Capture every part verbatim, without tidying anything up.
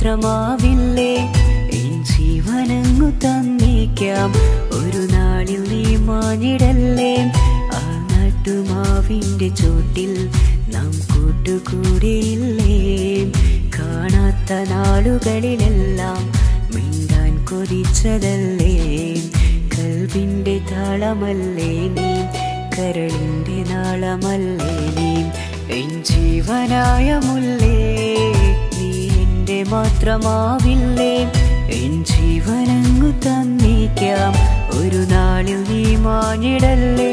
മാത്രമാവില്ലേ N ജീവനങ്ങു തന്നേക്കാം ഒരു നാളിൽ നീ മാഞ്ഞിടല്ലേ ആ നാട്ടുമാവിന്റെ ചോട്ടിൽ നാം കൂട്ടുകൂടിയില്ലേ കാണാത്ത നാളുകളിലെല്ലാം മിണ്ടാൻ കൊതിച്ചതല്ലേ കൽവിന്റെ താളമല്ലേ നീ കരളിന്റെ നാളമല്ലേ നീ എൻ ജീവനായ മുല്ലേ നീ എന്റെ മാത്രമാവില്ലേ എൻ ജീവനങ്ങു തന്നേക്കാം ഒരു നാളിൽ നീ മാഞ്ഞിടല്ലേ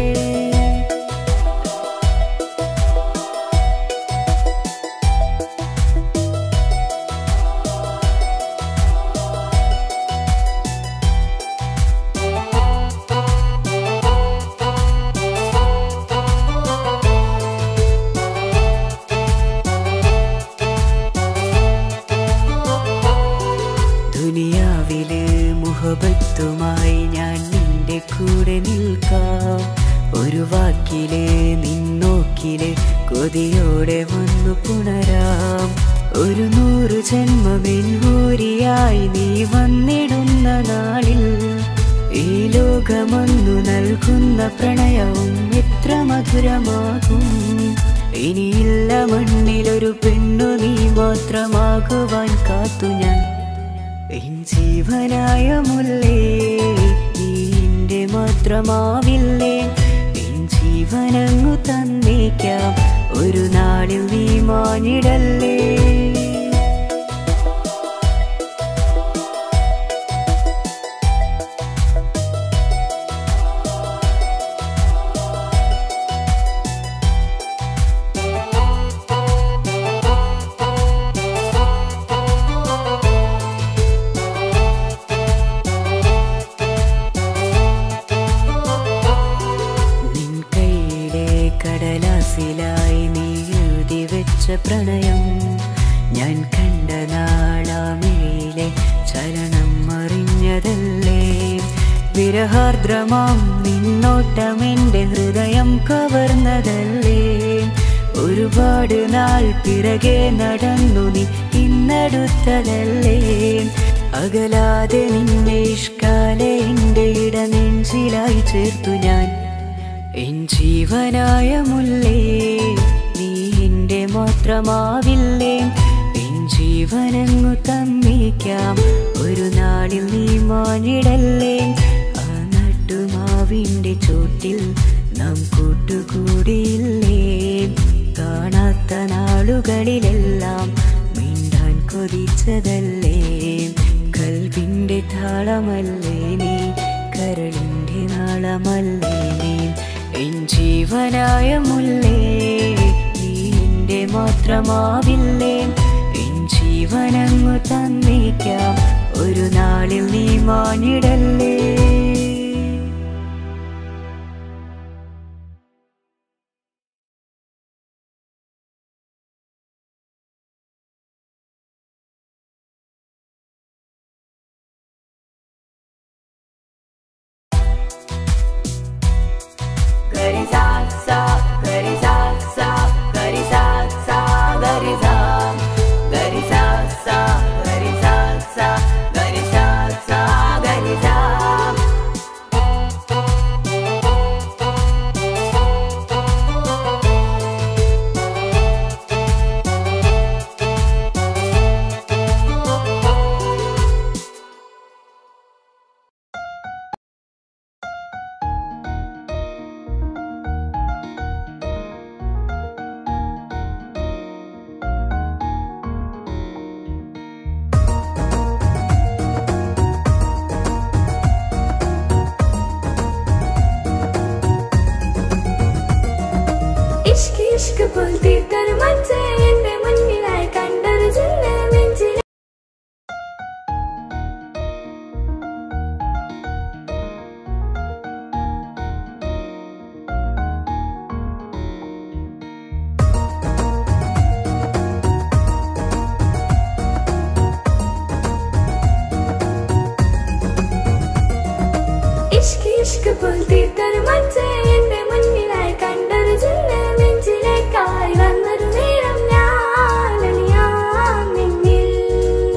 മുഹബത്തുമായി ഞാൻ നിന്റെ കൂടെ നിൽക്കാം ഒരു വാക്കിലെ നിന്നോക്കിലെ കൊതിയോടെ വന്നു പുണരാം ഒരു നൂറ് ജന്മമെൻ ഊരിയായി നീ വന്നിടുന്ന നാളിൽ ഈ ലോകമൊന്നു നൽകുന്ന പ്രണയവും എത്ര മധുരമാകും ഇനിയില്ല മണ്ണിലൊരു പെണ്ണു നീ മാത്രമാകുവാൻ കാത്തു ഞാൻ എൻ ജീവനായ മുല്ലേ നീ എന്റെ മാത്രമാവില്ലേ എൻ ജീവനങ്ങു തന്നേക്കാം ഒരു നാളിൽ നീ മാഞ്ഞിടല്ലേ കടലാസിലായി നീ എഴുതി വെച്ച പ്രണയം ഞാൻ കണ്ട നാളാമിഴിയിലെ ചലനം അറിഞ്ഞതല്ലേ വിരഹാർദ്രമാം നിന്നോട്ടമെന്റെ ഹൃദയം കവർന്നതല്ലേ ഒരുപാട് നാൾ പിറകെ നടന്നു നീ ഇന്നടുത്തതല്ലേ അകലാതെ നിന്നെ ഇഷ്കാലെ എന്റെ ഇടനെഞ്ചിലായി ചേർത്തു ഞാൻ എൻ ജീവനായ മുല്ലേ നീ എന്റെ മാത്രമാവില്ലേ എൻ ജീവനങ്ങു തന്നേക്കാം ഒരു നാളിൽ നീ മാഞ്ഞിടല്ലേ ആ നാട്ടുമാവിന്റെ ചോട്ടിൽ നാം കൂട്ടുകൂടിയില്ലേ കാണാത്ത നാളുകളിലെല്ലാം മിണ്ടാൻ കൊതിച്ചതല്ലേ കൽവിന്റെ താളമല്ലേ നീ കരളിന്റെ നാളമല്ലേ നീ എൻ ജീവനായ മുല്ലേ നീ എന്റെ മാത്രമാവില്ലേ എൻ ജീവനങ്ങു തന്നേക്കാം ഒരു നാളിൽ നീ മാഞ്ഞിടല്ലേ ിലെ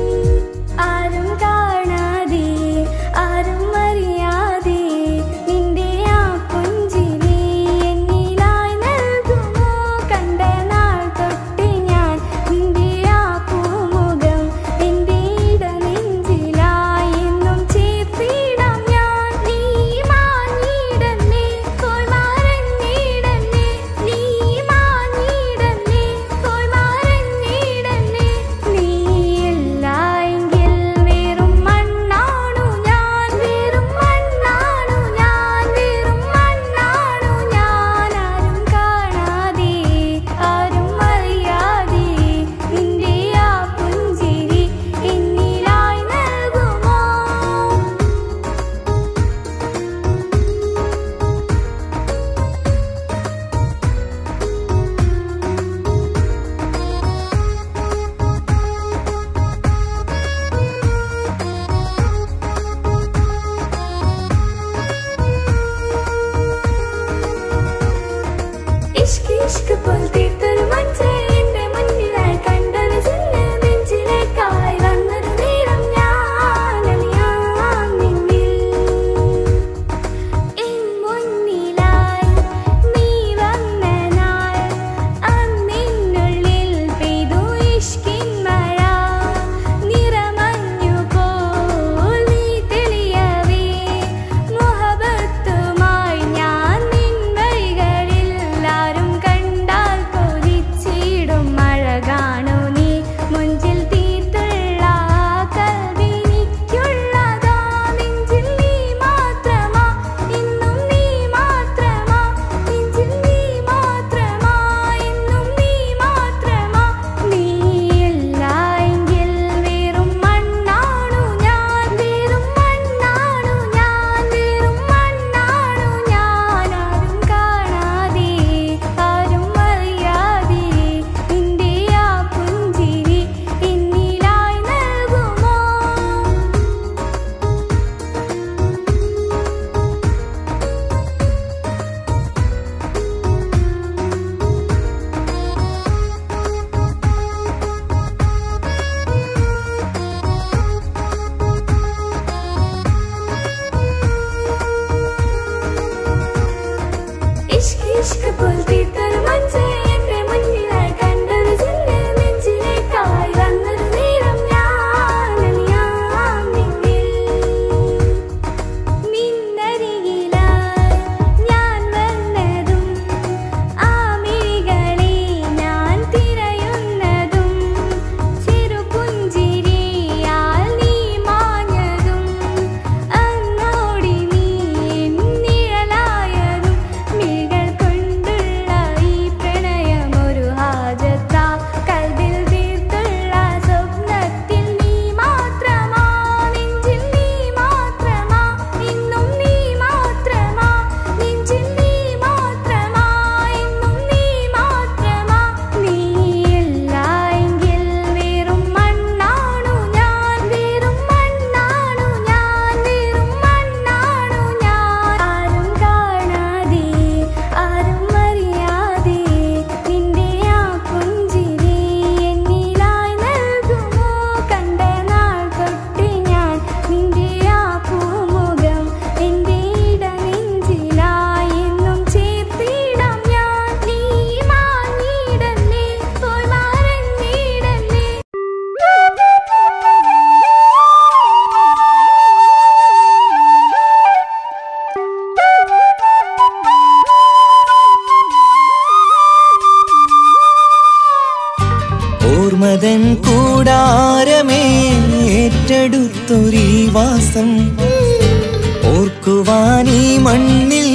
കൂടാരമേ ഏറ്റെടുത്തൊരീ വാസം ഓർക്കുവാനീ മണ്ണിൽ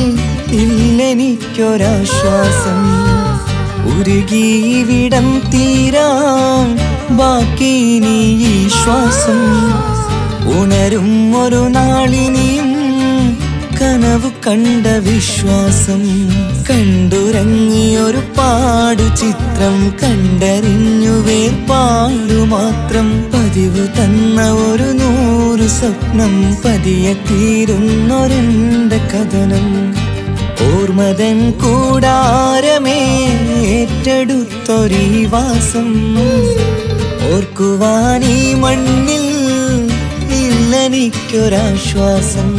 ഇല്ലെനിക്കൊരാശ്വാസം ഉരുകിയിവിടം തീരാൻ ബാക്കി നീ ഈ ശ്വാസം ഉണരും ഒരു നാളിനിയും കനവു കണ്ട വിശ്വാസം കണ്ടുറങ്ങിയൊരു പാടു ചിത്രം കണ്ടറിഞ്ഞു വേർപാടു മാത്രം പതിവ് തന്ന ഒരു നൂറ് സ്വപ്നം പതിയെ തീരുന്നൊരെന്റെ കഥനം ഓർമ്മതൻ കൂടാരമേ ഏറ്റെടുത്തൊരീ വാസം ഓർക്കുവാനീ മണ്ണിൽ ഇല്ലെനിക്കൊരാശ്വാസം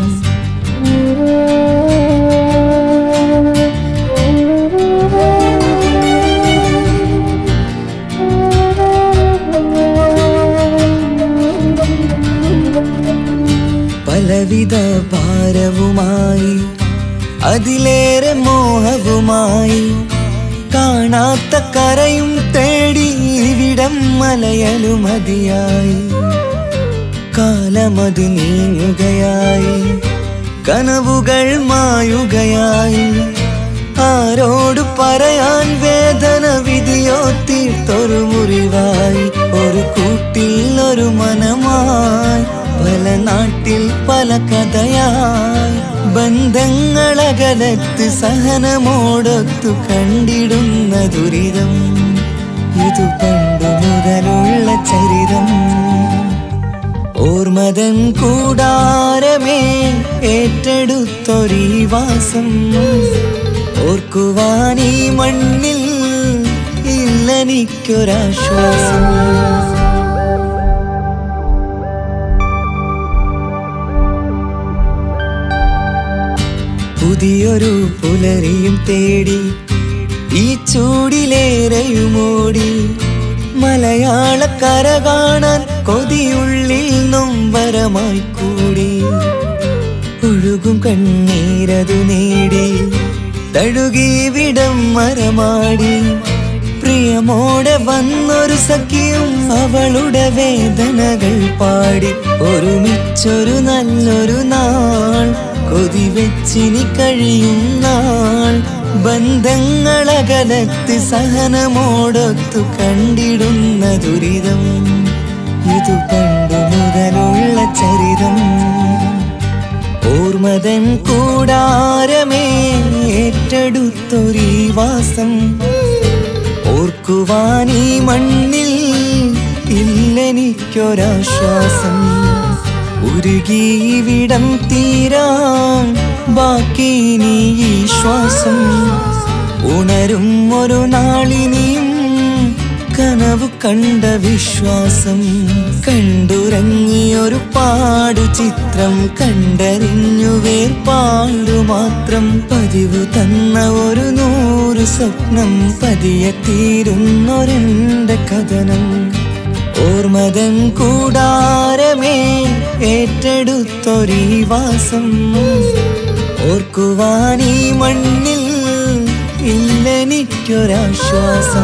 പലവിധ ഭാരവുമായി അതിലേറെ മോഹവുമായി കാണാത്ത കരയും തേടി ഇവിടം മലയലുമതിയായി കാലമത് നീങ്ങുകയായി കനവുകൾ മായുകയായി ആരോട് പറയാൻ വേദന വിധിയോ തീർത്തൊരു മുറിവായി ഒരു കൂട്ടിൽ ഒരു മനമായി പല നാട്ടിൽ പല കഥയായി ബന്ധങ്ങളകലത്ത് സഹനമോടൊത്തു കണ്ടിടുന്ന ദുരിതം ഇതു പണ്ടു മുതലുള്ള ചരിതം ഓർമ്മതൻ കൂടാരമേ ഏറ്റെടുത്തൊരീ വാസം ഓർക്കുവാനീ മണ്ണിൽ ഇല്ലെനിക്കൊരാശ്വാസം പുതിയൊരു പുലരിയും തേടി ഈ ചൂടിലേറെയുമോടി മലയാളക്കര കാണാൻ കൊതിയുള്ളിൽ നൊമ്പരമായി കൂടി ഒഴുകും കണ്ണീരതു നേടി തഴുകിവിടം മരമാടി പ്രിയമോടെ വന്നൊരു സഖിയും അവളുടെ വേദനകൾ പാടി ഒരുമിച്ചൊരു നല്ലൊരു നാൾ കൊതിവെച്ചിനി കഴിയും നാൾ ബന്ധങ്ങളകലത്ത് സഹനമോടൊത്തു കണ്ടിടുന്ന ദുരിതം ഇതു പണ്ടു മുതലുള്ള ചരിതം ഓർമ്മതൻ കൂടാരമേ ഏറ്റെടുത്തൊരീ വാസം ഓർക്കുവാനീ മണ്ണിൽ ഇല്ലെനിക്കൊരാശ്വാസം ഉരുകിയിവിടം തീരാൻ ബാക്കി നീ ഈ ശ്വാസം ഉണരും ഒരു നാളിനിയും കനവു കണ്ട വിശ്വാസം കണ്ടുറങ്ങിയൊരു പാടു ചിത്രം കണ്ടറിഞ്ഞു വേർപാടു മാത്രം പതിവ് തന്ന ഒരു നൂറ് സ്വപ്നം പതിയെ തീരുന്നൊരെന്റെ കഥനം ഓർമ്മതൻ കൂടാരമേ ഏറ്റെടുത്തൊരീ വാസം ഓർക്കുവാനീ മണ്ണിൽ ഇല്ലെനിക്കൊരാശ്വാസം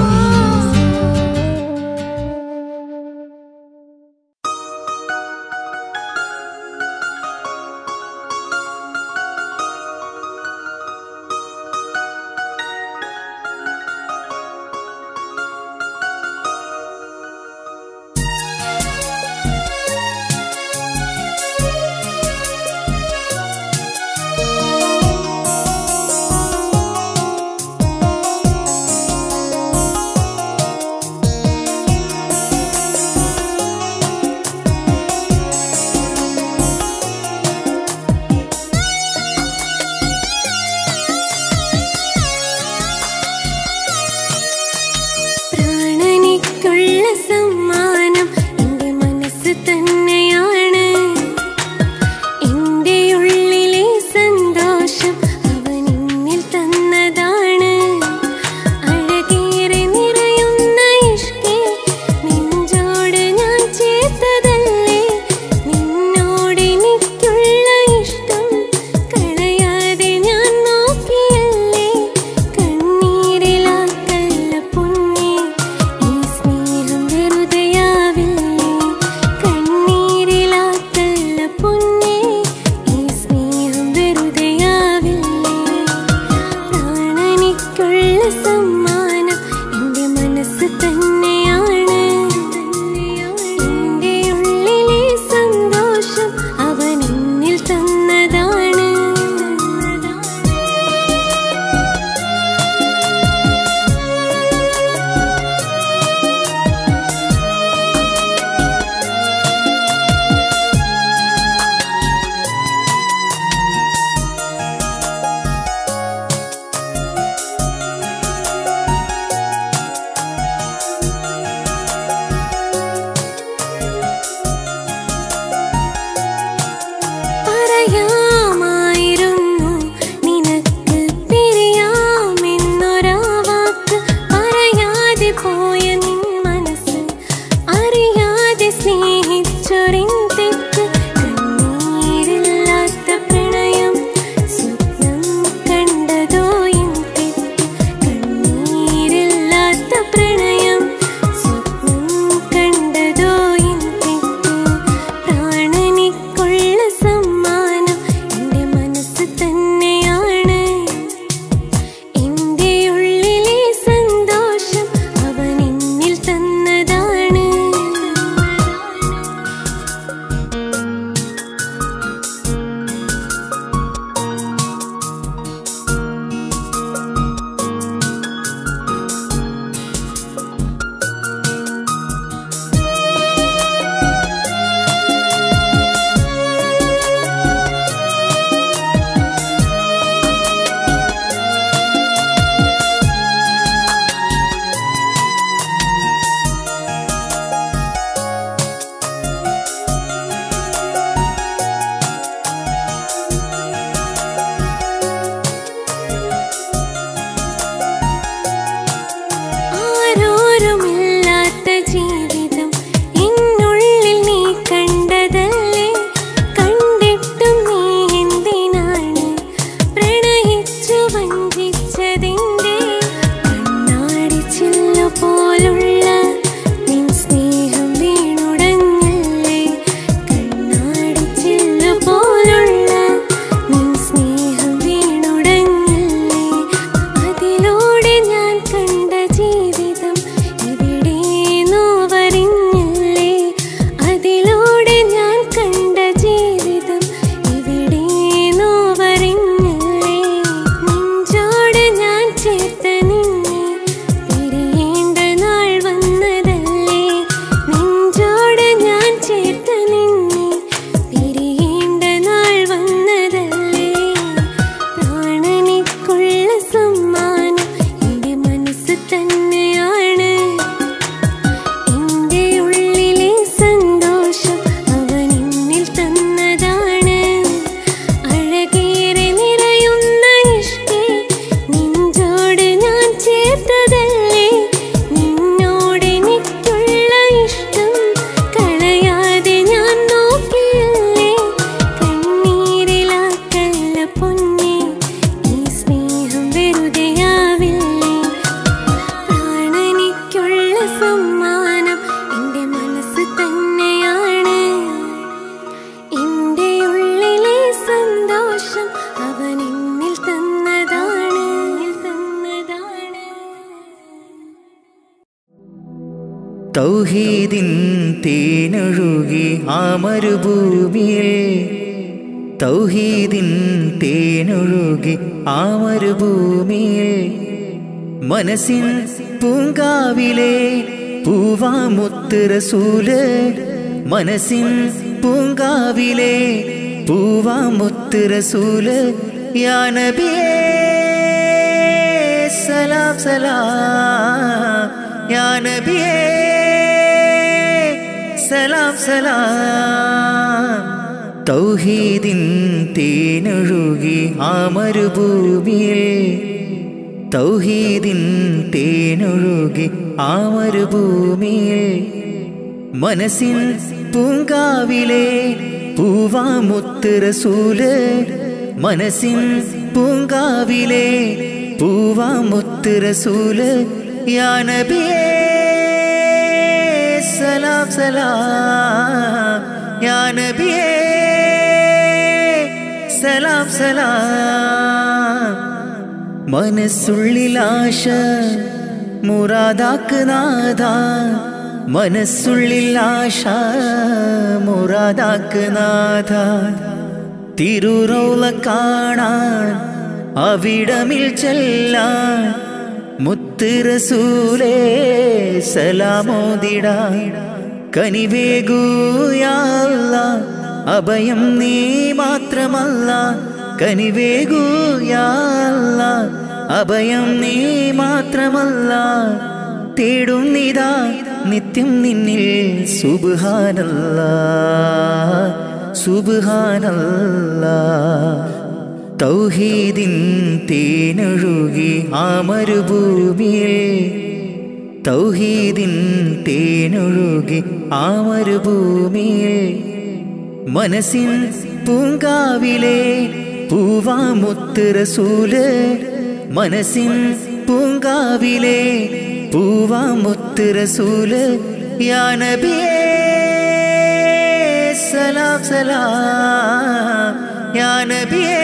തൗഹീദിൻ തേനൊഴുകി ആ മരുഭൂമിയിൽ തൗഹീദിൻ തേനൊഴുകി ആ മരുഭൂമിയിൽ മനസ്സിൻ പൂങ്കാവിലെ പൂവാമുത്ത് റസൂല് മനസ്സിൻ പൂങ്കാവിലെ പൂവാമുത്ത് റസൂല് യാ നബിയേ സലാം സലാം യാ നബിയേ സലാം സലാം തൗഹീദിൻ തേനൊഴുകി ആ മരുഭൂമിയിൽ തൗഹീദിൻ തേനൊഴുകി ആ മരുഭൂമിയിൽ മനസ്സിൻ പൂങ്കാവിലെ പൂവാമുത്ത് റസൂല് മനസ്സിൻ പൂങ്കാവിലെ പൂവാമുത്ത് റസൂല് യാ നബിയേ സലാം സലാം യാ നബിയേ സലാം സലാം മനസ്സുള്ളിലാശ മുറാദാക്ക് നാഥ മനസ്സുള്ളിലാശ മുറാദാക്ക് നാഥ തിരുറൗള കാണാൻ അവിടമിൽ ചെല്ലാൻ മുത്ത് റസൂലേ സലാമോദിടാൻ കനിവേകൂ യാ അല്ലാഹ് അഭയം നീ മാത്രമല്ല കനിവേകൂ യാ അല്ലാഹ് അഭയം നീ മാത്രമല്ല തേടും നിതാ നിത്യം നിന്നിൽ സുബ്ഹാനല്ലാഹ് സുബ്ഹാനല്ലാഹ് തൗഹീദിൻ തേനൊഴുകി ആ മരുഭൂമിയിൽ തൗഹീദിൻ തേനൊഴുകി ആ മരുഭൂമിയിൽ മനസ്സിൻ പൂങ്കാവിലെ പൂവാമുത്ത് റസൂല് മനസ്സിൻ പൂങ്കാവിലെ പൂവാമുത്ത് റസൂല് യാ നബിയേ സലാം സലാം യാ നബിയേ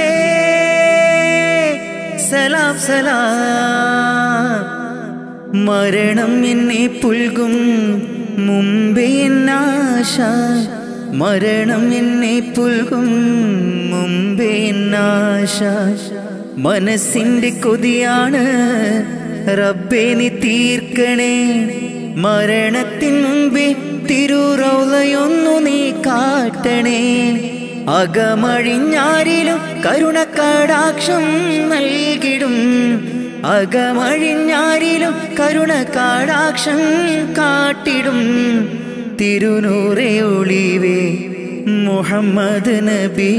സലാം സലാം മരണം എന്നെ പുൽകും മുമ്പേ എന്നാശ മരണം എന്നെ പുൽകും മുമ്പേ എന്നാശ മനസ്സിന്റെ കൊതിയാണ് റബ്ബേ നീ തീർക്കണേ മരണത്തിൻ മുമ്പേ തിരുറൗളയൊന്നു നീ കാട്ടണേ അകമഴിഞ്ഞാരിലും കരുണക്കടാക്ഷം നൽകിടും അകമഴിഞ്ഞാരിലും കരുണക്കടാക്ഷം കാട്ടിടും തിരുനൂറേ ഒളിവേ മുഹമ്മദ് നബി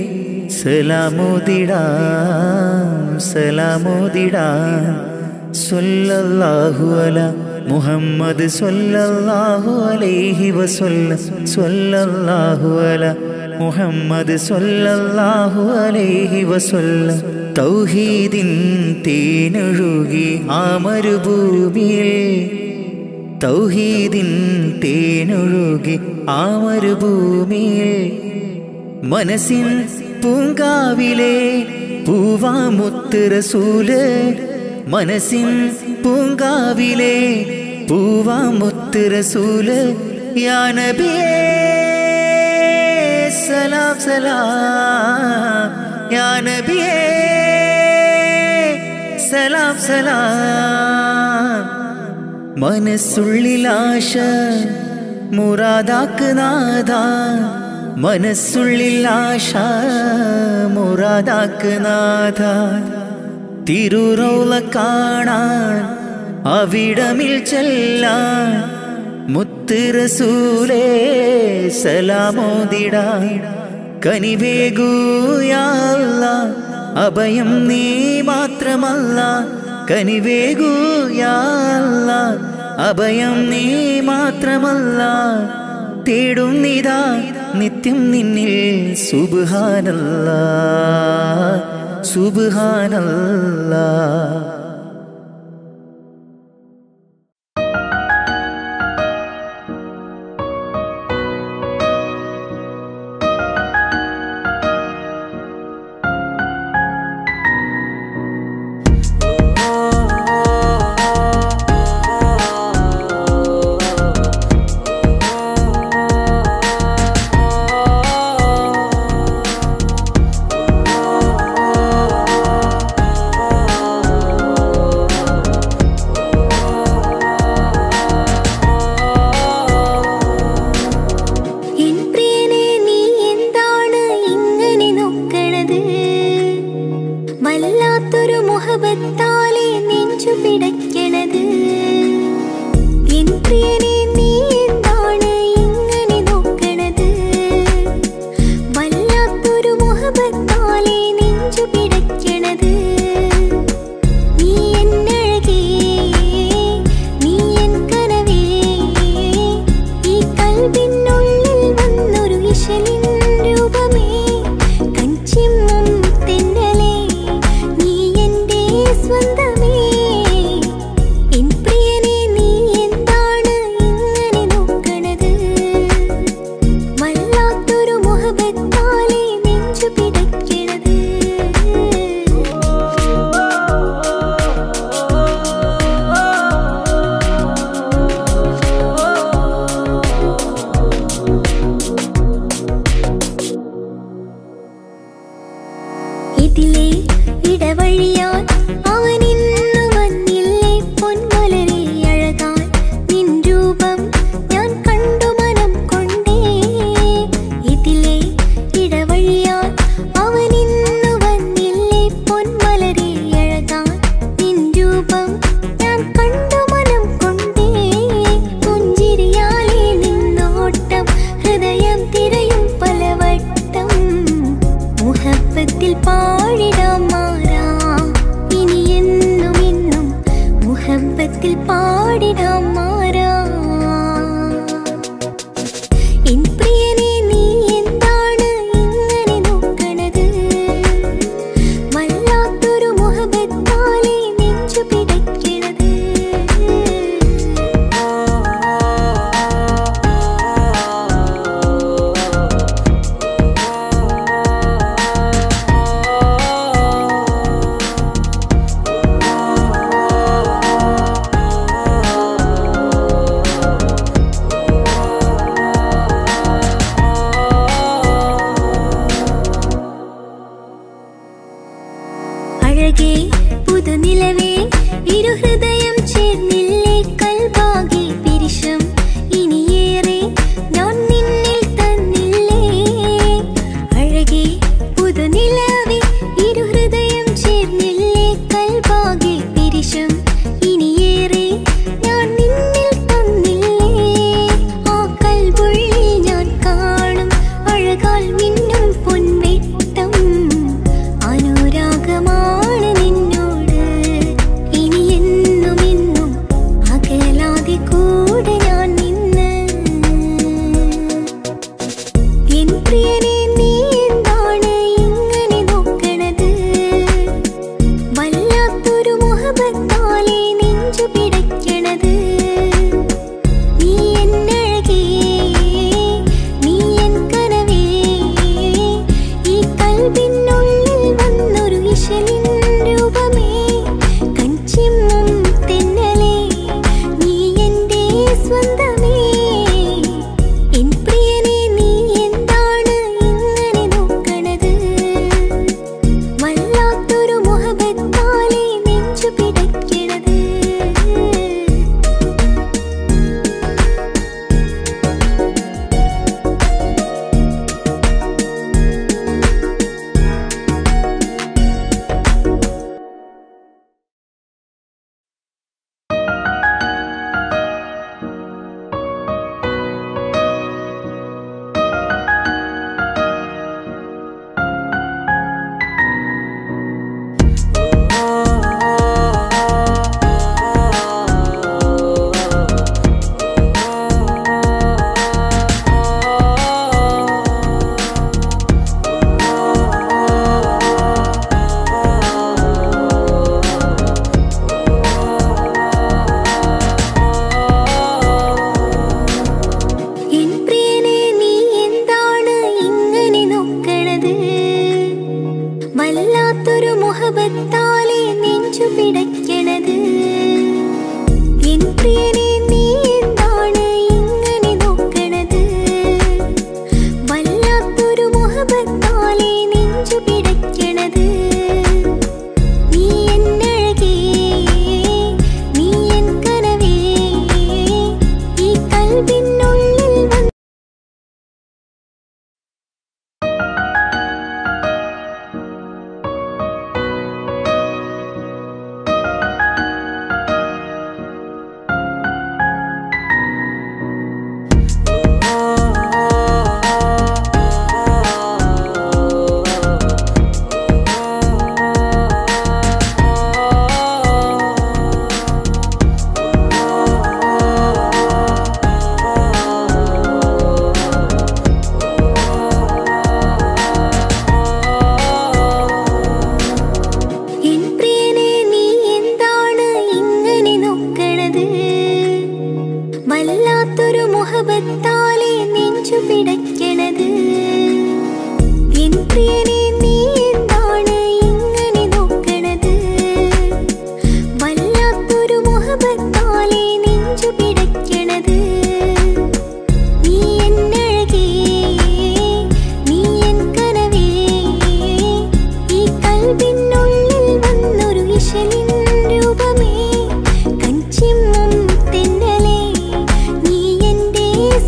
സലാമോദിടാം സലാമോദിടാം സ്വല്ലല്ലാഹു അലാ മുഹമ്മദ് സ്വല്ലല്ലാഹു അലൈഹി വസല്ലം സ്വല്ലല്ലാഹു അലാ മുഹമ്മദ് സ്വല്ലല്ലാഹു അലൈഹി വസല്ലം തൗഹീദിൻ തേനൊഴുകി ആ മരുഭൂമിയിൽ തൗഹീദിൻ തേനൊഴുകി ആ മരുഭൂമിയിൽ മനസ്സിൻ പൂങ്കാവിലെ പൂവാമുത്ത് റസൂല് മനസ്സിൻ പൂങ്കാവിലെ പൂവാമുത്ത് റസൂല് യാ നബിയേ സലാം സലാം യാ നബിയേ സലാം സലാം മനസ്സുള്ളിലാശ മുറാദാക്ക് നാഥ മനസ്സുള്ളിലാശ മുറാദാക്ക് നാഥ തിരുറൗള കാണാൻ അവിടമിൽ ചെല്ലാൻ മുത്ത് റസൂലേ സലാമോദിടാൻ കനിവേകൂ യാ അല്ലാഹ് അഭയം നീ മാത്രമല്ല കനിവേകൂ യാ അല്ലാഹ് അഭയം നീ മാത്രമല്ല തേടും നിതാ നിത്യം നിന്നിൽ സുബ്ഹാനല്ലാഹ് സുബ്ഹാനല്ലാഹ്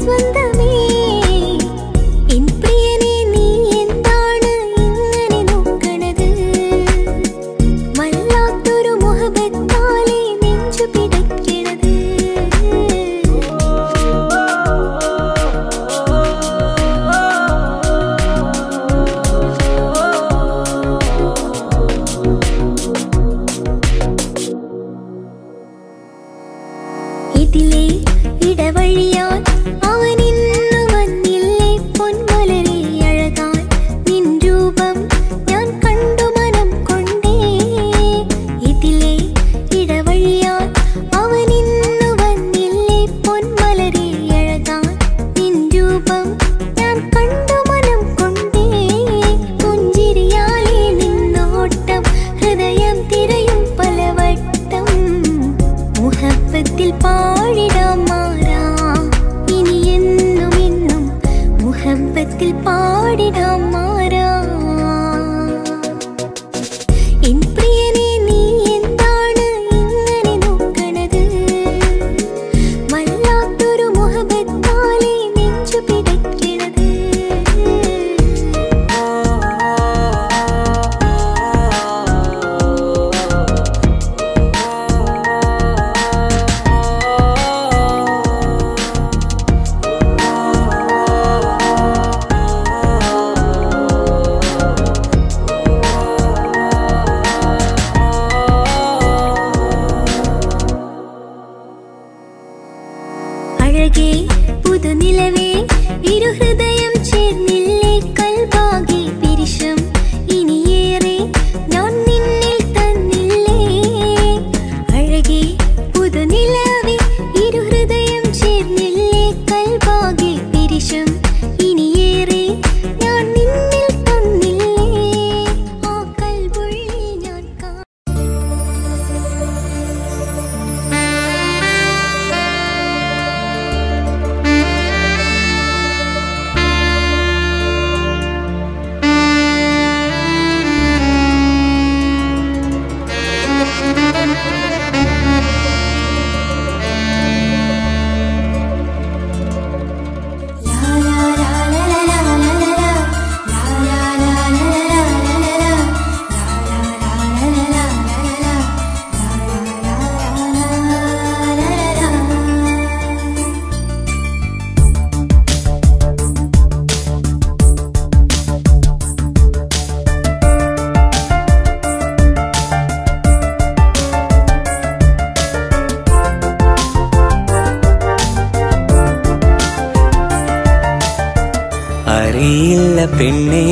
അറിയില്ല പെണ്ണേ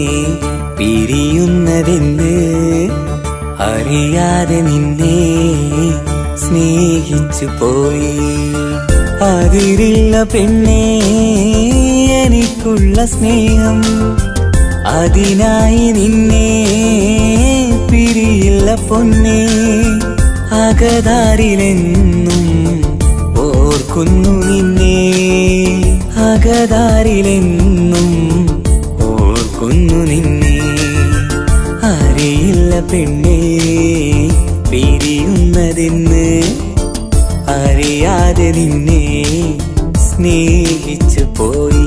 പിരിയുന്നതെന്ന്, അറിയാതെ നിന്നെ സ്നേഹിച്ചു പോയി. അതിരില്ല പെണ്ണേ എനിക്കുള്ള സ്നേഹം, അതിനായി നിന്നെ പിരിയില്ല പൊന്നേ. അകതാരിലെന്നും ഓർക്കുന്നു നിന്നെ, അകതാരിലെന്നും ഓർക്കുന്നു നിന്നെ. അറിയില്ല പെണ്ണേ പിരിയുന്നതെന്ന്, അറിയാതെ നിന്നെ സ്നേഹിച്ചു പോയി.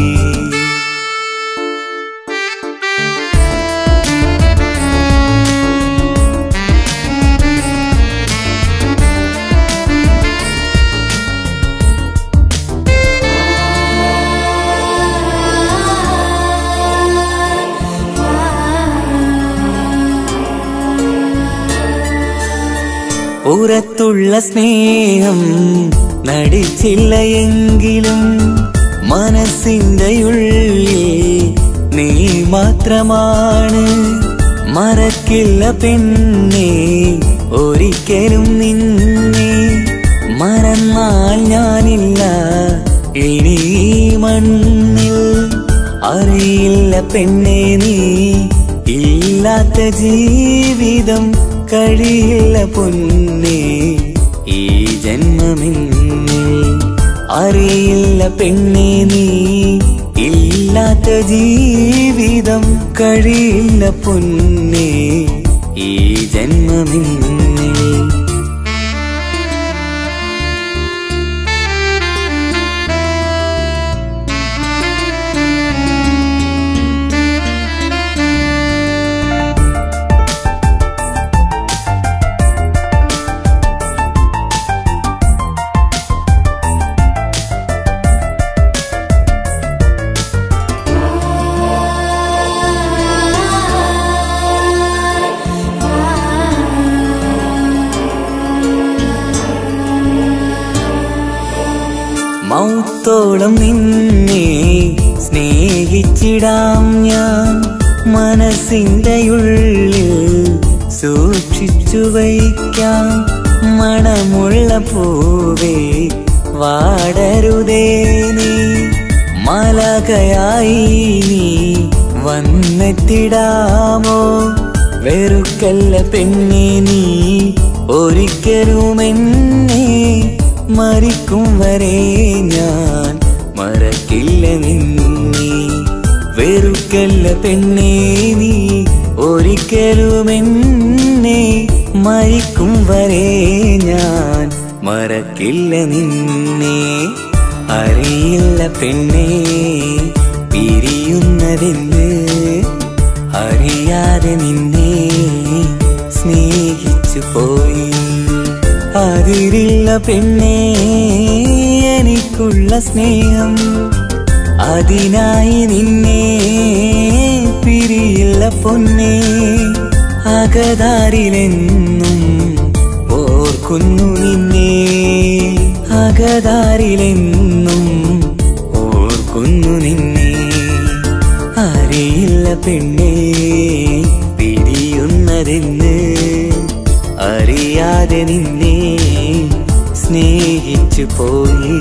പുറത്തുള്ള സ്നേഹം നടിച്ചില്ല എങ്കിലും മനസ്സിന്റെ ഉള്ളിൽ നീ മാത്രമാണ്. മറക്കില്ല പെണ്ണേ ഒരിക്കലും നിന്നെ, മറന്നാൽ ഞാനില്ല ഇനി മണ്ണിൽ. അറിയില്ല പെണ്ണേ നീ ഇല്ലാത്ത ജീവിതം കഴിയില്ല പൊന്നേ ഈ ജന്മമെന്നിൽ. അറിയില്ല പെണ്ണേ നീ ഇല്ലാത്ത ജീവിതം കഴിയില്ല പൊന്നേ ഈ ജന്മമെന്നിൽ. മൗത്തോളം നിന്നെ സ്നേഹിച്ചിടാം ഞാൻ. മനസ്സിന്റെ ഉള്ളിൽ സൂക്ഷിച്ചു വയ്ക്കാം. മണമുള്ള പൂവേ വാടരുതേ നീ, മലകയായി നീ വന്നെത്തിടാമോ? വെറുക്കല്ല പെണ്ണേ നീ ഒരിക്കലുമെന്നെ, മരിക്കും വരെ ഞാൻ മറക്കില്ല നിന്നെ. വെറുക്കല്ല പെണ്ണേ നീ ഒരിക്കലുമെന്നെ, മരിക്കും വരെ ഞാൻ മറക്കില്ല നിന്നെ. അറിയില്ല പെണ്ണേ പിരിയുന്നതെന്ന്, അറിയാതെ നിന്നെ സ്നേഹിച്ചു പോയി. അതിരില്ല പെണ്ണേ എനിക്കുള്ള സ്നേഹം, അതിനായി നിന്നെ പിരിയില്ല പൊന്നേ. അകതാരിലെന്നും ഓർക്കുന്നു നിന്നെ, അകതാരിലെന്നും ഓർക്കുന്നു നിന്നെ. അറിയില്ല പെണ്ണേ പിരിയുന്നതെന്ന്, അറിയാതെ നിന്നെ സ്നേഹിച്ചു പോയി.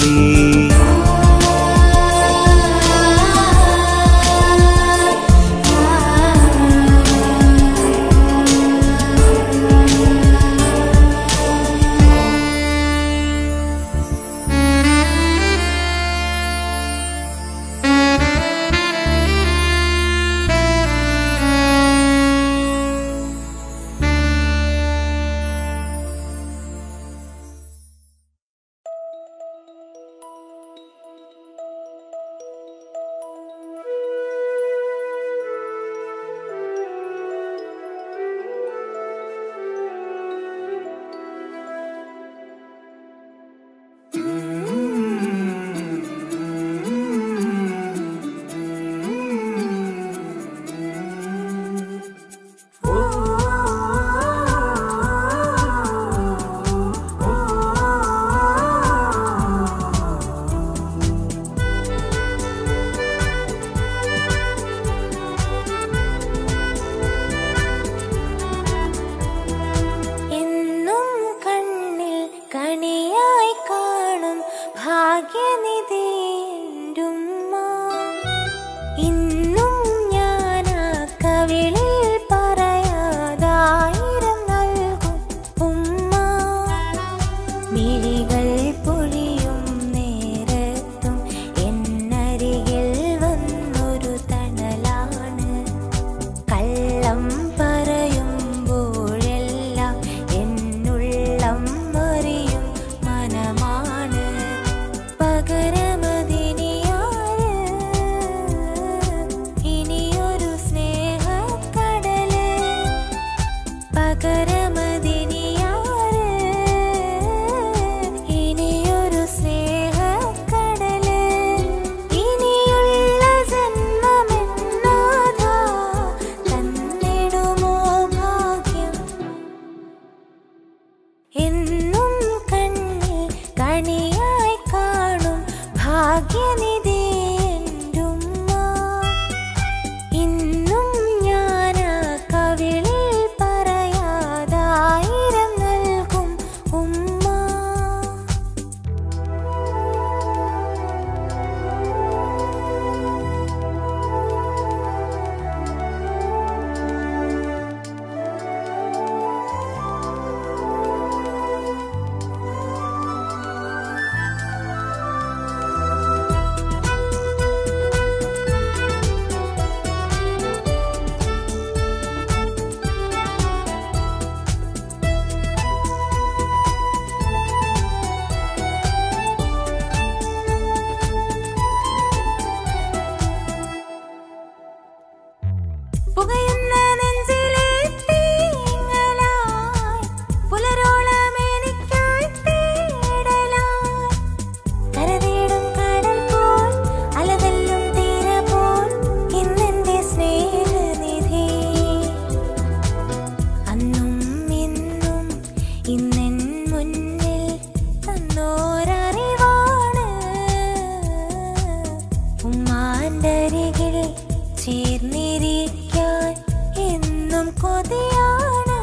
മാറോടരികിൽ ചേർന്നിരിക്കാൻ എന്നും കൊതിയാണ്.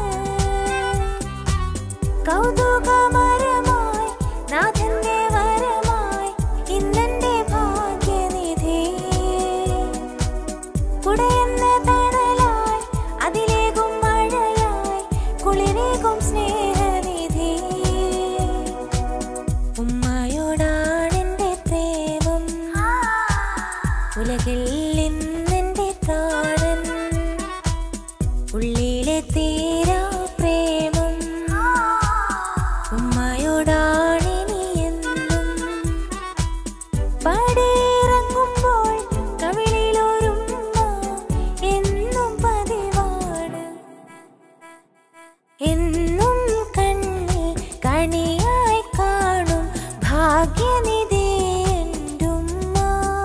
കൗതുകമരമായി നാഥന്റെ വരമായി ഇന്നെന്റെ ഭാഗ്യനിധി. കുടയെന്ന തണലായി അതിലേകും മഴയായി കുളിരേകും സ്നേഹനിധി. ഉമ്മയോടാണെന്റെ പ്രേമം, ഉലകിൽ ഇന്നെന്റെ പ്രാണൻ. ഉള്ളിലെ തീരാ പ്രേമം ഉമ്മയോടാണിനി എന്നും. പടിയിറങ്ങുമ്പോൾ കവിളിലൊരുമ്മ എന്നും പതിവാണ്. എന്നും കണ്ണിൽ കണിയായി കാണും ഭാഗ്യനിധി എന്റുമ്മ.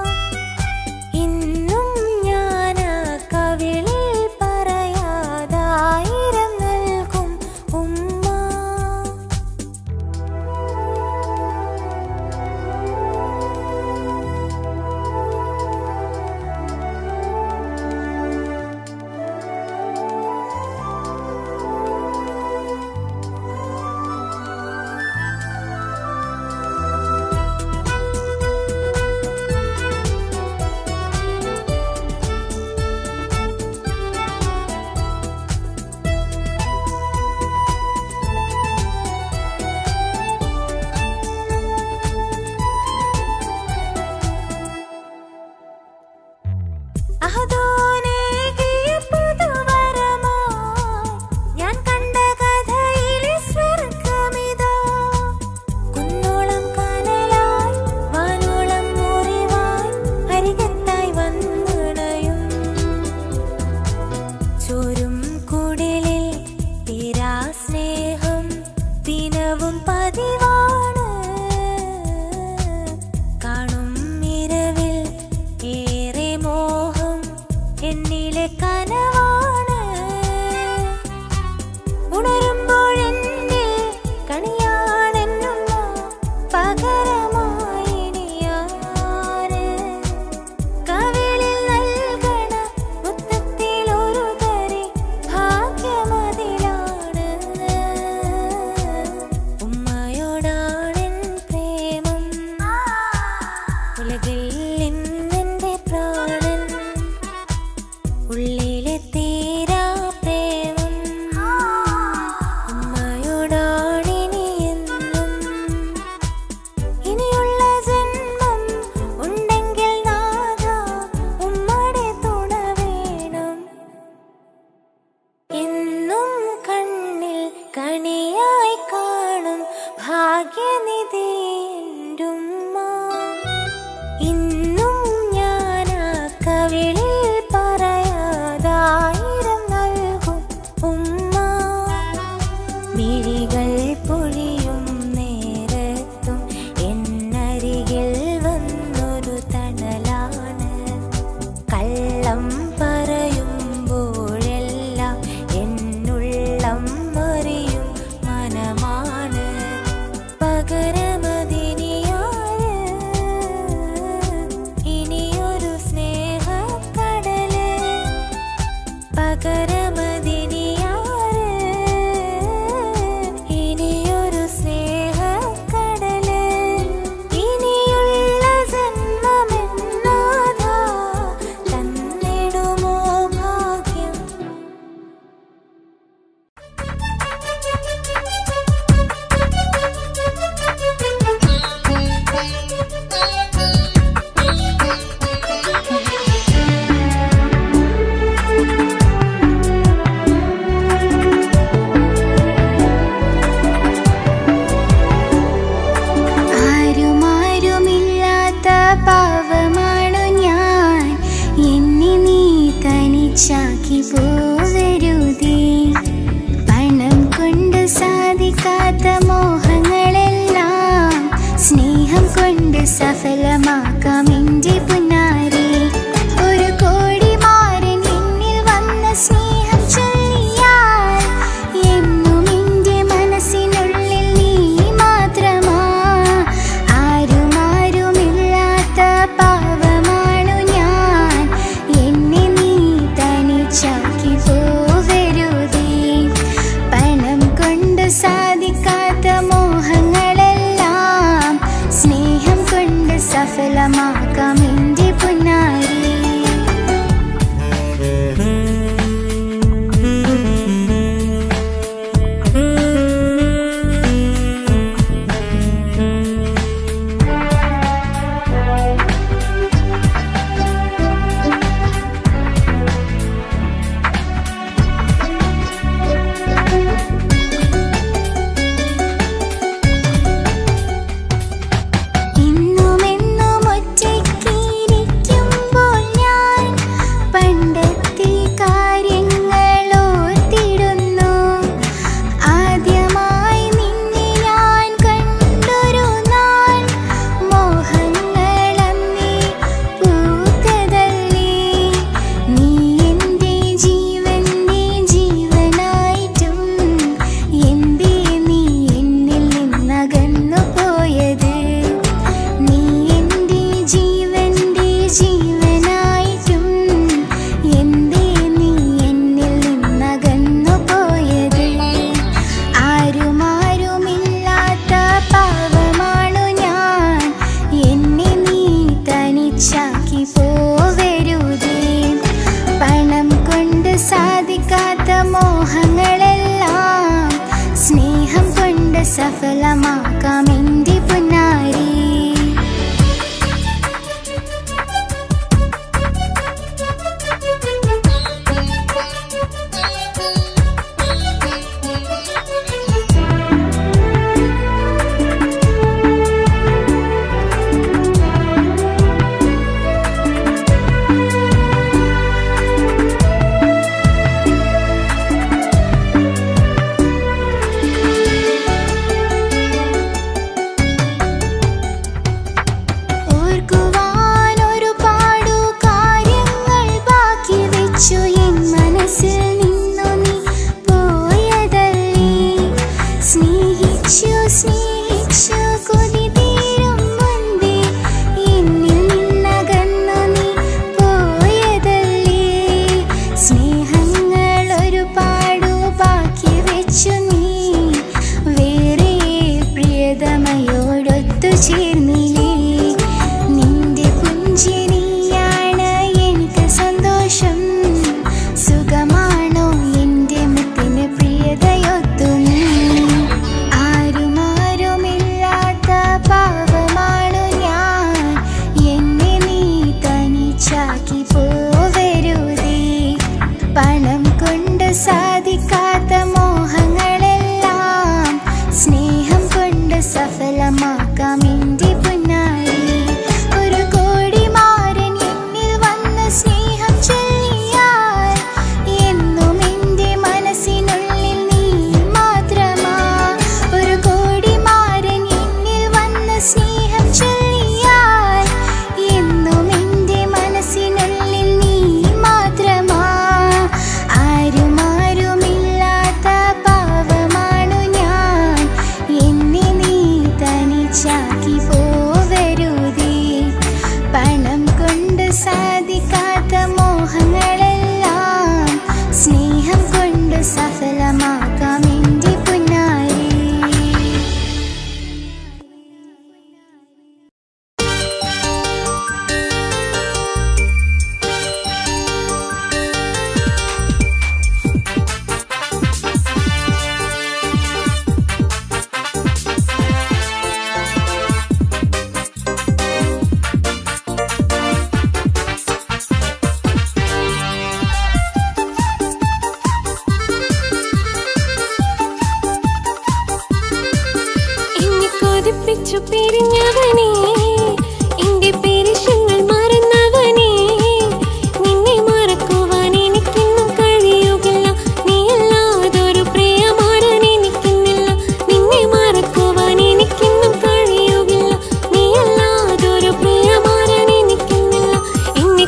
ഇന്നും ഞാൻ ആ കവിളിൽ പറയാതായിരം നൽകും ഉമ്മ. അഹദോനേകിയ പുതുവരമായി ഞാൻ കണ്ട കഥയിലെ സ്വർഗ്ഗമിതാ. കുന്നോളം കനലായി വാനോളം മുറിവായി അരികത്തായി വന്നണയും. ചോരും കുടിലിൽ തീരാ സ്നേഹം ദിനവും പതിവാണ്. കാണും ഇരവിൽ ഏറെ മോഹം എന്നിലെ കനവാണ്. ഉണരുമ്പോഴെന്നിൽ കണിയാണെന്നുമ്മ പകരമായിനിയാറ്. കവിളിൽ നൽകണ മുത്തത്തിലൊരു തരി ഭാഗ്യമതിലാണ്. ഉമ്മയോടാണെൻ പ്രേമം, ഉലകിൽ ഇന്നെന്റെ പ്രാണൻ.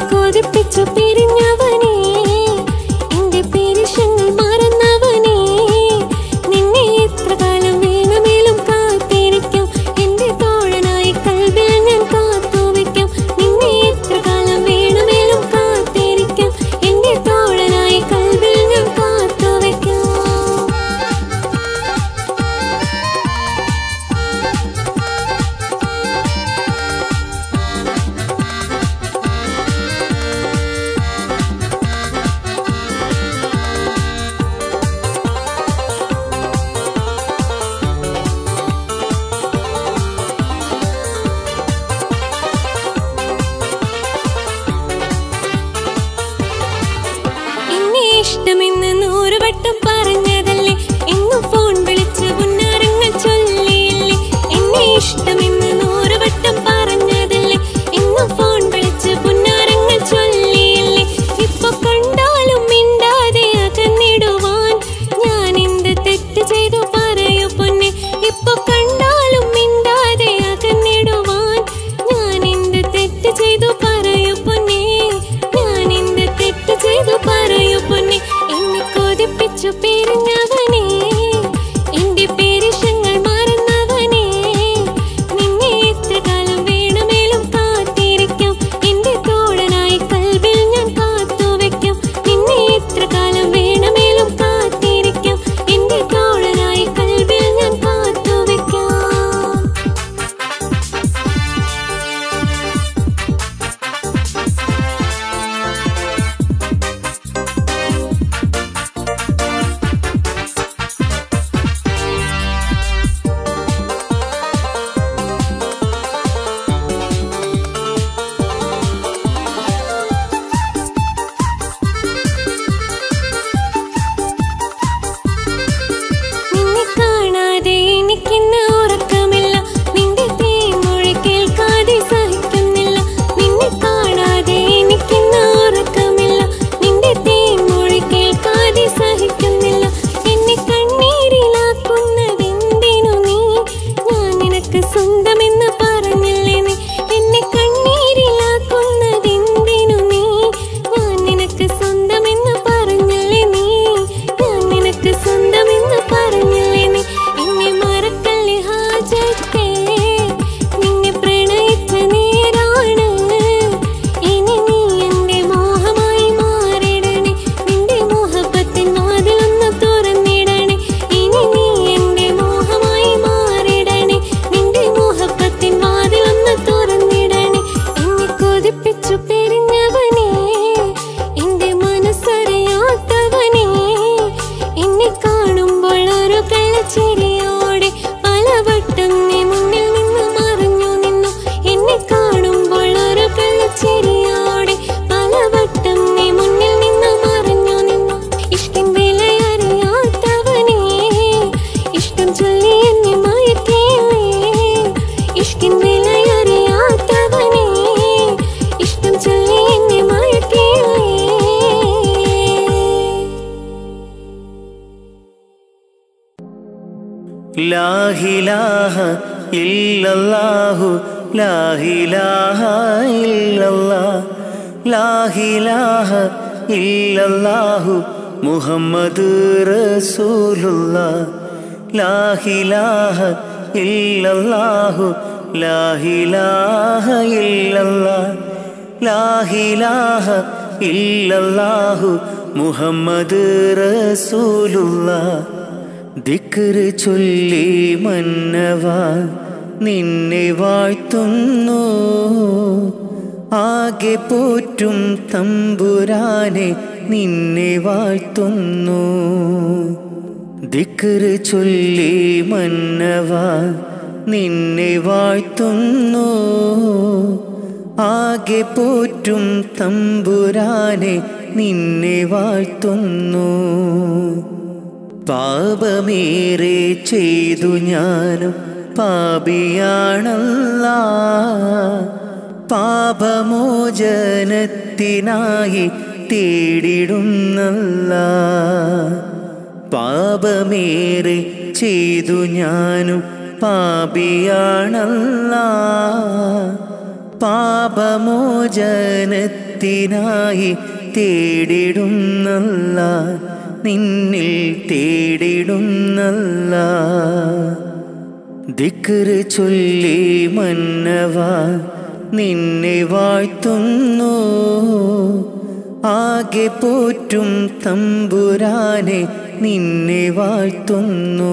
കൊതിപ്പിച്ചു പിരിഞ്ഞവനേ, എന്റെ പേരിഷങ്ങൾ മറന്നവനേ, നിന്നെ എത്ര കാലം വേണമെങ്കിലും കാത്തിരിക്കാം, എന്റെ തോഴനായി കൽബിൽ ഞാൻ കാത്തുവെക്കാം. നിന്നെ എത്ര കാലം വേണമെങ്കിലും കാത്തിരിക്കാം, എന്റെ തോഴനായി കൽബിൽ ഞാൻ കാത്തുവെക്കാം. എന്നെ ഇഷ്ടമെന്ന് നൂറുവട്ടം പറഞ്ഞതല്ലേ, എന്നും ഫോൺ വിളിച്ച് പുന്നാരങ്ങൾ ചൊല്ലിയില്ലേ. എന്നെ ഇഷ്ടമെന്ന് നൂറുവട്ടം പറഞ്ഞതല്ലേ, എന്നും ഫോൺ വിളിച്ച് പുന്നാരങ്ങൾ ചൊല്ലിയില്ലേ. ഇപ്പൊ കണ്ടാലും മിണ്ടാതെ അകന്നിടുവാൻ ഞാൻ എന്ത് തെറ്റ് ചെയ്തു പറയൂ പൊന്നെ. ഇപ്പൊ കണ്ടാലും മിണ്ടാതെ അകന്നിടുവാൻ ഞാൻ എന്ത് തെറ്റ് ചെയ്തു പറയൂ പൊന്നെ. ഞാൻ എന്ത് തെറ്റ് ചെയ്തു പറയൂ പൊന്നെ. എന്നെ കൊതിപ്പിച്ചു പിരിഞ്ഞവനേ, എന്റെ പേരിഷങ്ങൾ മറന്നവനേ, നിന്നെ എത്ര കാലം വേണമെങ്കിലും കാത്തിരിക്കാം, എന്റെ തോഴനായി കൽബിൽ ഞാൻ കാത്തുവെക്കാം. നിന്നെ എത്ര കാലം വേണമെങ്കിലും കാത്തിരിക്കാം, എന്റെ തോഴനായി കൽബിൽ ഞാൻ കാത്തുവെക്കാം. നിന്നെ കാണാതെ എനിക്കിന്ന് ഉറക്കമില്ല, നിന്റെ തേൻമൊഴി കേൾക്കാതെ സഹിക്കുന്നില്ല. നിന്നെ കാണാതെ എനിക്കിന്ന് ഉറക്കമില്ല, നിന്റെ തേൻമൊഴി കേൾക്കാതെ സഹിക്കുന്നില്ല. എന്നെ കണ്ണീരിലാക്കുന്നതെന്തിനു നീ, ഞാൻ നിനക്ക് സ്വന്തമെന്ന് പറഞ്ഞില്ലേ നീ. എന്നെ കണ്ണീരിലാക്കുന്നതെന്തിനു നീ, ഞാൻ നിനക്ക് സ്വന്തമെന്ന് പറഞ്ഞില്ലേ നീ. ഞാൻ നിനക്ക് സ്വന്തമെന്ന് പറഞ്ഞില്ലേ നീ. എന്നെ മറക്കല്ലേ ഹാജത്തേ, നിന്നെ പ്രണയിച്ച നേരാണ്. ഇനി നീ എന്റെ മോഹമായി മാറിടണേ, നിന്റെ മോഹബത്തിൻ വാതിലൊന്ന് തുറന്നിടണേ. ഇനി നീ എന്റെ മോഹമായി മാറിടണേ, നിന്റെ മോഹബത്തിൻ വാതിലൊന്ന് തുറന്നിടണേ. എന്നെ കൊതിപ്പിച്ചു പിരിഞ്ഞവനേ, എന്റെ മനസ്സറിയാത്തവനേ, എന്നെ കാണുമ്പോൾ ഒരു കള്ളച്ചിരിയോടെ പലവട്ടം നീ മുന്നിൽ നിന്ന് മറഞ്ഞു നിന്നു. എന്നെ കാണുമ്പോൾ ഒരു കള്ളച്ചിരിയോടെ പലവട്ടം നീ മുന്നിൽ നിന്ന് മറഞ്ഞു നിന്നു. ഇഷ്ടം വിലയറിയാത്തവനേ, ഇഷ്ടം ചൊല്ലി എന്നെ മയക്കിയില്ലേ. ഇഷ്ടം വിലയറിയാത്തവനേ, ഇഷ്ടം ചൊല്ലി എന്നെ മയക്കിയില്ലേ. ലാ ഇലാഹ ഇല്ലല്ലാഹു ലാ ഇലാഹ ഇല്ലല്ലാഹ് ലാ ഇലാഹ ഇല്ലല്ലാഹു മുഹമ്മദ് റസൂലുള്ളാഹ് ലാ ഇലാഹ ഇല്ലല്ലാഹു ലാ ഇലാഹ ഇല്ലല്ലാഹ് ലാ ഇലാഹ ഇല്ലല്ലാഹു മുഹമ്മദ് റസൂലുള്ളാഹ് ദിക്റ് ചൊല്ലി മന്നവാ നിന്നെ വാഴ്ത്തുന്നു ആകെ പോറ്റും തമ്പുരാനെ നിന്നെ വാഴ്ത്തുന്നു ദിക്റ് ചൊല്ലി മന്നവാ നിന്നെ വാഴ്ത്തുന്നു ആകെ പോറ്റും തമ്പുരാനെ നിന്നെ വാഴ്ത്തുന്നു പാപമേറെ ചെയ്തു ഞാനും പാപിയാണല്ലാ പാപമോചനത്തിനായി തേടിടുന്നല്ലാ പാപമേറെ ചെയ്തു ഞാനും പാപിയാണല്ലാ പാപമോചനത്തിനായി തേടിടുന്നല്ല, നിന്നിൽ തേടിടുന്നല്ല. ദിക്റ് ചൊല്ലി മന്നവാ നിന്നെ വാഴ്ത്തുന്നു, ആകെ പോറ്റും തമ്പുരാനെ നിന്നെ വാഴ്ത്തുന്നു.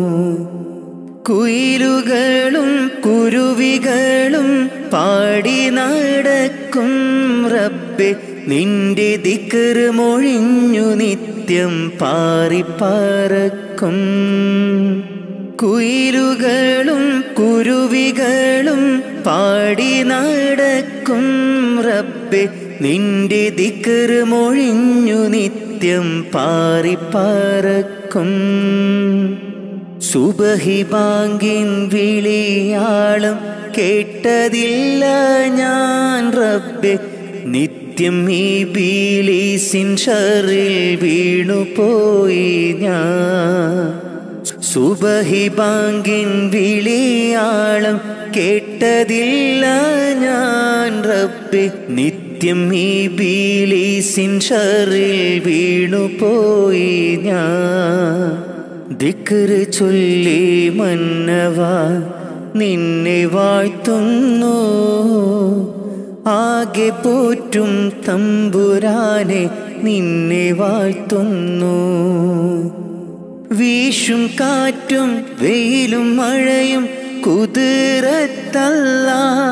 കുയിലുകളും കുരുവികളും പാടി നടക്കും റബ്ബേ, നിന്റെ ദിക്റ് മൊഴിഞ്ഞു നിത്യം പാറിപ്പറക്കും. കുയിലുകളും കുരുവികളും പാടി നടക്കും റബ്ബേ, നിന്റെ ദിക്റ് മൊഴിഞ്ഞു നിത്യം പാറിപ്പറക്കും. സുബഹി ബാങ്കിൻ വിളിയാളം കേട്ടതില്ല ഞാൻ റബ്ബേ, നിത്യം ഈ ബിലീസിൻ ഷറിൽ വീണുപോയി ഞാൻ. സുബഹി ബാങ്കിൻ വിളിയാളം കേട്ടതില്ല ഞാൻ റബ്ബേ, നിത്യം ഈ ബിലീസിൻ ഷറിൽ വീണുപോയി ഞാൻ. ദിക്റ് ചൊല്ലി മന്നവാ നിന്നെ വാഴ്ത്തുന്നു, ആകെ പോറ്റും തമ്പുരാനെ നിന്നെ വാഴ്ത്തുന്നു. വീശും കാറ്റും വെയിലും മഴയും കുതിരത്തല്ല,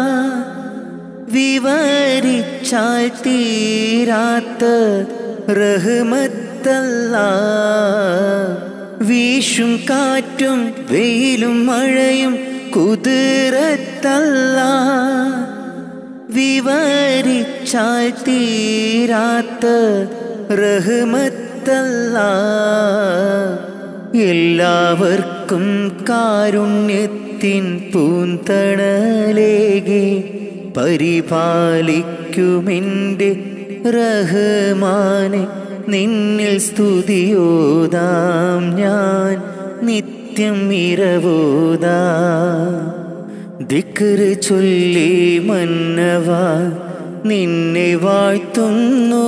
വിവരിച്ചാൽ തീരാത്ത റഹ്മത്തല്ല. വീശും കാറ്റും വെയിലും മഴയും കുതിരത്തല്ല, വിവരിച്ചാൽ തീരാത്ത റഹ്മത്തല്ല. എല്ലാവർക്കും കാരുണ്യത്തിൻ പൂന്തണലേകി പരിപാലിക്കുമെൻ്റെ റഹ്മാനെ, നിന്നിൽ സ്തുതിയോതാം ഞാൻ നിത്യം ഇരവോതാം. ദിക്റ് ചൊല്ലി മന്നവാ നിന്നെ വാഴ്ത്തുന്നു,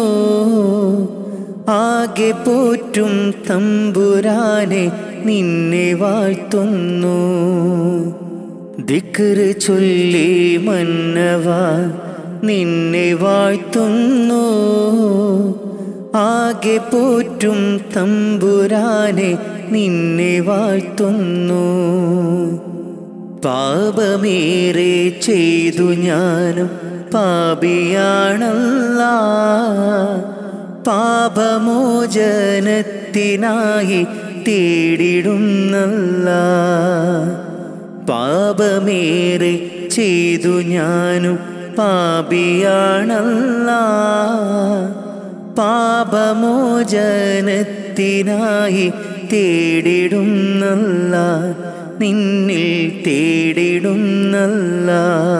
ആകെ പോറ്റും തമ്പുരാനെ നിന്നെ വാഴ്ത്തുന്നു. ദിക്റ് ചൊല്ലി മന്നവാ നിന്നെ വാഴ്ത്തുന്നു, ആകെ പോറ്റും തമ്പുരാനെ നിന്നെ വാഴ്ത്തുന്നു. പാപമേറെ ചെയ്തു ഞാനും പാപിയാണല്ലാ, പാപമോചനത്തിനായി തേടിടുന്നല്ല. പാപമേറെ ചെയ്തു ഞാനും പാപിയാണല്ലാ, പാപമോചനത്തിനായി തേടിടുന്നല്ല, നിന്നിൽ തേടിടുന്നല്ല.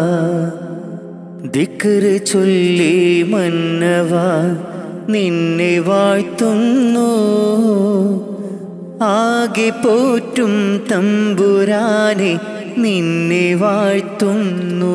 ദിക്റ് ചൊല്ലി മന്നവാ നിന്നെ വാഴ്ത്തുന്നു, ആകെ പോറ്റും തമ്പുരാനെ നിന്നെ വാഴ്ത്തുന്നു.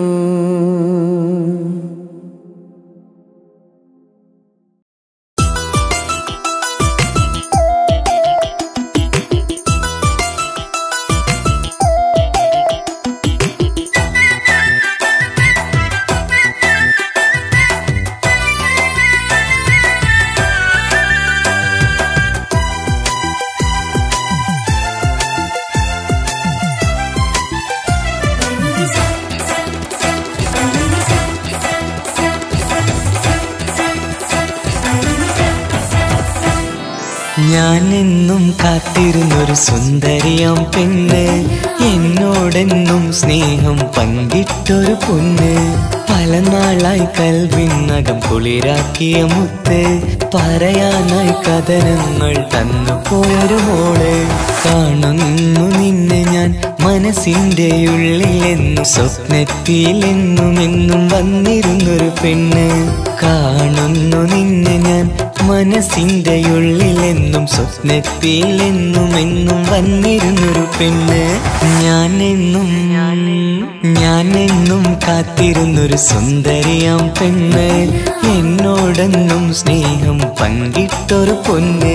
ഞാനെന്നും കാത്തിരുന്നൊരു സുന്ദരിയാം പെണ്ണ്, എന്നോടെന്നും സ്നേഹം പങ്കിട്ടൊരു പൊന്ന്, പല നാളായി കൽവിനകം കുളിരാക്കിയ മുത്ത്, പറയാനായി കഥനങ്ങൾ തന്നു പോയൊരു മോള്. കാണുന്നു നിന്നെ ഞാൻ മനസ്സിൻ്റെ ഉള്ളിലെന്നും സ്വപ്നത്തിലെന്നും എന്നും വന്നിരുന്നൊരു പെണ്ണ്. കാണുന്നു നിന്നെ ഞാൻ മനസ്സിന്റെ ഉള്ളിലെന്നും സ്വപ്നത്തിലെന്നും എന്നും വന്നിരുന്നൊരു പെണ്ണ്. ഞാനെന്നും ഞാനെന്നും കാത്തിരുന്നൊരു സുന്ദരിയാം പെണ്ണ്, എന്നോടെന്നും സ്നേഹം പങ്കിട്ടൊരു പൊന്ന്.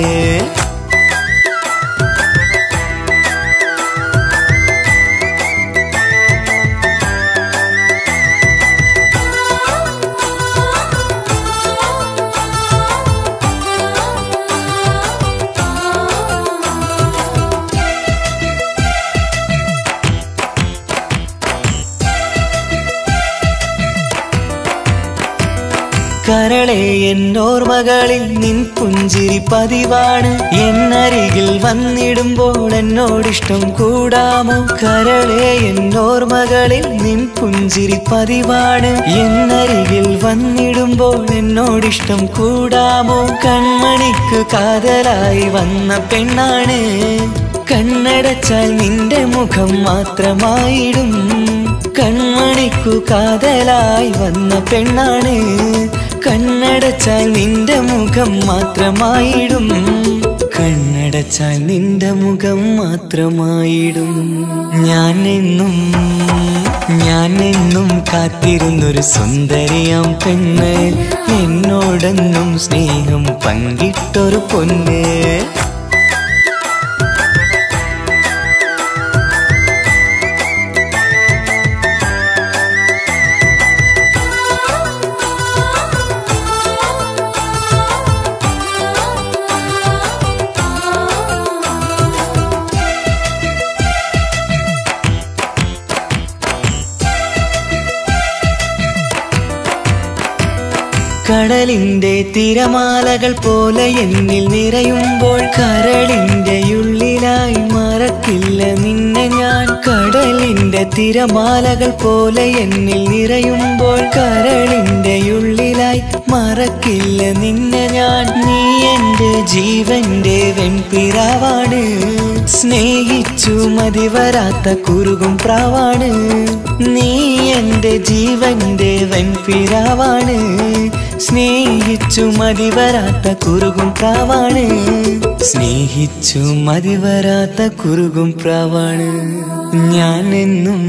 കരളെ എന്നോർമകളിൽ നിൻ പുഞ്ചിരി പതിവാണ്, എന്നരികിൽ വന്നിടുമ്പോൾ എന്നോടിഷ്ടം കൂടാമോ? കരളെ എന്നോർമകളിൽ നിൻ പുഞ്ചിരി പതിവാണ്, എന്നരികിൽ വന്നിടുമ്പോൾ എന്നോടിഷ്ടം കൂടാമോ? കൺമണിക്ക് കാതലായി വന്ന പെണ്ണാണ്, കണ്ണടച്ചാൽ നിന്റെ മുഖം മാത്രമായിടും. കൺമണിക്കു കാതലായി വന്ന പെണ്ണാണ്, കണ്ണടച്ചാൽ നിന്റെ മുഖം മാത്രമായിടും. കണ്ണടച്ചാൽ നിന്റെ മുഖം മാത്രമായിടും. ഞാനെന്നും ഞാനെന്നും കാത്തിരുന്നൊരു സുന്ദരിയാം പെണ്ണ്, എന്നോടെന്നും സ്നേഹം പങ്കിട്ടൊരു പൊന്ന്. കടലിന്റെ തിരമാലകൾ പോലെ എന്നിൽ നിറയുമ്പോൾ കരളിന്റെ ഉള്ളിലായി മറക്കില്ല നിന്നെ ഞാൻ. കടലിന്റെ തിരമാലകൾ പോലെ എന്നിൽ നിറയുമ്പോൾ കരളിന്റെ ഉള്ളിലായി മറക്കില്ല നിന്നെ ഞാൻ. നീ എന്റെ ജീവന്റെ വെൺപിറാവാണ്, സ്നേഹിച്ചു മതിവരാത്ത കുറുകും പ്രാവാണ്. നീ എന്റെ ജീവന്റെ വെൺപിറാവാണ്, സ്നേഹിച്ചു മതിവരാത്ത കുറുകും പ്രാവാണ്. സ്നേഹിച്ചു മതിവരാത്ത കുറുകും പ്രാവാണ്. ഞാനെന്നും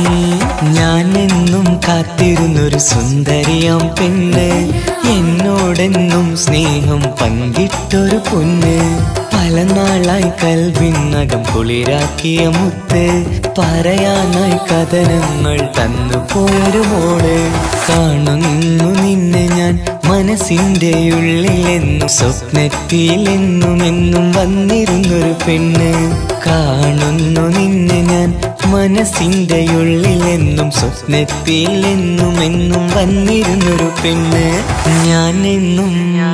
ഞാനെന്നും കാത്തിരുന്നൊരു സുന്ദരിയാം പെണ്ണ്, എന്നോടെന്നും സ്നേഹം പങ്കിട്ടൊരു പൊന്ന്. പല നാളായി കൽവിനകം കുളിരാക്കിയ മുത്ത്, പറയാനായി കഥനങ്ങൾ തന്നു പോയൊരു മോള്. കാണുന്നു നിന്നെ ഞാൻ മനസ്സിന്റെ ഉള്ളിലെന്നും സ്വപ്നത്തിലെന്നും എന്നും വന്നിരുന്നൊരു പെണ്ണ്. കാണുന്നു നിന്നെ ഞാൻ മനസ്സിന്റെ ഉള്ളിലെന്നും സ്വപ്നത്തിലെന്നും എന്നും വന്നിരുന്നൊരു പെണ്ണ്. ഞാനെന്നും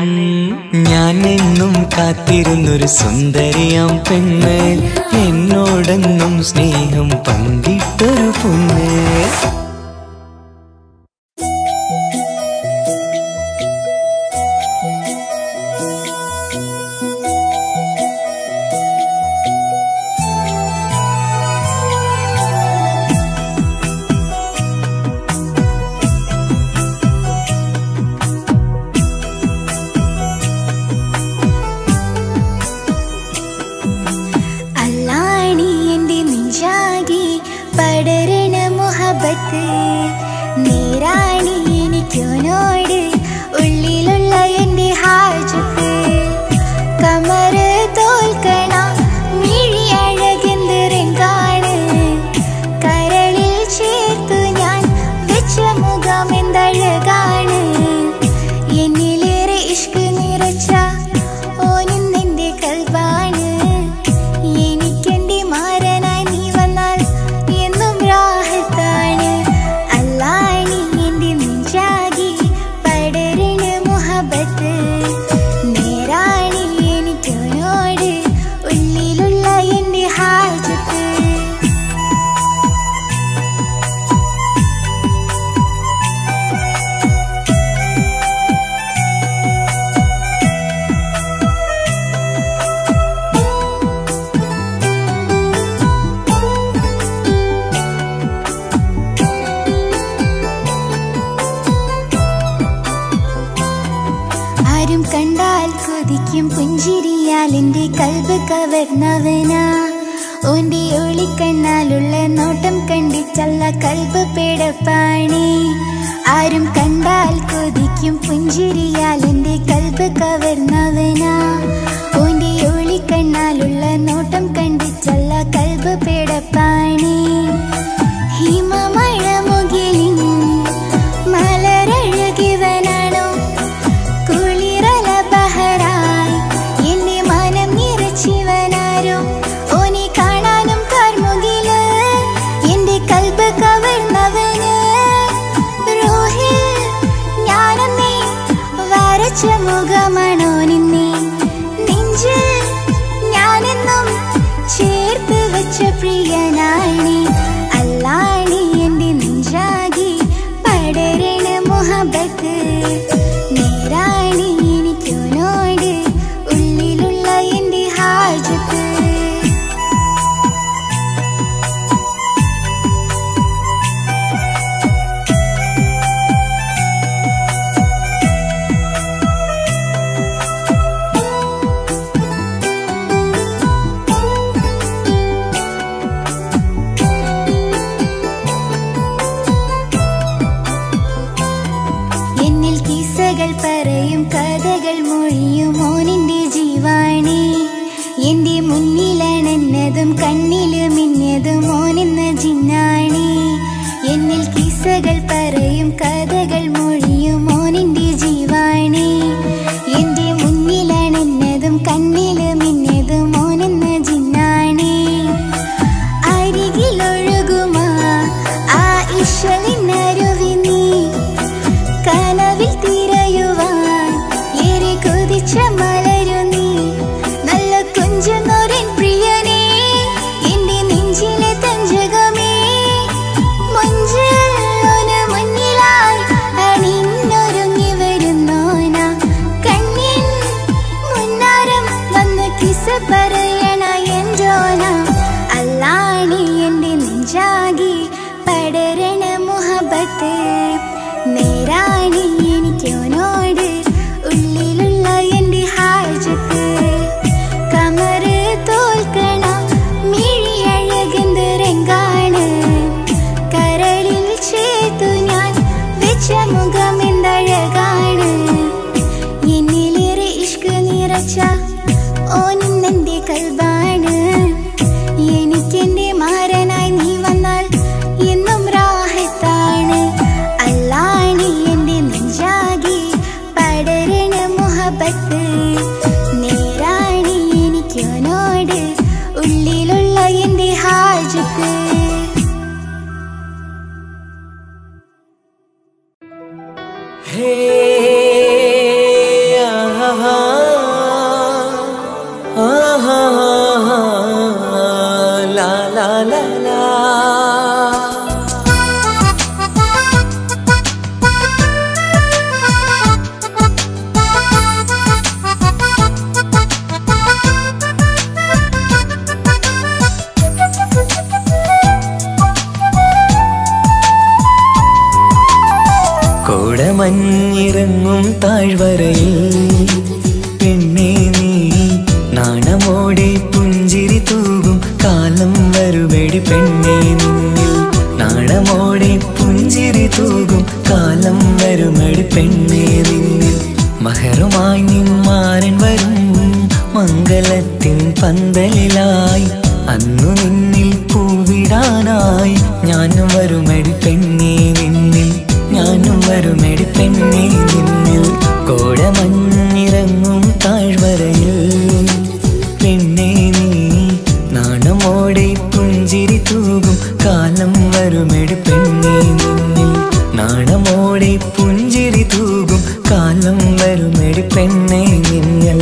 ഞാനെന്നും കാത്തിരുന്നൊരു സുന്ദരിയാം പെണ്ണ്, എന്നോടെന്നും സ്നേഹം പങ്കിട്ടൊരു പൊന്ന്. പടരണ മുഹബത്ത് ആരും കണ്ടാൽ കൊതിക്കും പുഞ്ചിരിയാൽ എൻ്റെ കൽബ് കവർന്നവനാ. ഓന്റെ ഒളിക്കണ്ണാലുള്ള നോട്ടം കണ്ടിച്ചല്ല കൽബ് പേടപ്പാണി. ആരും കണ്ടാൽ കൊതിക്കും പുഞ്ചിരിയാൽ എൻ്റെ കൽബ് കവർന്നവനാ. ഓന്റെ ഒളിക്കണ്ണാലുള്ള നോട്ടം കണ്ടിച്ചല്ല കൽബ് പേടപ്പാണി. ഹിമമഴ മുകിലിൻ മലരഴകിവനാണോ കുളിരല ബഹറായി എന്റെ മനം നിറച്ചിവനാരോ. ഓനെ കാണാനും കാർമുകില് എന്റെ കൽബ് കവർന്നവന്. റോഹിൽ ഞാനെന്നേ വരച്ച മുഖമാണോ നിന്നെ നെഞ്ചിൽ ഞാനെന്നും ചേർത്ത് വെച്ച പ്രിയനാണി. അല്ലാണി എന്റെ നെഞ്ചാകി പടരണ മുഹബത്ത്. നേരാണി എനിക്കോനോട് ഉള്ളിലുള്ള എന്റെ ഹാജത്ത്. എന്നിൽ കിസ്സകൾ പറയും കഥകൾ മൊഴിയും ഓനിന്റെ ജീവാണി. എന്റെ മുന്നിലണന്നതും കണ്ണില് മിന്നതും ഓനെന്ന ജിന്നാണി. എന്നിൽ കിസ്സകൾ പറയും കഥകൾ മൊഴിയും ഓനിന്റെ ജീവാണി. എന്റെ മുന്നിലണന്നതും കണ്ണില് മിന്നതും ഓനെന്ന ജിന്നാണി. അരികിലൊഴുകുമാ ആ ഇശലിനരുവി നീ കനവിൽ തിരയുവാൻ ഏറെ കൊതിച്ച മലരു നീ. നല്ല കുഞ്ചുന്നോരൻ പ്രിയനേ എന്റെ നെഞ്ചിലെ തഞ്ചകമേ. മഞ്ചോന മുന്നിലായി അണിഞ്ഞൊരുങ്ങി വരുന്നോന കണ്ണിൻ മുന്നാരം വന്ന് കിസ പറയണ എൻജോന. അല്ലാണി എന്റെ നെഞ്ചാകി പടരണ മുഹബത്ത്. നേരാണി എനിക്കോനോട് ഉള്ളിലുള്ള എന്റെ ഹാജത്ത്. കമറ് തോൽക്കണ മിഴിയഴകെന്ത് രംഗാണ്. കരളിൽ ചേർത്തു ഞാൻ വെച്ച മുഖം എന്തഴകാണ്. എന്നിലേറെ ഇഷ്ക് നിറച്ച ഓനിന്നെന്റെ കൽബാണ്. എനിക്കെന്റെ മാരനായി നീ വന്നാൽ എന്നും റാഹത്താണ്. അല്ലാണി എന്റെ നെഞ്ചാകി പടരണ മുഹബത്ത്. നേരാണി എനിക്കോനോട് ഉള്ളിലുള്ള എന്റെ ഹാജത്ത്. ഹേ ആഹാ ആഹാ ലാ ലാ ലാ ലാ. കോടമഞ്ഞിറങ്ങും താഴ്വരയിൽ പെണ്ണേ നീ നാണമോടെ പുഞ്ചിരി തൂകും കാലം വരുമെടി പെണ്ണേ നിന്നിൽ. നാണമോടെ പുഞ്ചിരി തൂകും കാലം വരുമെടി പെണ്ണേ നിന്നിൽ. മഹറുമായി നിന്മാരൻ വരും മംഗലത്തിൻ പന്തലിലായി. അന്നു നിന്നിൽ പൂവിടാനായി ഞാനും വരുമെടി പെണ്ണേ നിന്നിൽ. ഞാനും വരുമെടി പെണ്ണേ നിന്നിൽ. കോടമഞ്ഞിറങ്ങും താഴ്വരയിൽ പെണ്ണേ നീ നാണമോടെ പുഞ്ചിരി തൂകും കാലം വരുമെടി പെണ്ണേ നിന്നിൽ. നാണമോടെ പുഞ്ചിരി തൂകും കാലം വരുമെടി പെണ്ണേ നിന്നിൽ.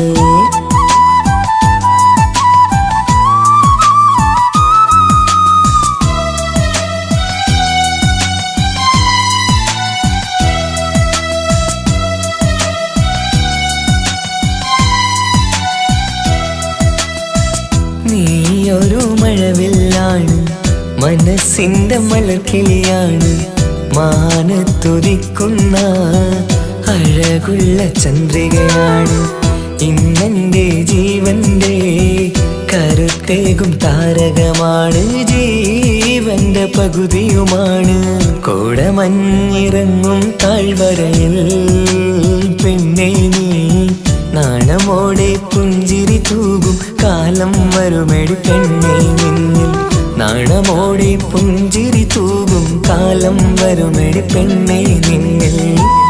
നീയൊരു മഴവില്ലാണ് മനസ്സിന്റെ മലർക്കിളിയാണ്. മാനത്തുതിക്കുന്ന അഴ അഴകുള്ള ചന്ദ്രികയാണ് ഇന്നെന്റെ ജീവന്റെ കരുത്തേകും താരകമാണ് ജീവന്റെ പകുതിയുമാണ് കോടമഞ്ഞിറങ്ങും താഴ്വരയിൽ പെണ്ണേ നീ നാണമോടെ പുഞ്ചിരി തൂകും കാലം വരുമെടി പെണ്ണേ നിന്നിൽ നാണമോടെ പുഞ്ചിരി തൂകും കാലം വരുമെടി പെണ്ണേ നിന്നിൽ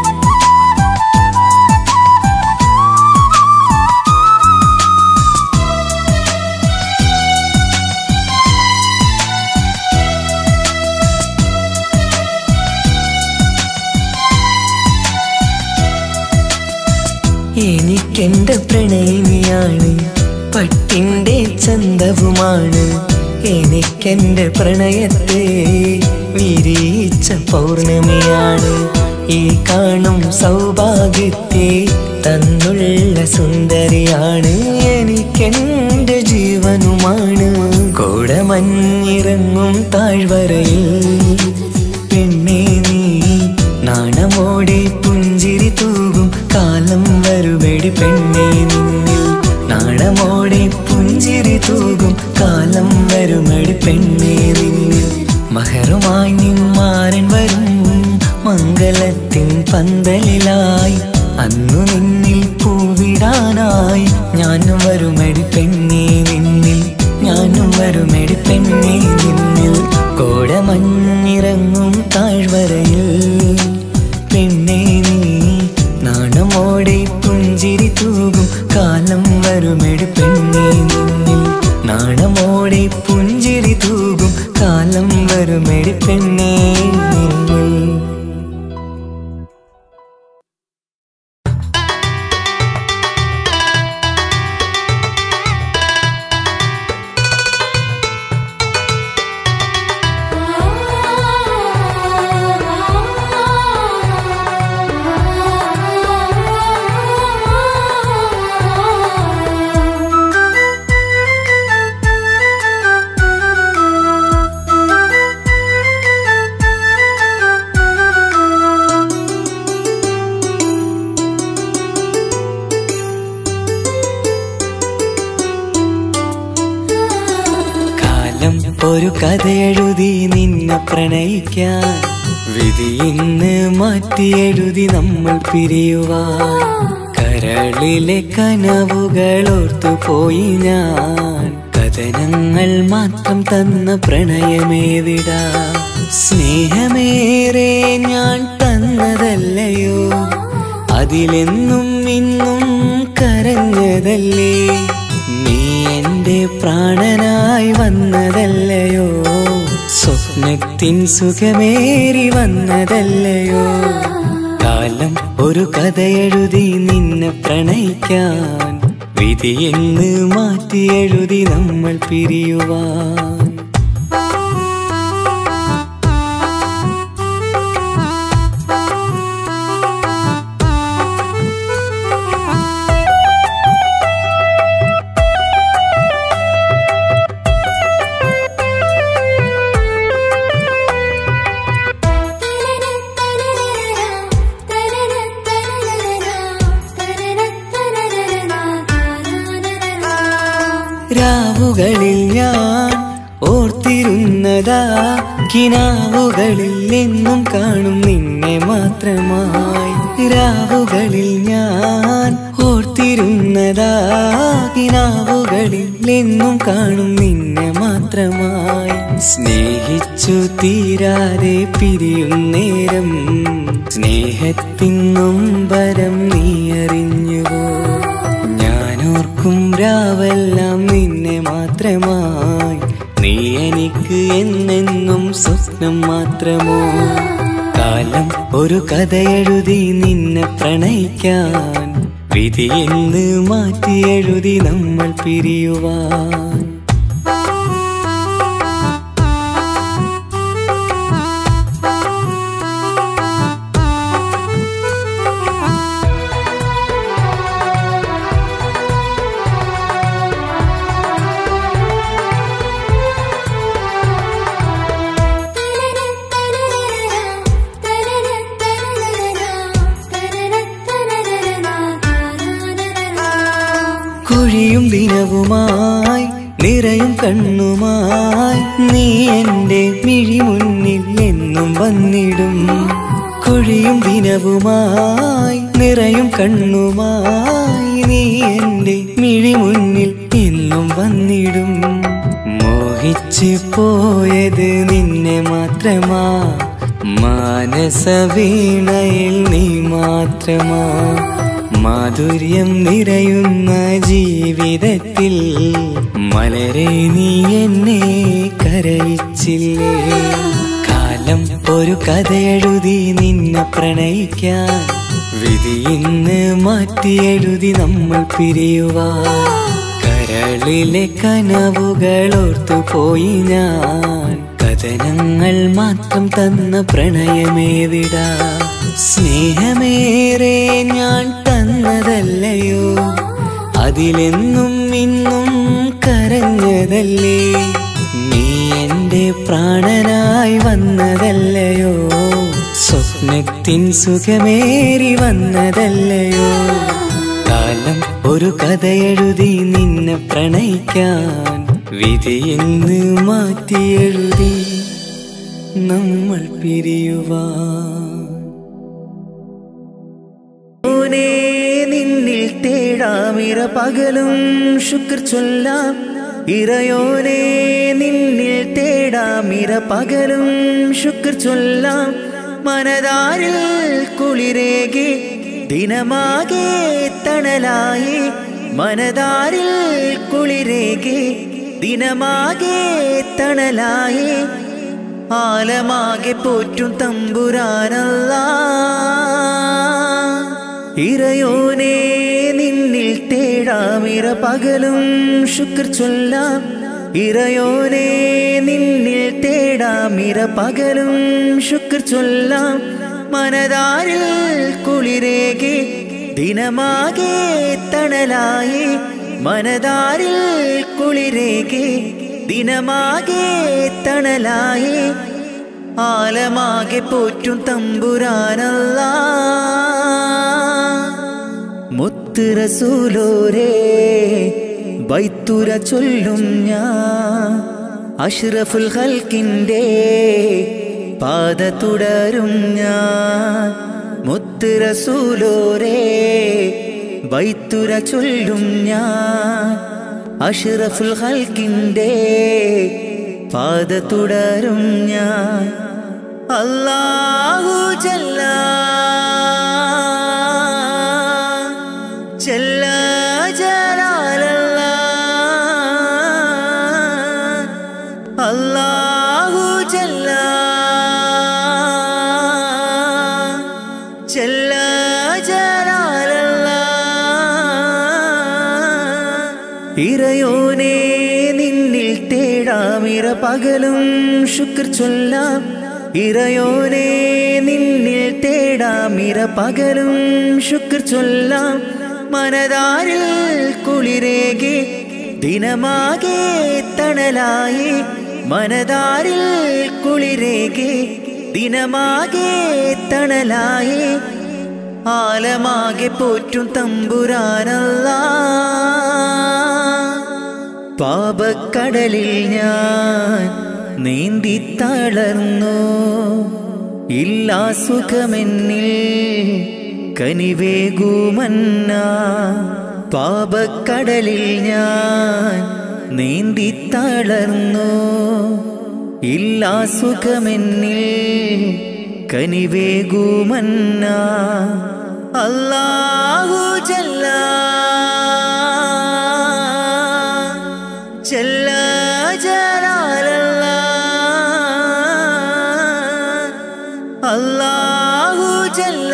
എനിക്കെന്റെ പ്രണയിനിയാണ് പട്ടിന്റെ ചന്തവുമാണ് എനിക്കെന്റെ പ്രണയത്തെ വിരിയിച്ച പൗർണമിയാണ് ഈ കാണും സൗഭാഗ്യത്തെ തന്നുള്ള സുന്ദരിയാണ് എനിക്കെന്റെ ജീവനുമാണ് കോടമഞ്ഞിറങ്ങും താഴ്വരയിൽ പെണ്ണേ നീ നാണമോടെ പുഞ്ചിരി തൂകും കാലം വരുമെടി പെണ്ണേ നിന്നിൽ നാണമോടെ പുഞ്ചിരി തൂകും കാലം വരുമെടി പെണ്ണേ നിന്നിൽ മഹറുമായി നിന്മാരൻ വരും മംഗളത്തിൻ പന്തലിലായി അന്നു നിന്നിൽ പൂവിടാനായി ഞാനും വരുമെടി പെണ്ണേ നിന്നിൽ ഞാനും വരുമെടി പെണ്ണേ നിന്നിൽ കോടമഞ്ഞിറങ്ങും താഴ്വരയിൽ പെണ്ണേ നീ നാണമോടെ പുഞ്ചിരി തൂകും കാലം വരുമെടി പെണ്ണേ നിന്നിൽ നാണമോടെ പുഞ്ചിരി തൂകും കാലം വരുമെടി പെണ്ണേ നിന്നിൽ ഒരു കഥയെഴുതി നിന്നെ പ്രണയിക്കാൻ വിധി ഇന്ന് മാറ്റിയെഴുതി നമ്മൾ പിരിയുവാൻ കരളിലെ കനവുകൾ ഓർത്തുപോയി ഞാൻ കഥനങ്ങൾ മാത്രം തന്ന പ്രണയമേവിടാ സ്നേഹമേറെ ഞാൻ തന്നതല്ലയോ അതിലെന്നും ഇന്നും കരഞ്ഞതല്ലേ നീ എന്റെ പ്രാണനായി വന്നതല്ലയോ സ്വപ്നത്തിൻ സുഖമേറി വന്നതല്ലയോ കാലം ഒരു കഥയെഴുതി നിന്നെ പ്രണയിക്കാൻ വിധി എന്ന് മാറ്റിയെഴുതി നമ്മൾ പിരിയുവാൻ രാവുകളിൽ ഞാൻ ഓർത്തിരുന്നതാ കിനാവുകളിൽ എന്നും കാണും നിന്നെ മാത്രമായി രാവുകളിൽ ഞാൻ ഓർത്തിരുന്നതാ കിനാവുകളിൽ എന്നും കാണും നിന്നെ മാത്രമായി സ്നേഹിച്ചു തീരാതെ പിരിയും നേരം സ്നേഹത്തിൻ നൊമ്പരം നീ അറിഞ്ഞുവോ ഞാനോർക്കും രാവെല്ലാം നിന്നെ മാത്രമായി നീ എനിക്ക് എന്നെന്നും സ്വപ്നം മാത്രമോ കാലം ഒരു കഥയെഴുതി നിന്നെ പ്രണയിക്കാൻ വിധി എന്ന് മാറ്റിയെഴുതി നമ്മൾ പിരിയുവാൻ കൊഴിയും ദിനവുമായി നിറയും കണ്ണുമായി നീ എൻ്റെ മിഴി മുന്നിൽ എന്നും വന്നിടും. കൊഴിയും ദിനവുമായി നിറയും കണ്ണുമായി നീ എൻ്റെ മിഴി മുന്നിൽ എന്നും വന്നിടും. മോഹിച്ചു പോയത് നിന്നെ മാത്രമാ, മാനസ വീണയിൽ നീ മാത്രമാ. മാധുര്യം നിറയുന്ന ജീവിതത്തിൽ മലരെ നീ എന്നെ കരയിച്ചില്ലേ. കാലം ഒരു കഥയെഴുതി നിന്നെ പ്രണയിക്കാൻ, വിധി ഇന്ന് മാറ്റിയെഴുതി നമ്മൾ പിരിയുവാൻ. കരളിലെ കനവുകൾ ഓർത്തുപോയി ഞാൻ, കഥനങ്ങൾ മാത്രം തന്ന പ്രണയമേവിടാ. സ്നേഹമേറെ ഞാൻ തന്നതല്ലയോ, അതിലെന്നും ഇന്നും കരഞ്ഞതല്ലേ. നീ എൻ്റെ പ്രാണനായി വന്നതല്ലയോ, സ്വപ്നത്തിൻ സുഖമേറി വന്നതല്ലയോ. കാലം ഒരു കഥയെഴുതി നിന്നെ പ്രണയിക്കാൻ, വിധി ഇന്ന് മാറ്റിയെഴുതി നമ്മൾ പിരിയുവാൻ. നിന്നിൽ തേടാമിര പകലും ശുക്ർ ചൊല്ലാം, ഇറയോനെ നിന്നിൽ തേടാമിര പകലും ശുക്ർ ചൊല്ലാം. മനതാരിൽ കുളിരേകി ദിനമാകെ തണലായി, മനതാരിൽ കുളിരേകി ദിനമാകെ തണലായി. ആലമാകെ പോറ്റും തമ്പുരാനല്ലാ, ഇറയോനെ നിന്നിൽ തേടാമിര പകലും ശുക്ർ ചൊല്ലാം. ഇറയോനെ നിന്നിൽ തേടാമിര പകലും ശുക്ർ ചൊല്ലാം. മനതാരിൽ കുളിരേകി ദിനമാകെ തണലായി, മനതാരിൽ കുളിരേകി ദിനമാകെ തണലായി. ആലമാകെ പോറ്റും തമ്പുരാനല്ലാ, മുത്ത് റസൂലോരേ ബൈത്തുര ചൊല്ലും ഞാൻ. അഷ്റഫുൽ ഖൽക്കിൻ്റെ പാത തുടരും ഞാൻ. മുത്ത് റസൂലോരേ ബൈത്തുര ചൊല്ലും ഞാൻ. അഷ്റഫുൽ ഖൽക്കിൻ്റെ പാത തുടരും ഞാൻ. അല്ലാഹു ജല്ല ജല്ല ജലാലല്ലാ, അല്ലാഹു ജല്ല ജല്ല ജലാലല്ലാ. ഇറയോനെ നിന്നിൽ തേടാമിര പകലും ശുക്ർ ചൊല്ലാം. ഇറയോനെ നിന്നിൽ തേടാമിര പകലും ശുക്ർ ചൊല്ലാം. മനതാരിൽ കുളിരേകി ദിനമാകെ തണലായി, മനതാരിൽ കുളിരേകി ദിനമാകെ തണലായി. ആലമാകെ പോറ്റും തമ്പുരാനല്ലാ, പാപക്കടലിൽ ഞാൻ നീന്തി തളർന്നു. ഇല്ലാ സുഖമെന്നിൽ കനിവേകുമന്ന. പാപക്കടലിൽ ഞാൻ നീന്തി തളർന്നു. ഇല്ലാ സുഖമെന്നിൽ കനിവേകുമന്ന. അല്ലാഹു ജല്ല ജല്ല ജലാലല്ലാ, അല്ലാഹു ജല്ല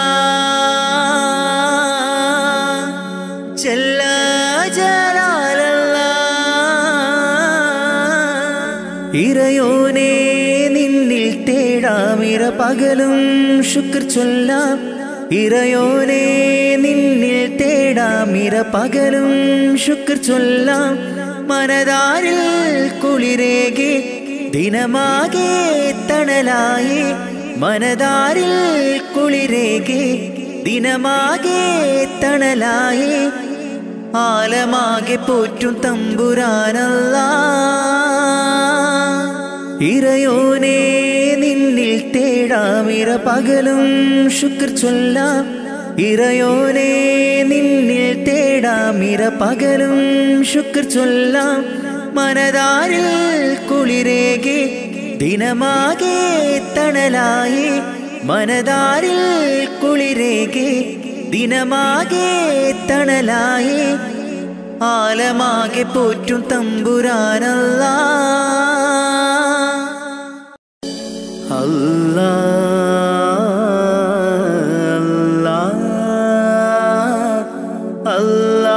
ജല്ല ജലാലല്ലാ. ഇറയോനെ നിന്നിൽ തേടാമിര പകലും ശുക്ർ ചൊല്ലാം. ഇറയോനെ നിന്നിൽ തേടാമിര പകലും ശുക്ർ ചൊല്ലാം. മനതാരിൽ കുളിരേകി ദിനമാകെ തണലായി, മനതാരിൽ കുളിരേകി ദിനമാകെ തണലായി. ആലമാകെ പോറ്റും തമ്പുരാനല്ലാ. ഇറയോനെ നിന്നിൽ തേടാമിര പകലും ശുക്ർ ചൊല്ലാം. ഇറയോനെ നിന്നിൽ തേടാമിര പകലും ശുക്ർ ചൊല്ലാം. മനതാരിൽ കുളിരേകെ ദിനമാകെ തണലായി. മനതാരിൽ കുളിരേകെ ദിനമാകെ തണലായി. ആലമാകെ പോറ്റും തമ്പുരാനല്ലാ. അല്ലാ അല്ലാ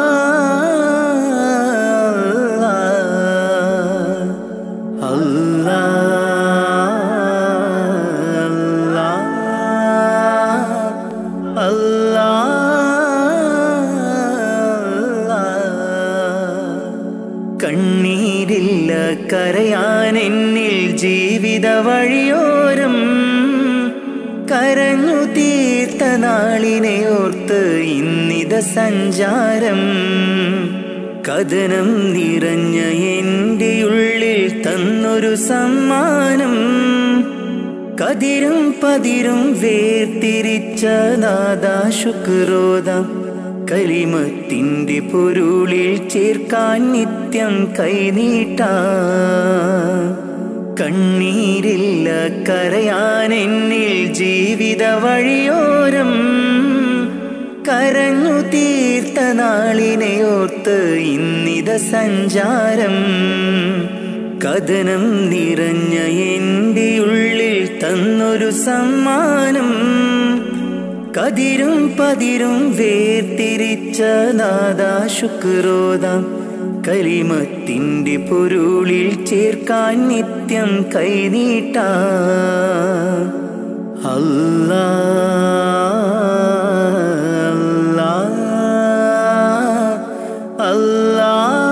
അല്ലാ അല്ലാ. കണ്ണീരില്ല കരയാൻ എന്നിൽ ജീവിത വഴിയോരം. കരഞ്ഞു തീർത്ത നാളിനെ ഓർത്ത് ഇന്നിത സഞ്ചാരം. കഥനം നിറഞ്ഞ എൻ്റെ ഉള്ളിൽ തന്നൊരു സമ്മാനം. കതിരും പതിരും വേർതിരിച്ച നാദാ ശുക്രോദാം. കലിമത്തിൻ്റെ പൊരുളിൽ ചേർക്കാൻ നിത്യം കൈനീട്ടാം. കണ്ണീരില്ല കരയാൻ എന്നിൽ ജീവിത വഴിയോരം. കരഞ്ഞു തീർത്ത നാളിനെ ഓർത്ത് ഇന്നിത സഞ്ചാരം. കഥനം നിറഞ്ഞ എൻ്റെ ഉള്ളിൽ തന്നൊരു സമ്മാനം. കതിരും പതിരും വേർതിരിച്ച നാദാ ശുക്രോദാം. കലിമത്തിൻ്റെ പൊരുളിൽ ചേർക്കാൻ നിത്യം കൈനീട്ടാം. അല്ലാ അല്ലാ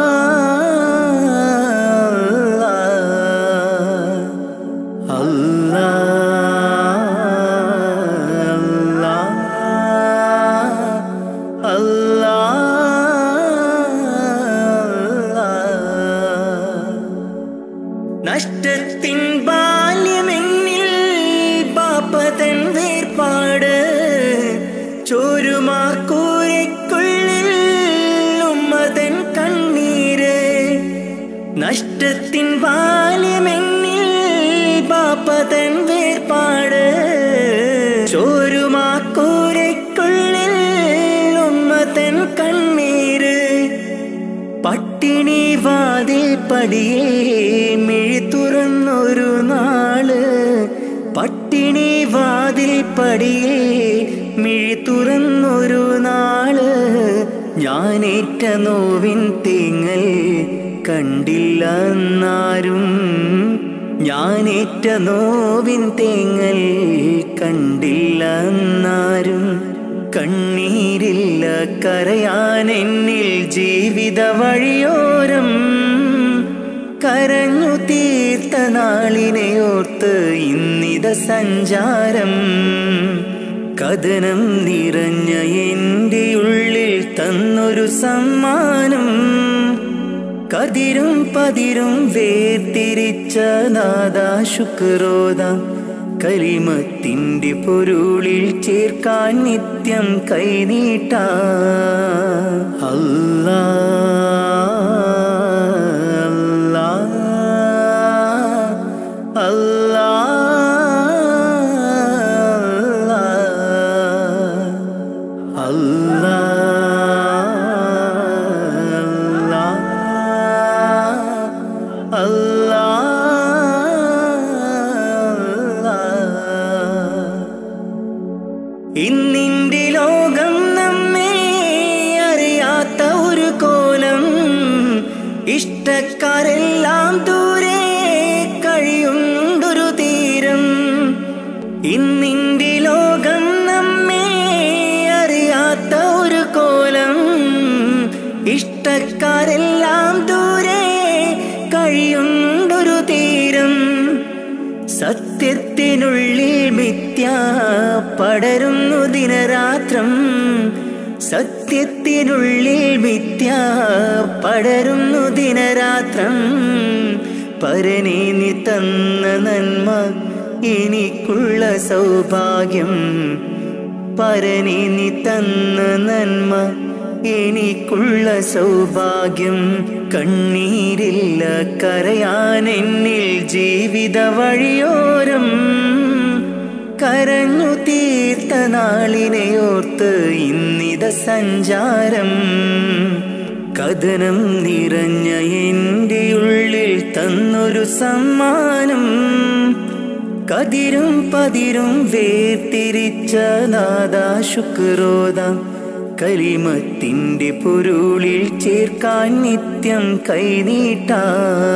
അല്ലാ അല്ലാ. നഷ്ടത്തിൻ ബാല്യമെന്നിൽ പാപ്പതൻ വേർപാട്. ചോരുമാക്കൂരയ്ക്കുള്ളിൽ ഉമ്മതൻ കണ്ണീര്. നഷ്ടത്തിൻ ബാല്യമെന്നിൽ പാപ്പതൻ വേർപാട്. ചോരുമാക്കൂരയ്ക്കുള്ളിൽ ഉമ്മതൻ കണ്ണീര്. പട്ടിണി വാതിൽ പടിയേ മിഴി തുറന്നൊരു നാള്. പട്ടിണി വാതിൽ പടിയേ മിഴി തുറന്നൊരു നാള്. ഞാനേറ്റ നോവിൻ തേങ്ങൽ കണ്ടില്ല എന്നാരും. ഞാനേറ്റ നോവിൻ തേങ്ങൽ കണ്ടില്ല എന്നാരും. കണ്ണീരില്ല കരയാൻ എന്നിൽ ജീവിത വഴിയോരം. കരഞ്ഞു തീർത്ത നാളിനെ ഓർത്ത് ഇന്നിത സഞ്ചാരം. കഥനം നിറഞ്ഞ എൻ്റെ ഉള്ളിൽ തന്നൊരു സമ്മാനം. കതിരും പതിരും വേർതിരിച്ച നാദാ ശുക്രോദാം. കലിമത്തിൻ്റെ പൊരുളിൽ ചേർക്കാൻ നിത്യം കൈനീട്ടാം. അല്ലാ അല്ലാ അല്ലാ അല്ലാ. ഇന്നിൻ്റെ ലോകം നമ്മെ അറിയാത്ത ഒരു കോലം. ഇഷ്ടക്കാരെല്ലാം ദൂരെ കഴിയുണ്ടൊരു തീരം. ഇന്നിൻ്റെ ലോകം നമ്മെ അറിയാത്ത ഒരു കോലം. ഇഷ്ടക്കാരെല്ലാം ദൂരെ കഴിയുണ്ടൊരു തീരം. സത്യത്തിനുള്ളിൽ മിഥ്യ പടരുന്നു ദിനരാത്രം. സത്യത്തിനുള്ളിൽ മിഥ്യ പടരുന്നു ദിനരാത്രം. പരനേ നീ തന്ന നന്മ എനിക്കുള്ള സൗഭാഗ്യം. പരനേ നീ തന്ന നന്മ എനിക്കുള്ള സൗഭാഗ്യം. കണ്ണീരില്ല കരയാൻ എന്നിൽ ജീവിത വഴിയോരം. കരഞ്ഞു തീർത്ത നാളിനെയോർത്ത് ഇന്നിത സഞ്ചാരം. കഥനം നിറഞ്ഞ എൻ്റെ ഉള്ളിൽ തന്നൊരു സമ്മാനം. കതിരും പതിരും വേർതിരിച്ച നാദാ ശുക്രോദാം. കലിമത്തിൻ്റെ പൊരുളിൽ ചേർക്കാൻ നിത്യം കൈനീട്ടാ.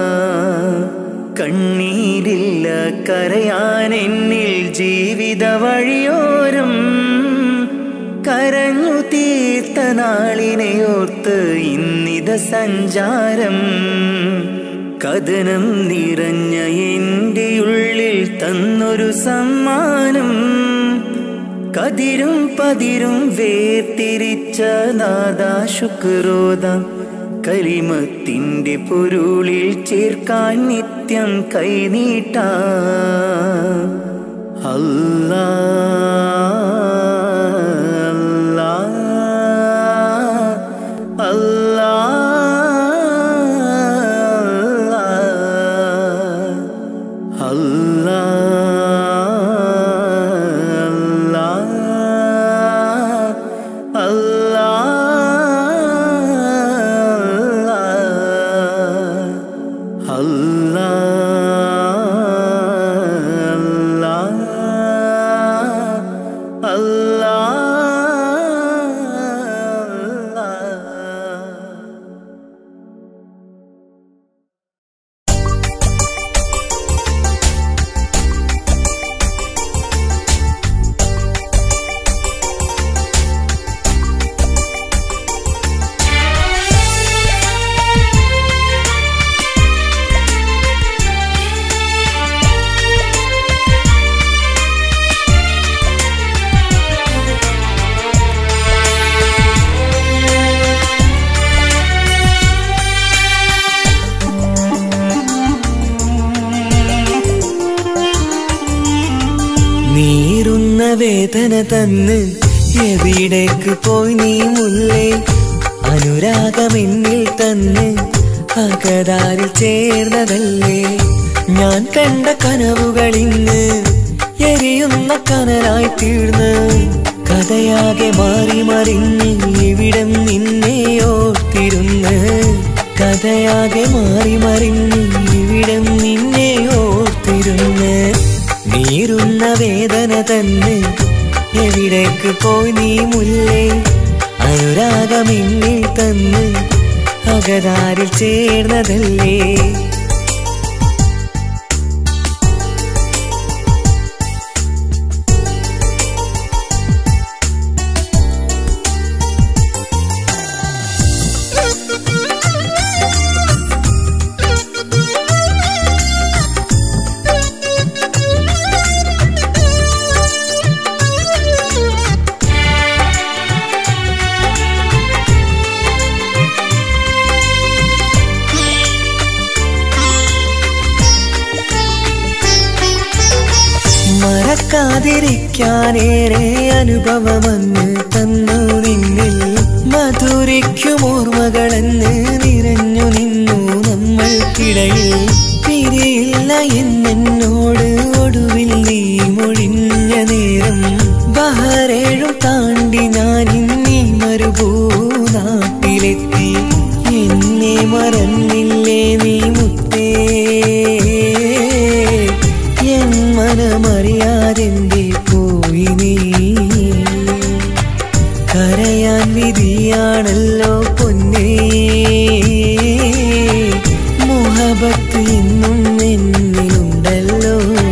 കണ്ണീരില്ല കരയാൻ എന്നിൽ ജീവിത വഴിയോരം. കരഞ്ഞു തീർത്ത നാളിനെയോർത്ത് ഇന്നിത സഞ്ചാരം. കഥനം നിറഞ്ഞ എൻ്റെ ഉള്ളിൽ തന്നൊരു സമ്മാനം. കതിരും പതിരും വേർതിരിച്ച നാദാ ശുക്രോദാം. കലിമത്തിൻ്റെ പൊരുളിൽ ചേർക്കാൻ നിത്യം കൈനീട്ടാ. അല്ലാ അല്ലാ അല്ലാ അല്ലാ വേദന തന്ന് എവിടേക്ക് പോയി നീ മുല്ലേ. അനുരാഗമെന്നിൽ തന്ന് അകതാരിൽ ചേർന്നതല്ലേ. ഞാൻ കണ്ട കനവുകളിന്ന് എരിയുന്ന കനലായി തീർന്ന് കഥയാകെ മാറി മറിഞ്ഞ് ഇവിടം നിന്നെ ഓർത്തിരുന്ന്. കഥയാകെ മാറി മറിഞ്ഞ് ഇവിടം നിന്നെ ഓർത്തിരുന്ന്. നീറുന്ന വേദന തന്ന് എവിടേക്ക് പോയി നീ മുല്ലേ. അനുരാഗമെന്നിൽ തന്ന് അകതാരിൽ ചേർന്നതല്ലേ. മറക്കാതിരിക്കാനേറെ അനുഭവമെന്ന് തന്നു നിന്നിൽ. മധുരിക്കുമോർമ്മകളെന്ന് നിറഞ്ഞു നിന്നു നമ്മൾക്കിടയിൽ. പിരിയില്ല എന്നോട് ഒടുവിൽ നീ മൊഴിഞ്ഞ നേരം. ബഹറേഴും താണ്ടി ഞാൻ ഇന്നീ മരുഭൂനാട്ടിലെത്തി. എന്നെ മറന്നില്ലേ നീ മുത്തേ. എൻ മനമറിയാതെന്റെ പോയി നീ. കരയാൻ വിധിയാണല്ലോ പൊന്നേ. മുഹബത്ത് ഇന്നും എന്നിലുണ്ടല്ലോ.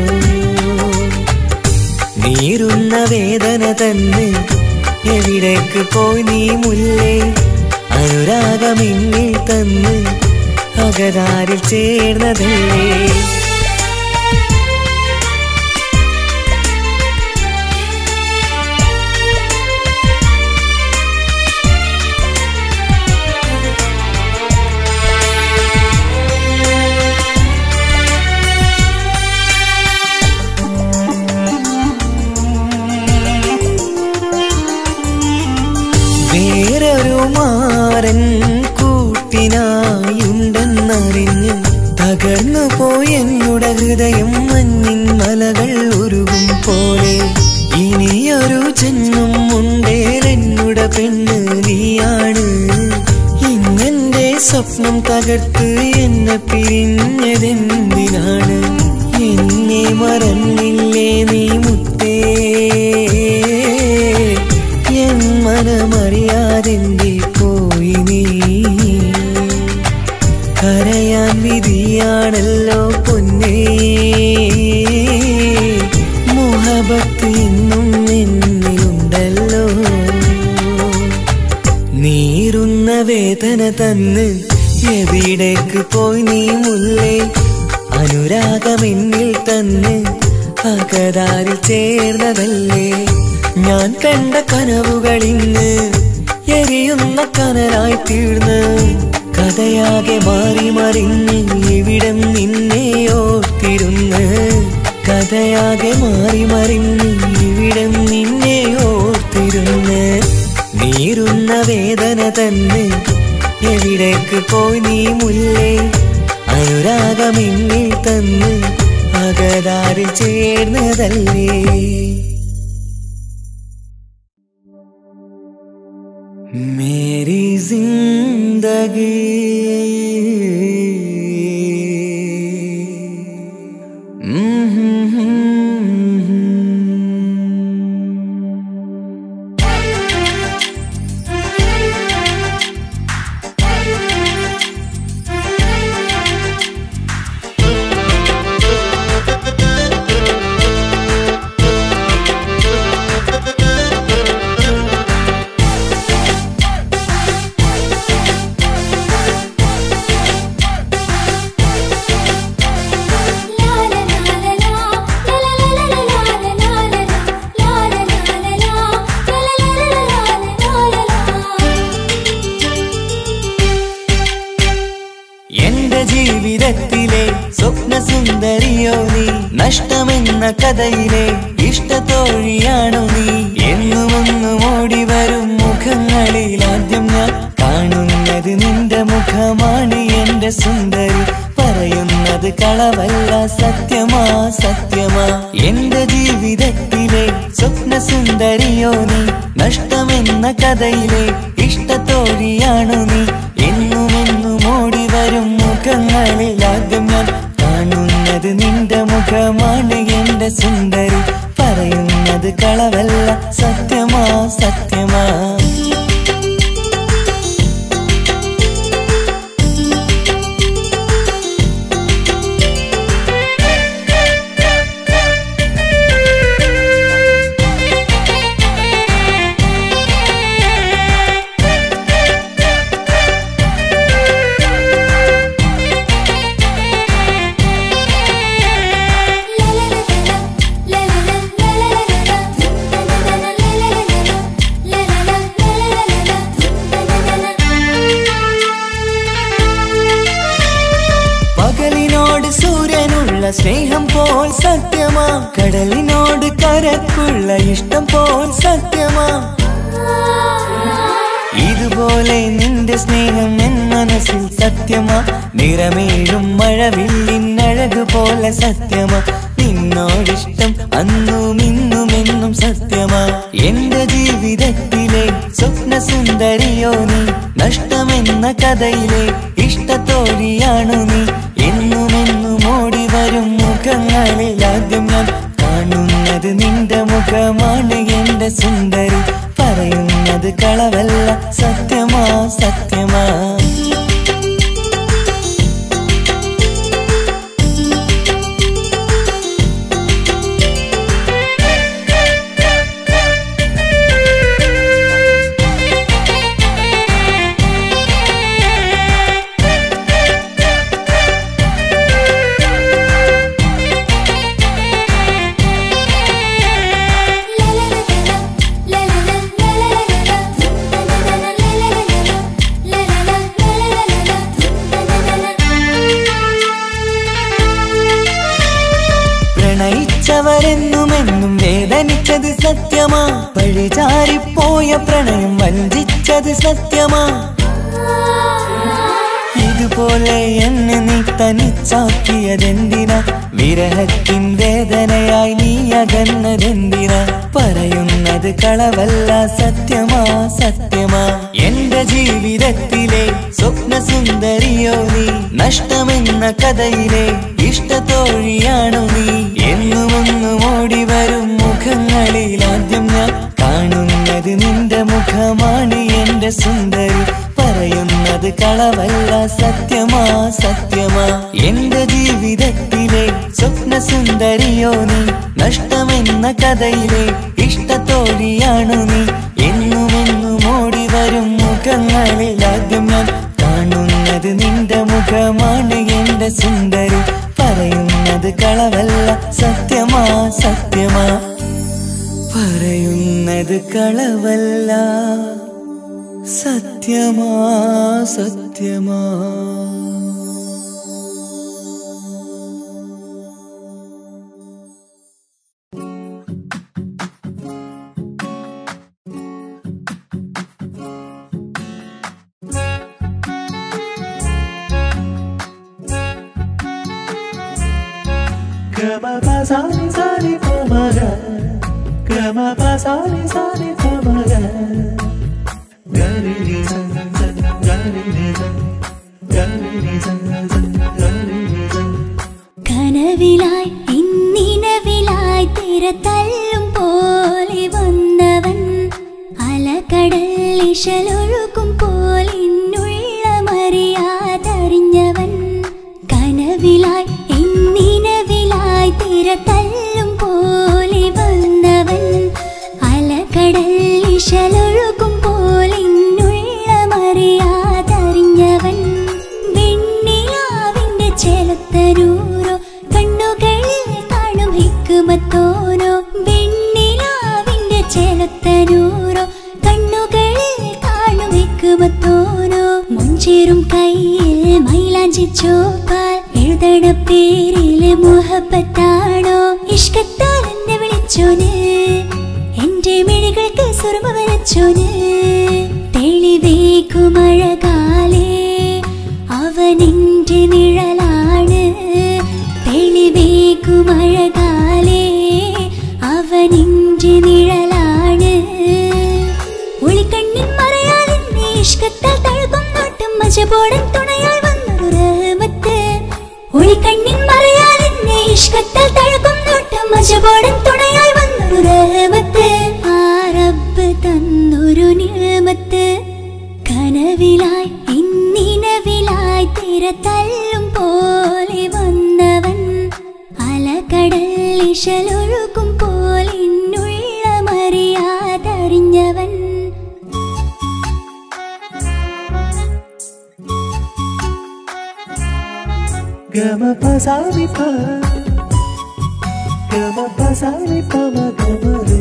നീറുന്ന വേദന തന്ന് എവിടേക്ക് പോയി നീ മുല്ലേ. അനുരാഗമെന്നിൽ തന്ന് അകതാരിൽ ചേർന്നതല്ലേ. വേറൊരു മാരൻ കൂട്ടിനായുണ്ടെന്നറിഞ്ഞ് തകർന്നു പോയെന്നുടെ ഹൃദയം മഞ്ഞിൻ മലകൾ ഉരുകും പോലെ. ഇനിയൊരു ജന്മം ഉണ്ടേലെന്നുടെ പെണ്ണ് നീയാണ്. ഇന്നെന്റെ സ്വപ്നം തകർത്ത് എന്നെ പിരിഞ്ഞതെന്തിനാണ്? എന്നെ മറന്നില്ലേ നീ മുത്തേ, എൻ മനമറിയാതെന്റെ പോയി നീ. കരയാൻ വിധിയാണല്ലോ പൊന്നേ, മുഹബത്ത് ഇന്നും എന്നിലുണ്ടല്ലോ. നീറുന്ന വേദന തന്ന് എവിടേക്ക് പോയി നീ മുല്ലേ? അനുരാഗമെന്നിൽ തന്ന് അകതാരിൽ ചേർന്നതല്ലേ? ഞാൻ കണ്ട കനവുകളിന്ന് എരിയുന്ന കനലായി തീർന്ന് കഥയാകെ മാറി മറിഞ്ഞ് ഇവിടം നിന്നെ ഓർത്തിരുന്ന്. കഥയാകെ മാറി മറിഞ്ഞ് ഇവിടം നിന്നെ ഓർത്തിരുന്ന്. നീറുന്ന വേദന തന്ന് എവിടേക്ക് പോയി നീ മുല്ലേ? അനുരാഗമെന്നിൽ തന്ന് അകതാരിൽ ചേർന്നതല്ലേ? മേരി ജിന്ദഗി ജീവിതത്തിലെ സ്വപ്നസുന്ദരിയോ നീ, നഷ്ടമെന്ന കഥയിലെ ഇഷ്ടത്തോഴിയാണു നീ. എന്നുമൊന്നും ഓടി വരും മുഖങ്ങളിൽ ആദ്യം ഞാൻ കാണുന്നത് നിന്റെ മുഖമാണ് എന്റെ സുന്ദരി. പറയുന്നത് കളവല്ല, സത്യമാ സത്യമാ. എന്റെ ജീവിതത്തിലെ സ്വപ്നസുന്ദരിയോ നീ, നഷ്ടമെന്ന കഥയിലെ ഇഷ്ടത്തോഴിയാണു നീ. എന്നുമെന്നും ഓടി വരും മുഖങ്ങളിൽ ആദ്യം ഞാൻ കാണുന്നത് നിന്റെ മുഖമാണ് എന്റെ സുന്ദരി. പറയുന്നത് കളവല്ല, സത്യമാ സത്യമാ. സ്നേഹം പോൽ സത്യമാ, കടലിനോട് കരക്കുള്ള ഇഷ്ടം പോൽ സത്യമാ. ഇതുപോലെ നിന്റെ സ്നേഹം എൻ മനസ്സിൽ സത്യമാ. നിറമേഴും മഴവില്ലിനഴക് പോലെ സത്യമാ. നിന്നോടിഷ്ടം അന്നും ഇന്നും എന്നും സത്യമാ. എന്റെ ജീവിതത്തിലെ സ്വപ്നസുന്ദരിയോ നീ, നഷ്ടമെന്ന കഥയിലെ ഇഷ്ടത്തോഴിയാണു നീ. എന്നുമെന്നും ഓടി വരും മുഖങ്ങളിൽ ആദ്യം ഞാൻ കാണുന്നത് നിന്റെ മുഖമാണ് എന്റെ സുന്ദരി. പറയുന്നത് കളവല്ല, സത്യമാ സത്യമാ. പ്രണയിച്ചവരെന്നുമെന്നും വേദനിച്ചത് സത്യമാ. പഴിചാരിപ്പോയ പ്രണയം വഞ്ചിച്ച കേട്ടത് സത്യമാ ഇതുപോലെ എന്നെ നീ തനിച്ചാക്കിയതെന്തിനാ വിരഹത്തിൻ വേദനയായി നീ അകന്നതെന്തിനാ പറയുന്നത് കളവല്ല സത്യമാ സത്യമാ എന്റെ ജീവിതത്തിലെ സ്വപ്ന സുന്ദരിയോ നീ നഷ്ടമെന്ന കഥയിലെ ഇഷ്ടത്തോഴിയാണു നീ എന്നുമെന്നും ഓടി വരും മുഖങ്ങളിൽ ആദ്യം ഞാൻ കാണുന്നത് നിന്റെ മുഖമാണ് എന്റെ സുന്ദരി പറയുന്നത് കളവല്ല സത്യമാ സത്യമാ എന്റെ ജീവിതത്തിലെ സ്വപ്ന സുന്ദരിയോ നീ നഷ്ടമെന്ന കഥയിലെ ഇഷ്ടത്തോഴിയാണു നീ എന്നുമെന്നും ഓടി വരും മുഖങ്ങളിൽ ആദ്യം ഞാൻ കാണുന്നത് നിന്റെ മുഖമാണ് എന്റെ സുന്ദരി പറയുന്നത് കളവല്ല സത്യമാ സത്യമാ പറയുന്നത് കളവല്ല സത്യമാ സത്യമാ Gama pa sa ni sa ni pa ma ga, gama pa sa ni sa ni pa ma ga, ga ni ni sa sa, ga ni ni sa, ga ni ni sa sa, ga ni ni sa. കനവിലായി ഇന്നിനവിലായി തിരതല്ലും പോലെ വന്നവൻ അലകടൽ ഇശലൊഴുകും പോലെ ഇന്നുള്ളമറിയാതറിഞ്ഞവൻ കനവിലായി ഇന്നിനവിലായി തിരതല്ലും പോലെ വന്നവൻ അലകടൽ ഇശലൊഴുകും പോലെ ഇന്നുള്ളമറിയാതറിഞ്ഞവൻ വെണ്ണിലാവിന്റെ ചെലുത്തരൂരോ കണ്ണുകളിൽ കാണും ഹിക്കുമത്തോനോ വെണ്ണിലാവിന്റെ ചെലുത്തരൂരോ കണ്ണുകളിൽ കാണും ഹിക്കുമത്തോനോ മുഞ്ചേറും കയ്യിൽ മൈലാഞ്ചി ചോപ്പാൽ എഴുതണ പേരിലെ മുഹബത്താണോ ഇഷ്കത്താൽ എന്നെ വിളിച്ചോന് എന്റെ മിഴികൾക്ക് സുറുമ വരച്ചോന് തെളിവേക്കുമഴകാലേ അവനെന്റെ നിഴലാണ് തെളിവേക്കുമഴകാലേ അവനെന്റെ നിഴലാണ് ഒളിക്കണ്ണിൻ മറയാൽ എന്നെ ഇഷ്കത്താൽ തഴുകും നോട്ടും മജബോടൻ തുണയായി വന്നൊരു റഹ്മത്ത് ഒളിക്കണ്ണിൻ മറയാൽ എന്നെ ഇഷ്കത്താൽ തഴുകും നോട്ടും മജബോടൻ തുണയായി വന്നൊരു റഹ്മത്ത് ആ റബ്ബ് തന്നൊരു നിഅമത്ത് കനവിലായി ഇന്നിനവിലായി തിരതല്ലും പോലെ വന്നവൻ അലകടൽ ഇശലൊഴുകും പോലെ ഇന്നുള്ളമറിയാതറിഞ്ഞവൻ Gama pa sa ni pa, gama pa sa ni pa ma gama re.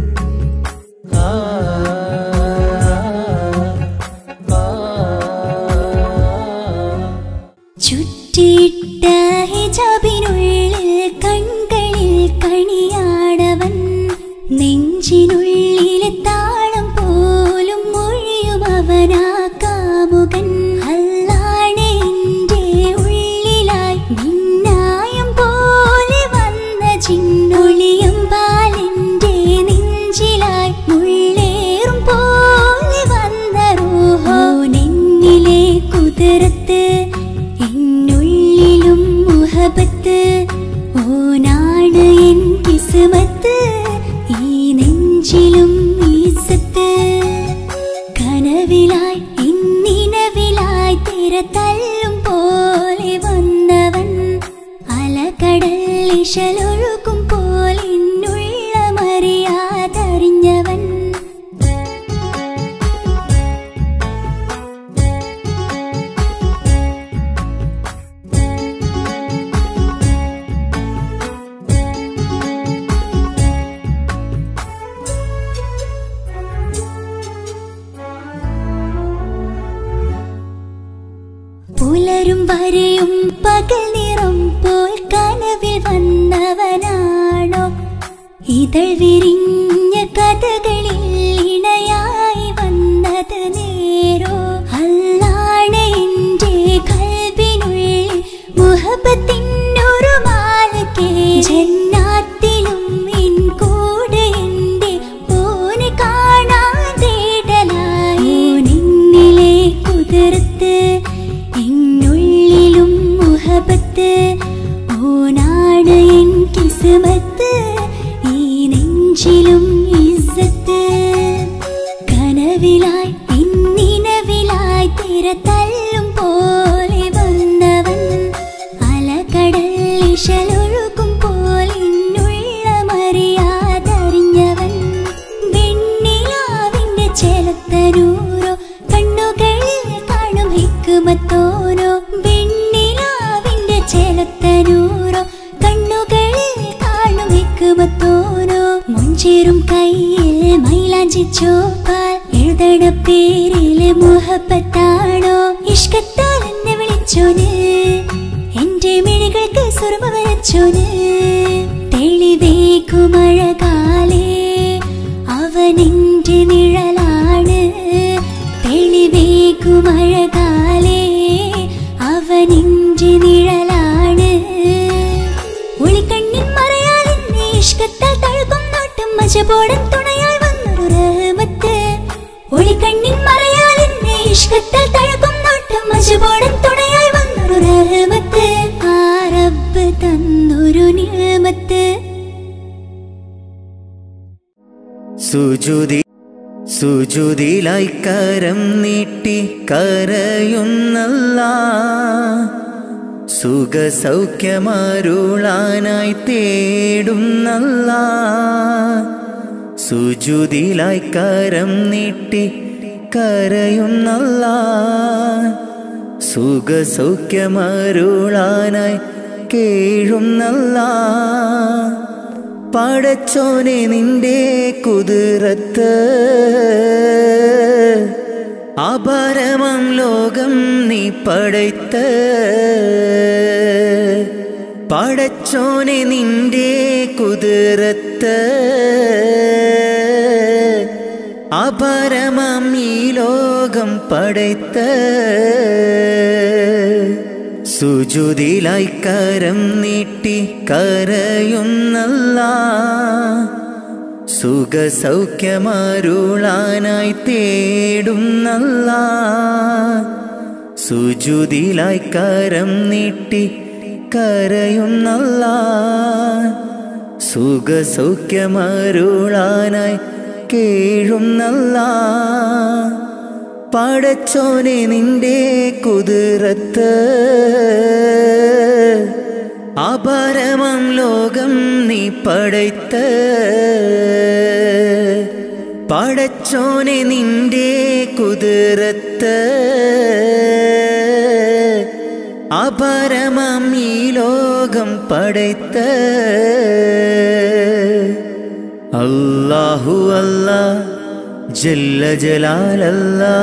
ചുറ്റിയിട്ട ഹിജാബിനുള്ളിൽ കൺകളിൽ കണിയാടവൻ നെഞ്ചിനുള്ളിലെ താളം പോലും മൊഴിയും അവനാ കാമുകൻ അല്ലാണെ എന്റെ ഉള്ളിലായി മിന്നായം പോലെ വന്ന ചിന്നൊളിയും പാലെന്റെ നെഞ്ചിലായി മുള്ളേറും പോലെ വന്ന റൂഹോ നെന്നിലെ കുതിരത്ത് എന്നുള്ളിലും മുഹബത്ത് ഓനാണ് എൻ കിസ്മത്ത് ഈ നെഞ്ചിലും ഈസത്ത് കനവിലായി ഇന്നിനവിലായി തിരതല്ലും പോലെ വന്നവൻ അലകടൽ ഇശലൊഴുകും പോലെ ഇന്നുള്ളമറിയാതറിഞ്ഞവൻ പുലരും വരെയും പകൽ നിറം പോൽ കനവിൽ വന്നവനാണോ ഇതൾ വിരിഞ്ഞ കഥകളിൽ ഇണയായി വന്നത് നീ തിരതല്ലും പോലെ വന്നവൻ അലകടൽ ഇശലൊഴുകും പോലിന്നുള്ളമറിയാതറിഞ്ഞവൻ വെണ്ണിലാവിന്റെ ചേലത്തനൂരോ കണ്ണുകളിൽ കാണും ഹിക്മത്തോരോ വെണ്ണിലാവിന്റെ ചേലത്തനൂരോ കണ്ണുകളിൽ കാണും ഹിക്മത്തോരോ മുഞ്ചേറും കയ്യിൽ മൈലാഞ്ചി ചോപ്പാൽ എഴുതണ പേരിലെ മുഹബത്താണോ ഇഷ്കത്താൽ എന്നെ വിളിച്ചോന് എന്റെ മിഴികൾക്ക് സുറുമ വരച്ചോന് തെളിവേക്കുമഴകാലേ അവനെന്റെ നിഴലാണ് തെളിവേക്കുമഴകാലേ അവനെന്റെ നിഴലാണ് ഒളിക്കണ്ണിൻ മറയാൽ എന്നെ ഇഷ്കത്താൽ തഴുകും നോട്ടും മജബോടൻ തുണയായി വന്നൊരു റഹ്മത്ത് ഒളിക്കണ്ണിൻ മറയാൽ എന്നെ ഇഷ്കത്താൽ തഴുകും നോട്ടും മജബോടൻ തുണയായി വന്നൊരു റഹ്മത്ത് ആ റബ്ബ് തന്നൊരു നിഅമത്ത് സുജൂദി സുജൂദിലായി കരം നീട്ടി കരയുന്നല്ലാ സുഖ സൗഖ്യമരുളാനായി തേടുന്നല്ലാ സുജൂദിലായി കരം നീട്ടി കരയുന്നല്ലാ സുഖ സൗഖ്യമരുളാനായി കേഴുന്നല്ലാ പടച്ചോനെ നിന്റെ കുതിരത്ത് അപരമം ലോകം നീ പടയ്ത്ത പടച്ചോനെ നിന്റെ കുതിരത്ത് അപരമം ഈ ലോകം പടയ്ത്ത സുജൂദിലായി കരം നീട്ടി കരയുന്നല്ലാ സുഖ സൗഖ്യമരുളാനായി തേടുന്നല്ലാ സുജൂദിലായി കരം നീട്ടി കരയുന്നല്ലാ സുഖ സൗഖ്യമരുളാനായി കേഴുന്നല്ലാ പടച്ചോനെ നിന്റെ കുതിരത്ത് അപരമം ലോകം നീ പടയ്ത്ത പടച്ചോനെ നിന്റെ കുതിരത്ത് അപരമം ഈ ലോകം പടയ്ത്ത അല്ലാഹു അല്ലാഹ് ജല്ല ജലാലല്ലാ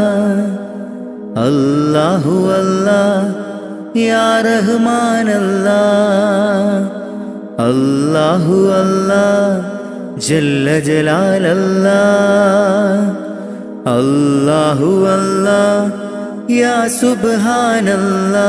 അല്ലാഹു അല്ലാഹ് യാ റഹ്മാനല്ലാ അല്ലാഹു അല്ലാഹ് ജല്ല ജലാലല്ലാ അല്ലാഹു അല്ലാഹ് യാ സുബ്ഹാനല്ലാ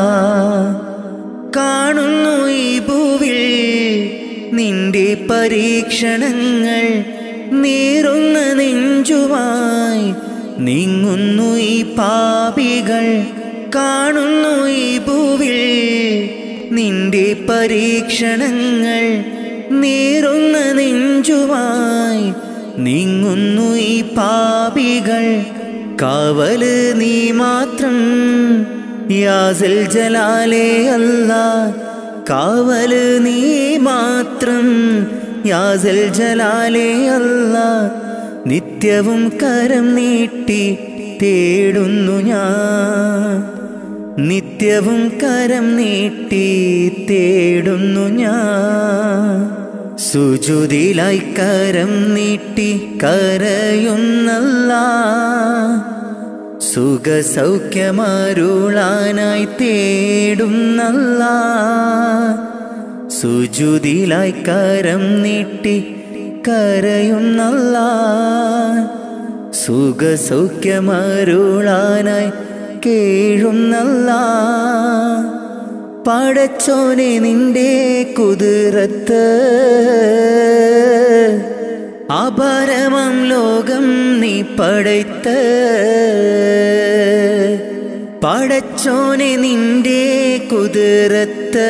കാണുന്നു ഈ ഭൂവിൽ നിന്റെ പരീക്ഷണങ്ങൾ നീറുന്ന നെഞ്ചുമായി നീങ്ങുന്നു ഈ പാപികൾ കാണുന്നു ഈ ഭൂവിൽ നിന്റെ പരീക്ഷണങ്ങൾ നീറുന്ന നെഞ്ചുമായി നീങ്ങുന്നു ഈ പാപികൾ കാവല് നീ മാത്രം യാസിൽ ജലാലേ അല്ലാ കാവല് നീ മാത്രം യാസിൽ ജലാലേ അല്ലാ നിത്യവും കരം നീട്ടി തേടുന്നു ഞാൻ നിത്യവും കരം നീട്ടി തേടുന്നു ഞാൻ സുജൂദിലായി കരം നീട്ടി കരയുന്നല്ലാ സുഖ സൗഖ്യമരുളാനായി തേടുന്നല്ലാ സുജൂദിലായി കരം നീട്ടി കരയുന്നല്ലാ സുഖ സൗഖ്യമരുളാനായി കേഴുന്നല്ലാ പടച്ചോനെ നിന്റെ കുതിരത്ത് അപരമം ലോകം നീ പടയ്ത്ത പടച്ചോനെ നിന്റെ കുതിരത്ത്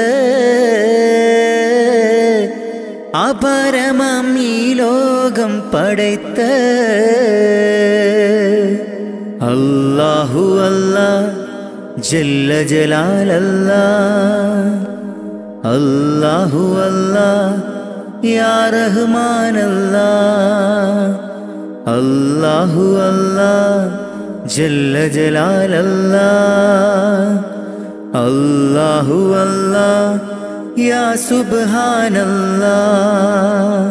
അപരമം ഈ ലോകം പടയ്ത്ത അല്ലാഹു അല്ലാഹ് ജല്ല ജലാലല്ലാഹ് അല്ലാഹു അല്ലാഹ് യാ റഹ്മാൻ അല്ലാഹ് അല്ലാഹു അല്ലാഹ് ജല്ല ജലാലല്ലാഹ് അല്ലാഹു അല്ലാഹ് യാ സുബ്ഹാനല്ലാഹ്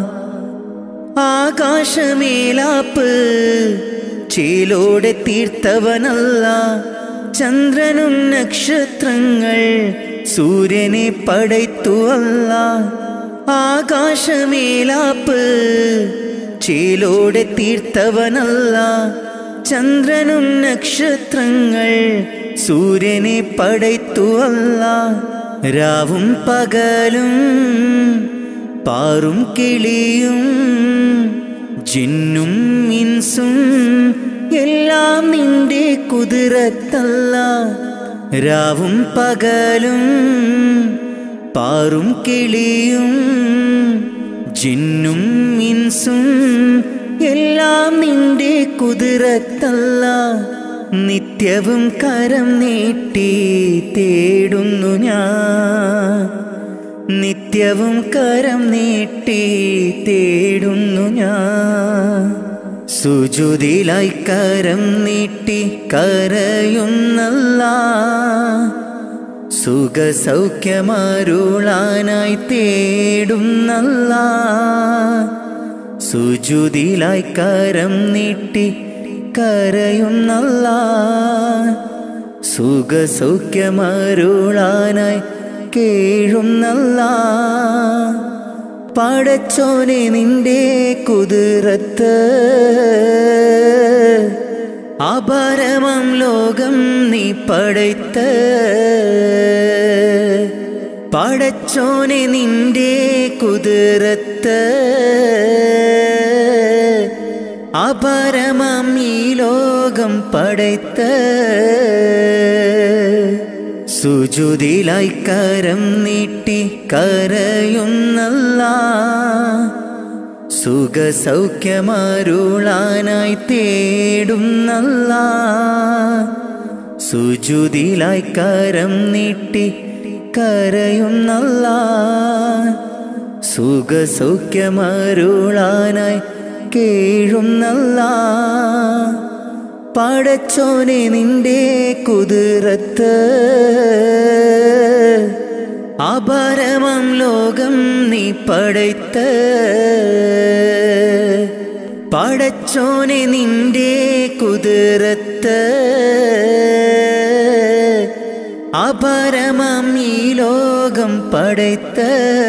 ആകാശമേലാപ്പ് ചേലോടെ തീർത്തവനല്ല ചന്ദ്രനും നക്ഷത്രങ്ങൾ സൂര്യനെ പടയ്ത്തു അല്ല ആകാശമേലാപ്പ് ചേലോടെ തീർത്തവനല്ല ചന്ദ്രനും നക്ഷത്രങ്ങൾ സൂര്യനെ പടയ്ത്തു അല്ല രാവും പകലും പാറും കിളിയും ജിന്നും ഇൻസും എല്ലാം നിന്റെ കുതിരത്തല്ല രാവും പകലും പാറും കിളിയും ജിന്നും ഇൻസും എല്ലാം നിന്റെ കുതിരത്തല്ല നിത്യവും കരം നീട്ടി തേടുന്നു ഞാൻ നിത്യവും കരം നീട്ടി തേടുന്നു ഞാൻ സുജൂദിലായി കരം നീട്ടി കരയുന്നല്ല സുഖസൗഖ്യമരുളാനായി തേടുന്നല്ല സുജൂദിലായി കരം നീട്ടി കരയുന്നല്ല സുഖസൗഖ്യമരുളാനായി കേഴുന്നല്ല പടച്ചോനെ നിന്റെ കുതിരത്ത് അപരമം ലോകം നീ പടയ്ത്ത് പടച്ചോനെ നിന്റെ കുതിരത്ത് അപരമം ഈ ലോകം പടയ്ത്ത് സുജൂദിലായി കരം നീട്ടി കരയുന്നല്ല സുഖസൗഖ്യമരുളാനായി തേടുന്നല്ല സുജൂദിലായി കരം നീട്ടി കരയുന്നല്ല സുഖസൗഖ്യമരുളാനായി കേഴുന്നല്ല പടച്ചോനെ നിന്റെ കുതിരത്ത് അപരമം ലോകം നീ പടയ്ത്ത് പടച്ചോനെ നിന്റെ കുതിരത്ത് അപരമം ഈ ലോകം പടയ്ത്ത്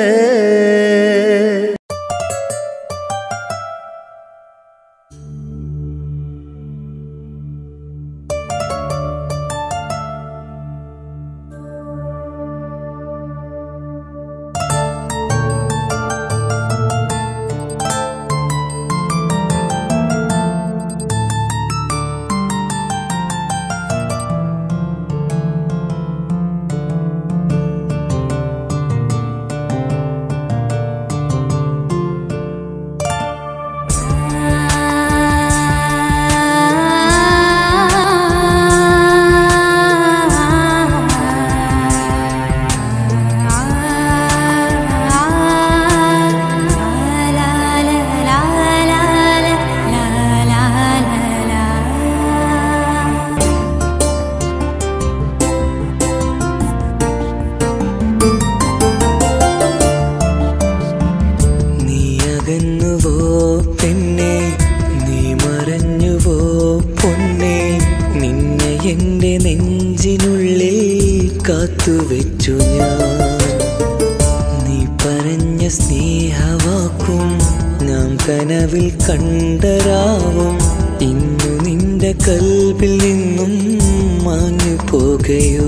കാത്തുവെച്ചു ഞാൻ നീ പറഞ്ഞ സ്നേഹവാക്കും നാം കനവിൽ കണ്ടരാവും ഇന്നു നിന്റെ കൽബിൽ നിന്നും മാഞ്ഞു പോകയോ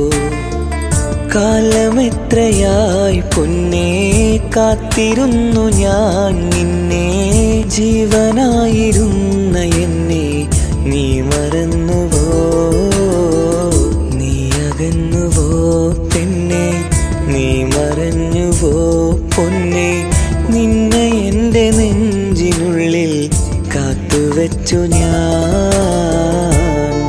കാലമെത്രയായി പൊന്നേ കാത്തിരുന്നു ഞാൻ നിന്നെ ജീവനായിരുന്ന എന്നെ നീ മറന്നുവോ നീ അകന്നുവോ പെണ്ണെ നീ മറഞ്ഞുവോ പൊന്നെ നിന്നെ എൻ്റെ നെഞ്ചിനുള്ളിൽ കാത്തുവെച്ചു ഞാൻ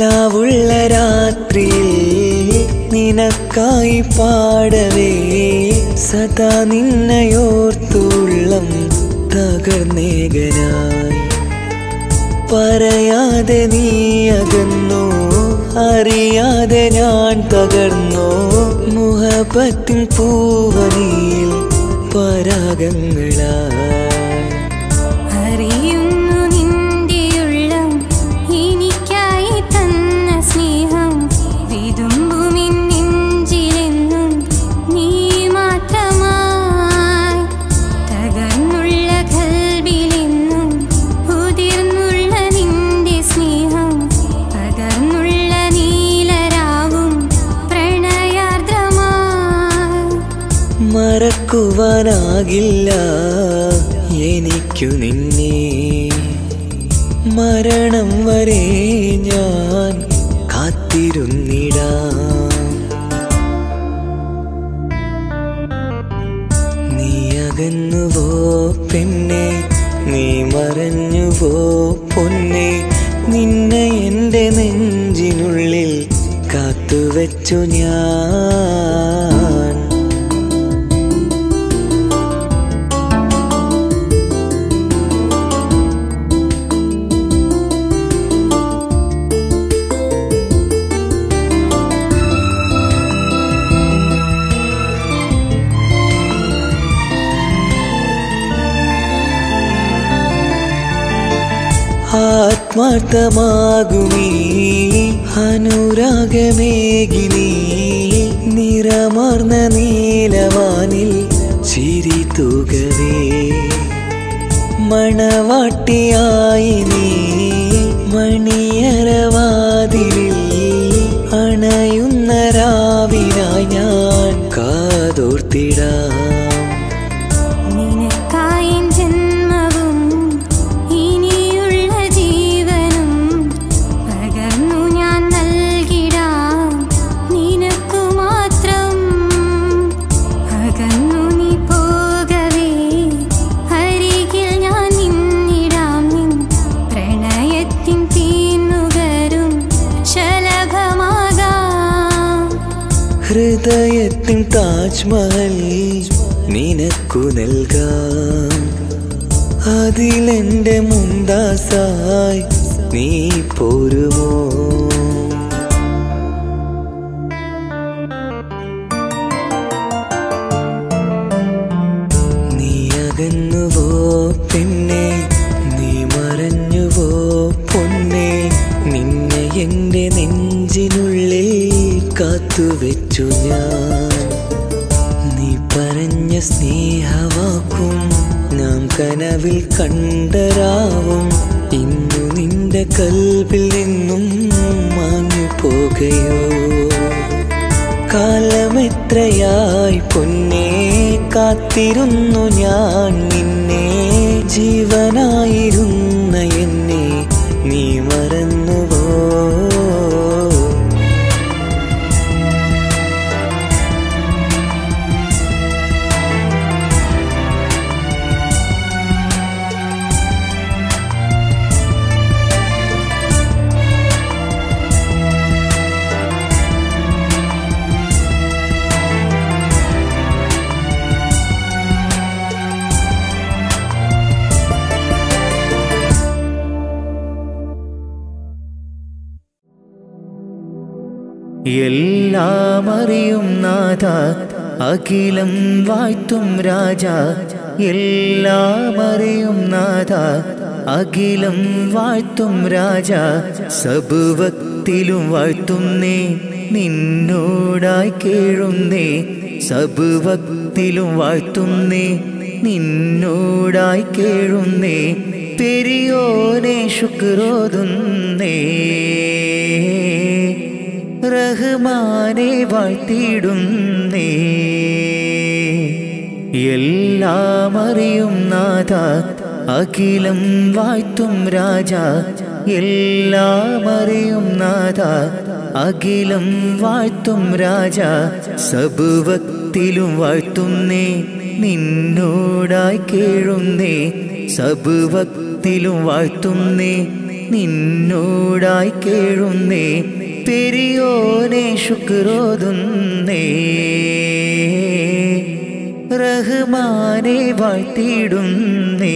നിലാവുള്ള രാത്രിയിൽ നിനക്കായി പാടവേ സദാ നിന്നയോർത്തുള്ളം തകർന്നേകനായി പറയാതെ നീ അകന്നു അറിയാതെ ഞാൻ തകർന്നു മുഹബത്തിൻ പൂവനിയിൽ പരാഗങ്ങളായി അറിയുന്നു നിന്റെയുള്ളം എനിക്കായി തന്ന സ്നേഹം വിതുമ്പുമിൻ നെഞ്ചിലെന്നും നീ മാത്രമായി തകർന്നുള്ള കൽബിലെന്നും ഉതിർന്നുള്ള നിന്റെ സ്നേഹം പകർന്നുള്ള നീലരാവും പ്രണയാർദ്രമായി മറക്കുവാനാകില്ല എനിക്കു നിന്നെ മരണം വരെ ഞാൻ കാത്തിരുന്നിടാം നീ അകന്നുവോ പെണ്ണെ നീ മറഞ്ഞുവോ പൊന്നെ നിന്നെ എൻ്റെ നെഞ്ചിനുള്ളിൽ കാത്തുവെച്ചു ഞാൻ ആത്മാർത്ഥമാകുമീ അനുരാഗമേകിനി നിറമാർന്ന നീലവാനിൽ ചിരി തൂകവേ മണവാട്ടിയായി നീ മണിയറവാതിലിൽ അണയുന്ന രാവിനായി ഞാൻ കാതോർത്തിടാം ഹൃദയത്തിൻ താജ്മഹൽ നിനക്കു നൽകാം അതിലെന്റെ മുന്താസായി നീ പോരുമോ നീ അകന്നുവോ പെണ്ണെ നീ മറഞ്ഞുവോ പൊന്നെ നിന്നെ എൻ്റെ നെഞ്ചിനുള്ളിൽ കാത്തുവെച്ചു ഞാൻ നീ പറഞ്ഞ സ്നേഹവാക്കും നാം കനവിൽ കണ്ടരാവും ഇന്നു നിന്റെ കൽബിൽ നിന്നും മാഞ്ഞു പോകയോ കാലമെത്രയായി പൊന്നേ കാത്തിരുന്നു ഞാൻ നിന്നെ ജീവനായിരുന്ന എന്നെ നീ മറന്നുവോ എല്ലാം അറിയും നാഥ അഖിലം വാഴ്ത്തും രാജ എല്ലാം അറിയും നാഥ അഖിലം വാഴ്ത്തും രാജ സബുവക്തിലും വാഴ്ത്തുന്നേ നിന്നോടായി കേഴുന്നേ സബുവക്തിലും വാഴ്ത്തുന്നേ നിന്നോടായി കേഴുന്നേ പെരിയോനെ ശുക്രോതുന്നേ റഹ്മാനെ വാഴ്ത്തിയിടുന്നേ എല്ലാം അറിയും നാഥ അഖിലം വാഴ്ത്തും രാജ എല്ലാം അറിയും നാഥ അഖിലം വാഴ്ത്തും രാജ സബുവക്തിലും വാഴ്ത്തുന്നേ നിന്നോടായി കേഴുന്നേ സബുവക്തിലും വാഴ്ത്തുന്നേ നിന്നോടായി കേഴുന്നേ പെരിയോനെ ശുക്രോതുന്നേ റഹ്മാനെ വാഴ്ത്തിയിടുന്നേ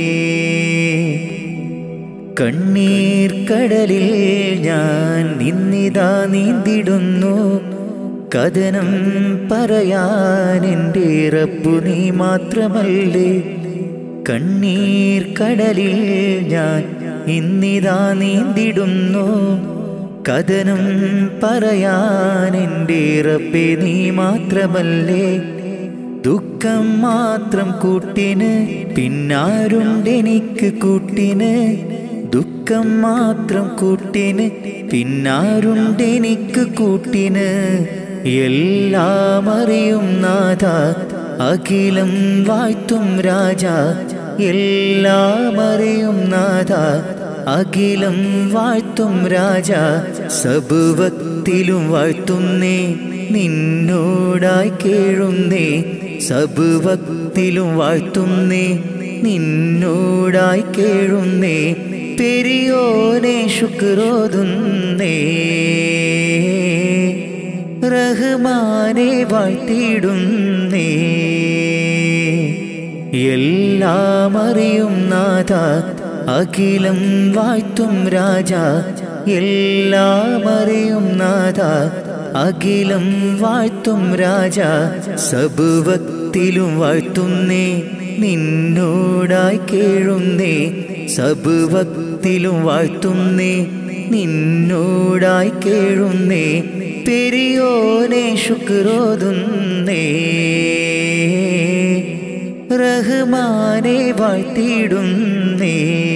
കണ്ണീർ കടലിൽ ഞാൻ നിന്നിതാ നീന്തിടുന്നു കഥനം പറയാൻ എൻ്റെ റബ്ബു നീ മാത്രമല്ലേ കണ്ണീർ കടലിൽ ഞാൻ ഇന്നിതാ നീന്തിടുന്നു കഥനം പറയാൻ എൻ്റെ റബ്ബേ നീ മാത്രമല്ലേ ദുഃഖം മാത്രം കൂട്ടിന് പിന്നാരുണ്ടെനിക്ക് കൂട്ടിന് ദുഃഖം മാത്രം കൂട്ടിന് പിന്നാരുണ്ടെനിക്ക് കൂട്ടിന് എല്ലാം അറിയും നാഥ അഖിലം വാഴ്ത്തും രാജ എല്ലാം അറിയും നാഥ അഖിലം വാഴ്ത്തും രാജ സബുവക്തിലും വാഴ്ത്തുന്നേ നിന്നോടായി കേഴുന്നേ സബുവക്തിലും വാഴ്ത്തുന്നേ നിന്നോടായി കേഴുന്നേ പെരിയോനെ ശുക്രോതുന്നേ റഹ്മാനെ വാഴ്ത്തിയിടുന്നേ എല്ലാം അറിയും നാഥ അഖിലം വാഴ്ത്തും രാജ എല്ലാം അറിയും നാഥ അഖിലം വാഴ്ത്തും രാജ സബുവക്തിലും വാഴ്ത്തുന്നേ നിന്നോടായി കേഴുന്നേ സബുവക്തിലും വാഴ്ത്തുന്നേ നിന്നോടായി കേഴുന്നേ പെരിയോനെ ശുക്രോതുന്നേ റഹ്മാനെ വാഴ്ത്തിയിടുന്നേ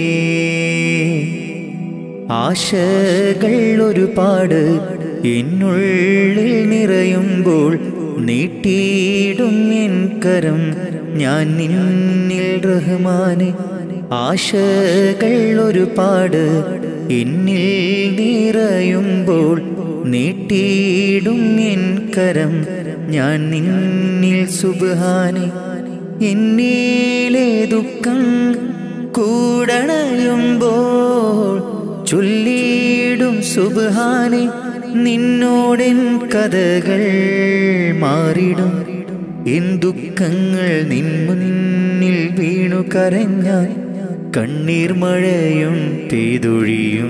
ആശകൾ ഒരുപാട് എന്നുള്ളിൽ നിറയുമ്പോൾ നീട്ടിയിടും എൻ കരം ഞാൻ നിന്നിൽ റഹ്മാനെ ആശകൾ ഒരുപാട് എന്നിൽ നിറയുമ്പോൾ നീട്ടിയിടും എൻ കരം ഞാൻ നിന്നിൽ സുബ്ഹാനെ എന്നിലെ ദുഃഖം കൂടണയുമ്പോൾ ചൊല്ലിയിടും സുബ്ഹാനെ നിന്നോടെൻ കഥകൾ മാറിടും എൻ ദുഃഖങ്ങൾ നിൻ മുന്നിൽ വീണു കരഞ്ഞാൽ കണ്ണീർ മഴയും പെയ്തൊഴിയും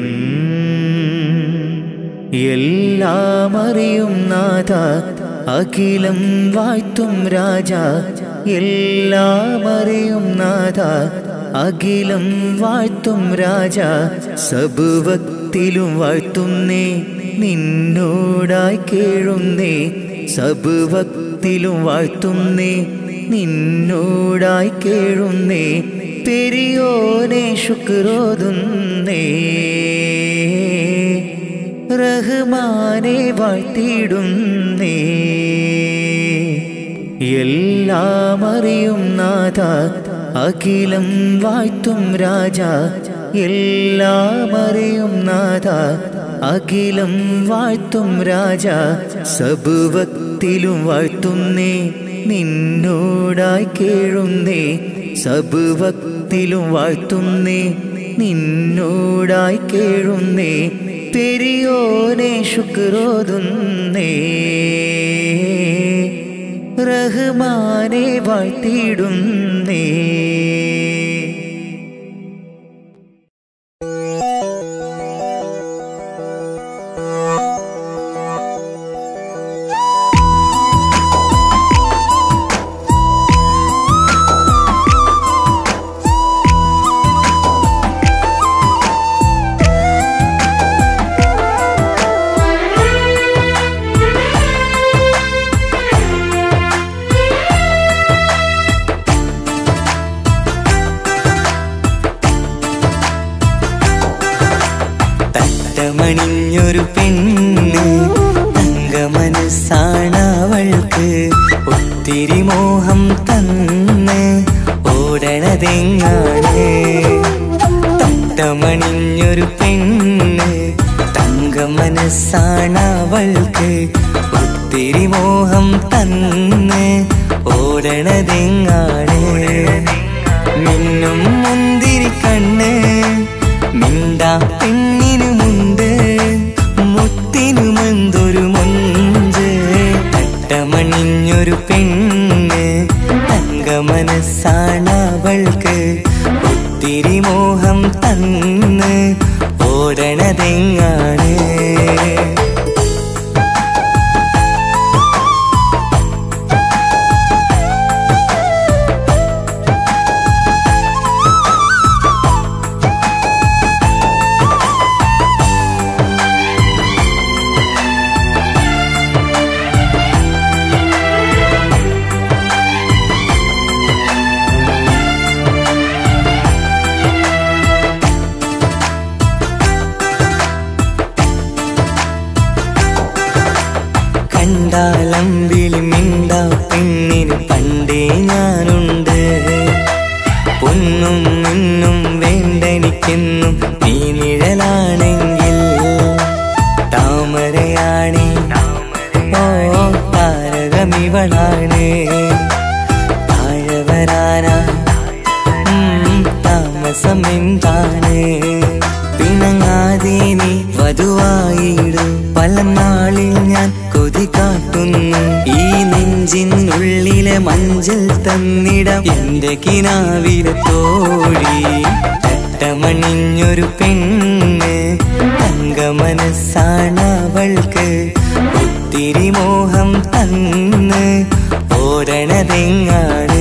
എല്ലാം അറിയും നാഥ അഖിലം വാഴ്ത്തും രാജ എല്ലാം അറിയും നാഥ അഖിലം വാഴ്ത്തും രാജ സബുവക്തിലും വാഴ്ത്തുന്നേ നിന്നോടായി കേഴുന്നേ സബുവക്തിലും വാഴ്ത്തുന്നേ നിന്നോടായി കേഴുന്നേ പെരിയോനെ ശുക്രോതുന്നേ റഹ്മാനെ വാഴ്ത്തിയിടുന്നേ എല്ലാം അറിയും നാഥ അഖിലം വാഴ്ത്തും രാജ എല്ലാം അറിയും നാഥ അഖിലം വാഴ്ത്തും രാജ സബുവക്തിലും വാഴ്ത്തുന്നേ നിന്നോടായി കേഴുന്നേ സബുവക്തിലും വാഴ്ത്തുന്നേ നിന്നോടായി കേഴുന്നേ പെരിയോനെ ശുക്രോതുന്നേ റഹ്മാനെ വാഴ്ത്തിയിടുന്നേ മണിഞ്ഞൊരു പെണ്ണ് തങ്കമനസ്സാണവൾക്ക് ഒത്തിരി മോഹം തന്ന് ഓടണതെങ്ങാണ് തട്ടമണിഞ്ഞൊരു പെണ്ണ് തങ്കമനസ്സാണവൾക്ക് ഒത്തിരി മോഹം തന്ന് ഓടണതെങ്ങാണ് മിന്നും മുന്തിരി കണ്ണ് മിണ്ടാ പെണ്ണിനുമുണ്ട് മുത്തിനുമെന്തൊരു മൊഞ്ച്. തട്ടമണിഞ്ഞൊരു പെണ്ണ് തങ്ക മനസ്സാണവൾക്ക്. ഒത്തിരി മോഹം തന്ന് ഓടണതെങ്ങാണ്. കണ്ടാലമ്പിളി മിണ്ട പെണ്ണിന് പണ്ടേ ഞാനുണ്ട്. പൊന്നും മിന്നും വേണ്ടെനിക്കെന്നും നീ നിഴലാണെങ്കിൽ. താമരയാണി ഓ താരകമിവളാണ്. താഴെ വരാനാ താമസം എന്താണ്. പിണങ്ങാതെ നീ വധുവായിടും. പല നാളിൽ ഞാൻ കൊതി കാട്ടുന്നു. ഈ നെഞ്ചിനുള്ളിലെ മഞ്ചൽ തന്നിടം എന്റെ കിനാവിലെ തോഴി. തട്ടമണിഞ്ഞൊരു പെണ്ണ് തങ്ക മനസ്സാണവൾക്ക്. ഒത്തിരി മോഹം തന്ന് ഓടണതെങ്ങാണ്.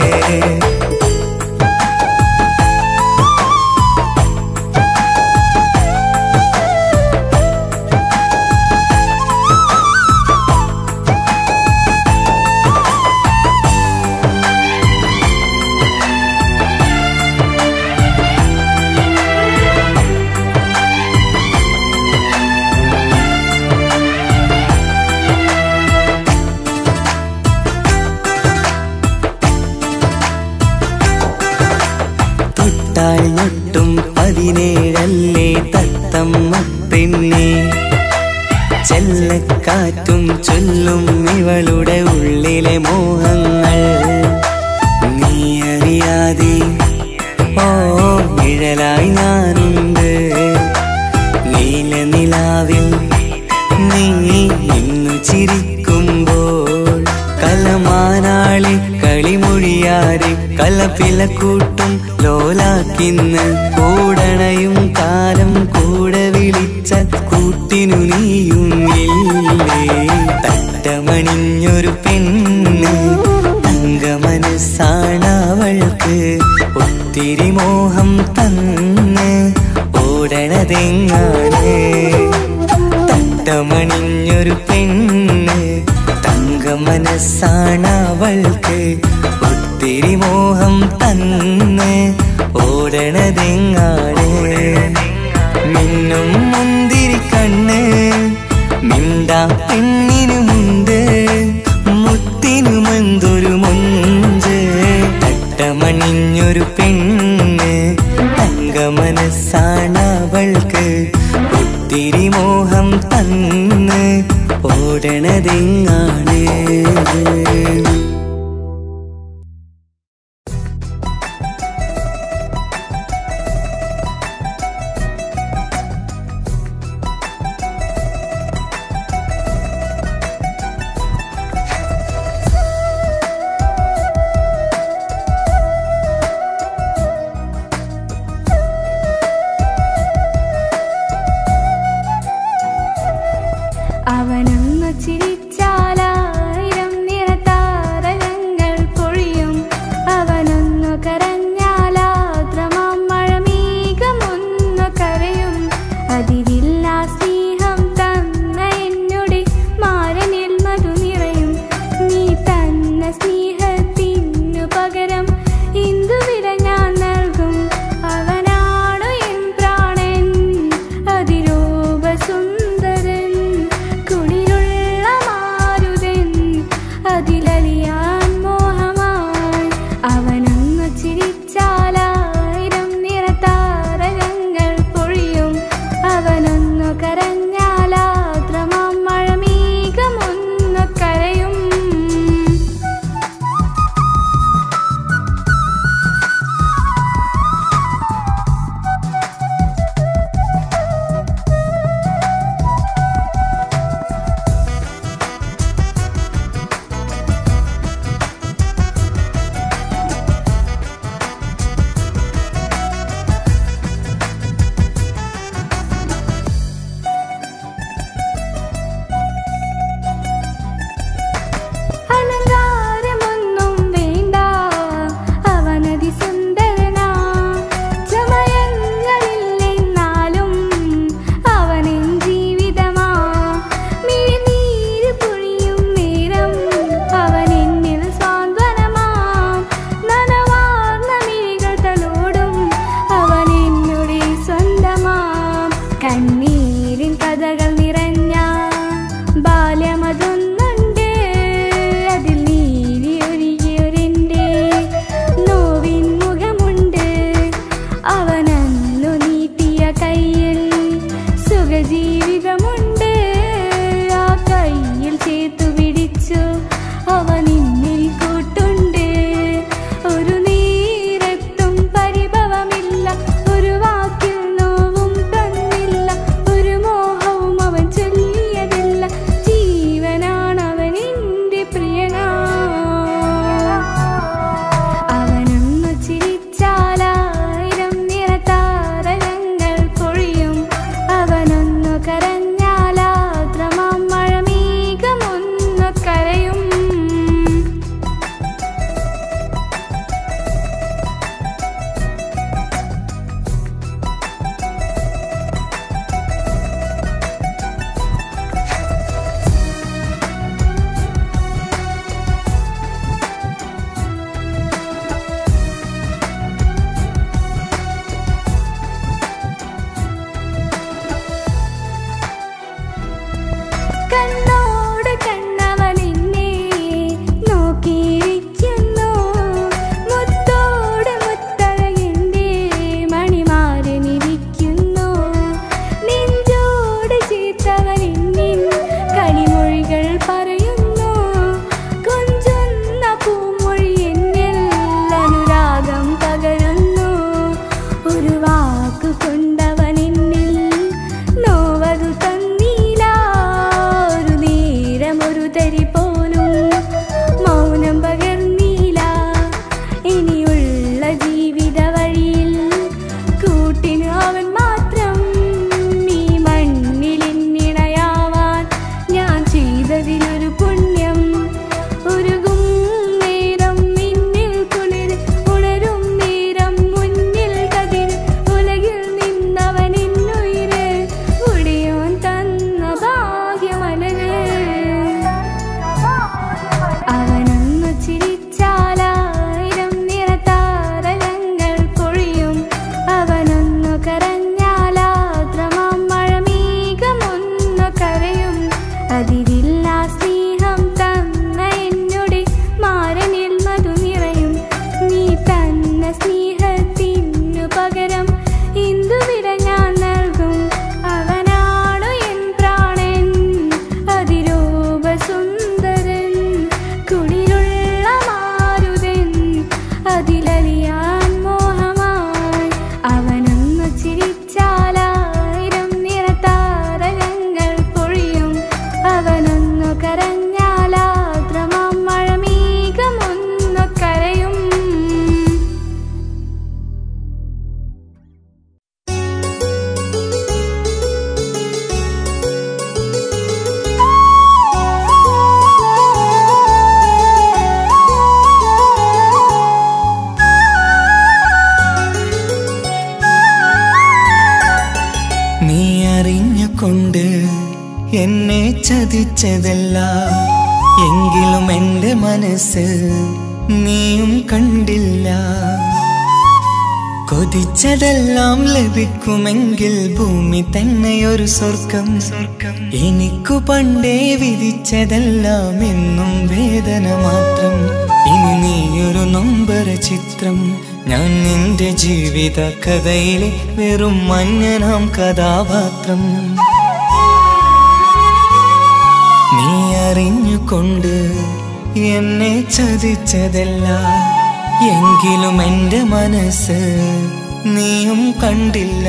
ൊട്ടും പതിനേഴല്ലേ തത്തമ്മ പെണ്ണെ. ചെല്ലക്കാറ്റും ചൊല്ലും ഇവളുടെ ഉള്ളിലെ മോഹങ്ങൾ. നീ അറിയാതെ ഓ നിഴലായി ഞാനുണ്ട്. നീല നിലാവിൽ നീ ഇന്നു ചിരിക്കുമ്പോൾ. കലമാനാളി കളിമൊഴിയാതെ കലപ്പിലക്കൂട്ടും ലോലാക്കിന്ന്. കൂടണയും കാലം കൂടെ വിളിച്ച കൂട്ടിനു നീയും ഇല്ലേ. തട്ടമണിഞ്ഞൊരു പെണ്ണ് തങ്ക മനസ്സാണവൾക്ക്. ഒത്തിരി മോഹം തന്ന് ഓടണതെങ്ങാണ്. തട്ടമണിഞ്ഞൊരു പെണ്ണ് തങ്ക മനസ്സാണവൾക്ക്. ഒത്തിരി മോഹം തന്ന് ഓടണതെങ്ങാണ്. മിന്നും മുന്തിരി കണ്ണ് മിണ്ടാ പെണ്ണിനുമുണ്ട്. മുത്തിനുമെന്തൊരു മൊഞ്ച്. തട്ടമണിഞ്ഞൊരു പെണ്ണ് തങ്ക മനസ്സാണവൾക്ക്. ഒത്തിരി മോഹം തന്ന് ഓടണതെങ്ങാണ്. അവനൊന്നു ചിരിച്ചാലായിരം നിറത്താൽ ചതിച്ചതല്ല, എങ്കിലും എൻ്റെ മനസ്സ് നീയും കണ്ടില്ല. കൊതിച്ചതെല്ലാം ലഭിക്കുമെങ്കിൽ ഭൂമി തന്നെ ഒരു സ്വർഗം. എനിക്കു പണ്ടേ വിധിച്ചതെല്ലാം എന്നും വേദന മാത്രം. ഇനി നീയൊരു നൊമ്പര ചിത്രം, ഞാൻ നിന്റെ ജീവിത കഥയിലെ വെറും മഞ്ഞനാം കഥാപാത്രം. നീ അറിഞ്ഞുകൊണ്ട് എന്നെ ചതിച്ചതല്ല, എങ്കിലും എൻ്റെ മനസ്സ് നീയും കണ്ടില്ല.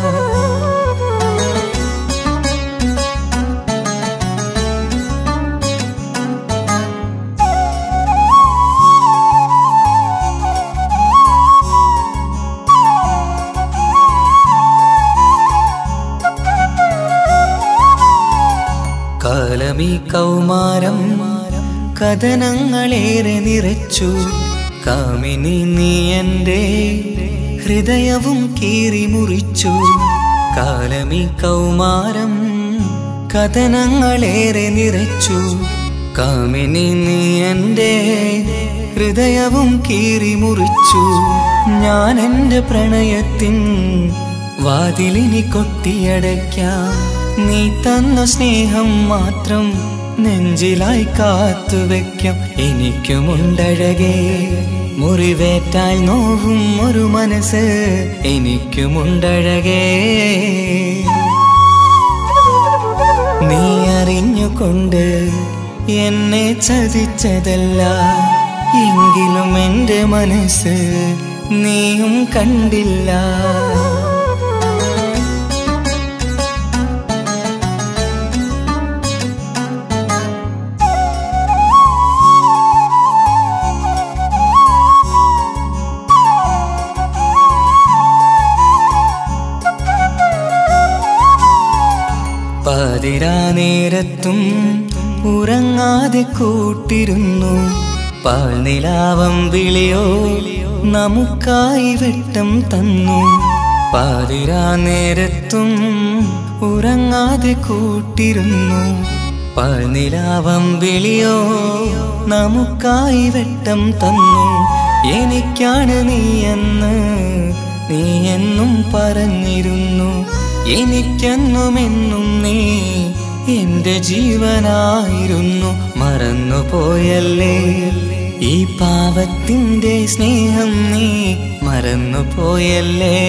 കാലമീ കൗമാരം കഥനങ്ങളേറെ നിറച്ചു, കാമിനി നീ എൻ്റെ ഹൃദയവും കീറി മുറിച്ചു. കാലമീ കൗമാരം കഥനങ്ങളേറെ നിറച്ചു, കാമിനി നീ എൻ്റെ ഹൃദയവും കീറി മുറിച്ചു. ഞാൻ എൻ്റെ പ്രണയത്തിൻ വാതിലിനി കൊട്ടിയടയ്ക്കാം, നീ തന്ന സ്നേഹം മാത്രം നെഞ്ചിലായി കാത്തുവെക്കാം. എനിക്കുമുണ്ടഴകേ മുറിവേറ്റാൽ നോവും ഒരു മനസ്സ്, എനിക്കുമുണ്ടഴകേ. നീ അറിഞ്ഞുകൊണ്ട് എന്നെ ചതിച്ചതല്ല, എങ്കിലും എൻ്റെ മനസ്സ് നീയും കണ്ടില്ല. പാതിരാ നേരത്തും ഉറങ്ങാതെ കൂട്ടിരുന്നു, പാൽനിലാവം വിളിയോ നമുക്കായി വെട്ടം തന്നു. പാതിരാ നേരത്തും ഉറങ്ങാതെ കൂട്ടിരുന്നു, പാൽനിലാവം വിളിയോ നമുക്കായി വെട്ടം തന്നു. എനിക്കാണ് നീയെന്ന് നീ എന്നും പറഞ്ഞിരുന്നു, എനിക്കെന്നുമെന്നും നീ എന്റെ ജീവനായിരുന്നു. മറന്നുപോയല്ലേ ഈ പാവത്തിന്റെ സ്നേഹം, നീ മറന്നുപോയല്ലേ.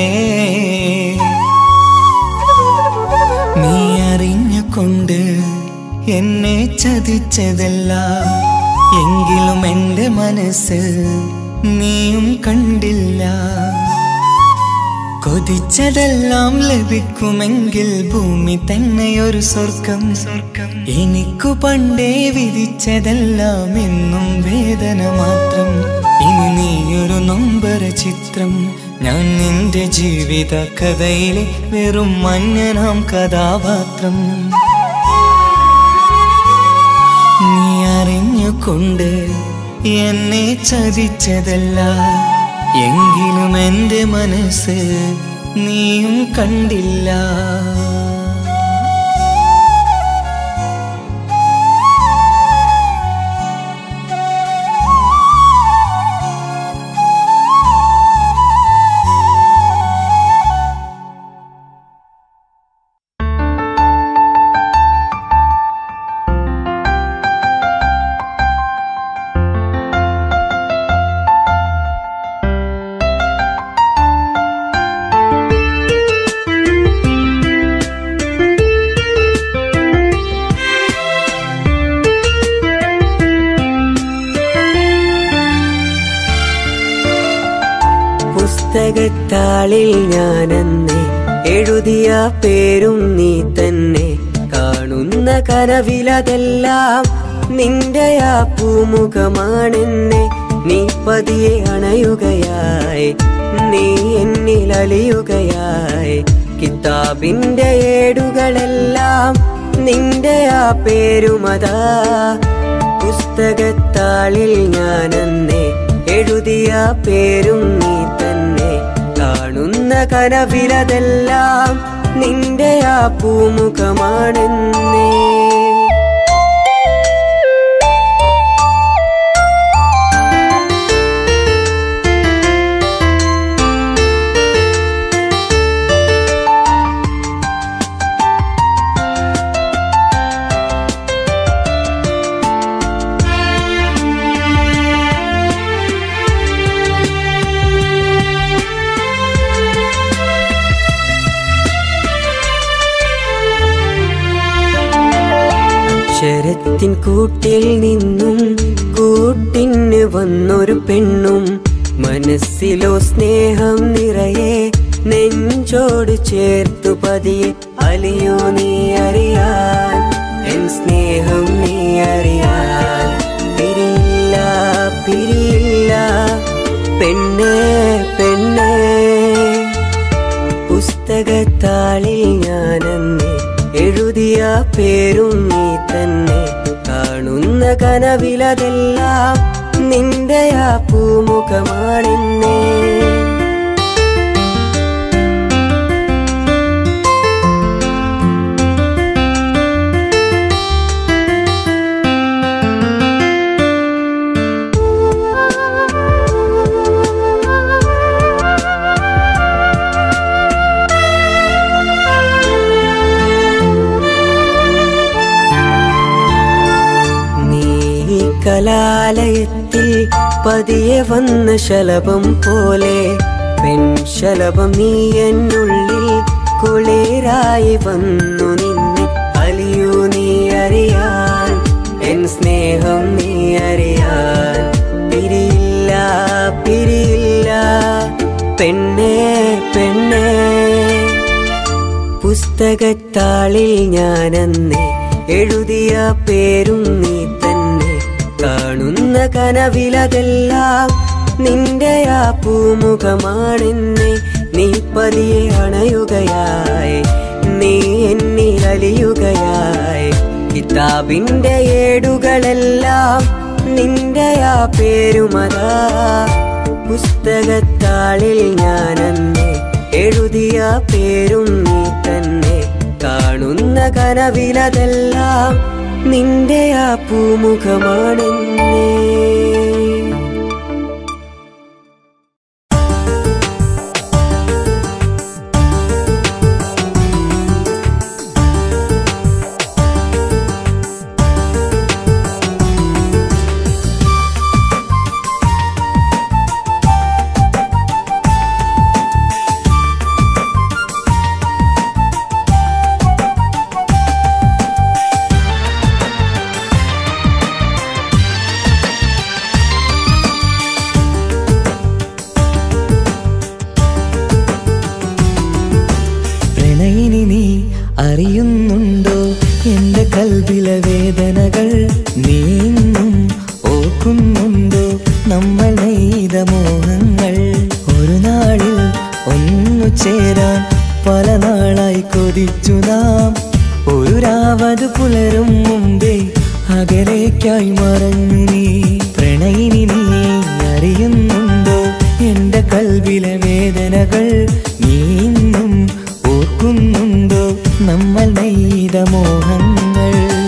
നീ അറിഞ്ഞുകൊണ്ട് എന്നെ ചതിച്ചതല്ല, എങ്കിലും എൻ്റെ മനസ്സ് നീയും കണ്ടില്ല. കൊതിച്ചതെല്ലാം ലഭിക്കുമെങ്കിൽ ഭൂമി തന്നെ ഒരു സ്വർഗം. എനിക്കു പണ്ടേ വിധിച്ചതെല്ലാം എന്നും വേദന മാത്രം. ഇനി നീയൊരു നൊമ്പര ചിത്രം, ഞാൻ നിന്റെ ജീവിത കഥയിലെ വെറും മഞ്ഞനാം കഥാപാത്രം. നീ അറിഞ്ഞുകൊണ്ട് എന്നെ ചതിച്ചതല്ല, എങ്കിലും എൻ്റെ മനസ്സ് നീയും കണ്ടില്ല. പുസ്തകത്താളിൽ ഞാനെന്നെ എഴുതിയ പേരും നീ തന്നെ, കാണുന്ന കനവിലതെല്ലാം നിന്റെ ആ പൂമുഖമാണെന്നെ. നീ പതിയെ അണയുകയായി, നീ എന്നിൽ അലിയുകയായി, കിതാബിന്റെ ഏടുകളെല്ലാം നിന്റെ ആ പേരുമതാ. പുസ്തകത്താളിൽ ഞാനെന്നെ എഴുതിയ പേരും നീ തന്നെ, കാണുന്ന കനവിലതെല്ലാം നിന്റെ ആ പൂമുഖമാണെന്നേ. പോത്തിൻ കൂട്ടിൽ നിന്നും കൂട്ടിന് വന്നൊരു പെണ്ണും മനസ്സിലോ സ്നേഹം നിറയെ നെഞ്ചോട് ചേർത്തു പതിയെ അലിയോ നീ അറിയാൻ എൻ സ്നേഹം നീ അറിയാൻ പിരിയില്ല പിരിയില്ല പെണ്ണേ പെണ്ണേ പുസ്തകത്താളിൽ ഞാനെന്നെ എഴുതിയ പേരും നീ തന്നെ കാണുന്ന കനവിലതെല്ലാം നിന്റെ ആ പൂമുഖമാണെന്നേ കലാലയത്തിൽ പതിയെ വന്ന ശലഭം പോലെ പെൺശലഭം നീ എന്നുള്ളിൽ കുളിരായി വന്നു നിന്നെ അലിയൂ നീ അറിയാൻ എൻ സ്നേഹം നീ അറിയാൻ പിരിയില്ല പിരിയില്ല പെണ്ണേ പെണ്ണേ പുസ്തകത്താളിൽ ഞാനെന്നെ എഴുതിയ പേരും നീ തന്നെ കാണുന്ന കനവിലതെല്ലാം നിന്റെ ആ പൂമുഖമാണെന്നെ നീ പതിയെ അണയുകയായി നീ എന്നിൽ അലിയുകയായി കിതാബിന്റെ ഏടുകളെല്ലാം നിന്റെ ആ പേരുമതാ പുസ്തകത്താളിൽ ഞാനെന്നെ എഴുതിയ പേരും നീ തന്നെ കാണുന്ന കനവിലതെല്ലാം നിന്റെ ആ പൂമുഖമാണെന്നേ അറിയുന്നുണ്ടോ എന്റെ കൽവിലെ വേദനകൾ നീയും ഓർക്കുന്നുണ്ടോ നമ്മൾ നെയ്ത മോഹങ്ങൾ ഒരു നാളിൽ ഒന്നു ചേരാൻ പല നാളായി കൊതിച്ചു നാം ഒരു രാവത് പുലരും മുമ്പേ അകലേക്കായി മറഞ്ഞു നീ പ്രണയിനി നീ അറിയുന്നുണ്ടോ എന്റെ കൽവിലെ വേദനകൾ നീയും ഓർക്കുന്നുണ്ടോ നമ്മൾ നെയ്ത മോഹങ്ങൾ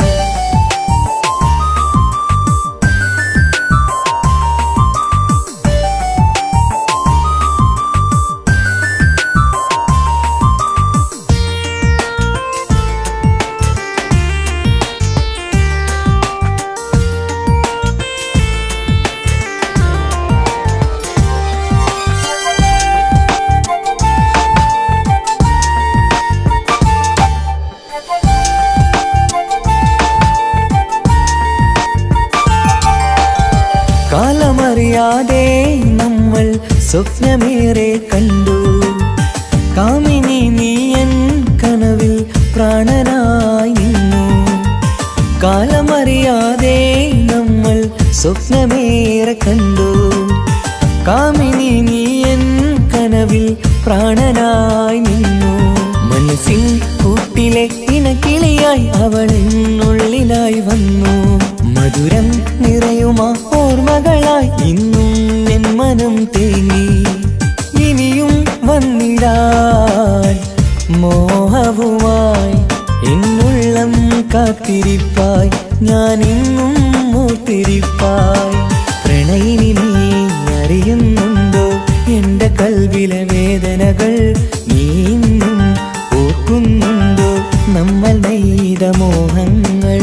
കാലമറിയാതെ നമ്മൾ സ്വപ്നമേറെ കണ്ടു കാമിനി നീയൻ കനവിൽ പ്രാണനായി നിന്നു കാലമറിയാതെ നമ്മൾ സ്വപ്നമേറെ കണ്ടു കാമിനി നീയൻ കനവിൽ പ്രാണനായി നിന്നു മനസ്സിൻ കൂട്ടിലെ ഇണക്കിളിയായി അവൾ എന്നുള്ളിലായി വന്നു മധുരം നിറയുമാ ഓർമ്മകളായി ഇന്നും എൻ മനം തേങ്ങി ഇനിയും വന്നിടാൻ മോഹവുമായി എന്നുള്ളം കാത്തിരിപ്പായി ഞാൻ ഇന്നും ഓർത്തിരിപ്പായി പ്രണയിനി നീ അറിയുന്നുണ്ടോ എന്റെ കൽവിലെ വേദനകൾ നീ ഇന്നും ഓർക്കുന്നുണ്ടോ നമ്മൾ നെയ്ത മോഹങ്ങൾ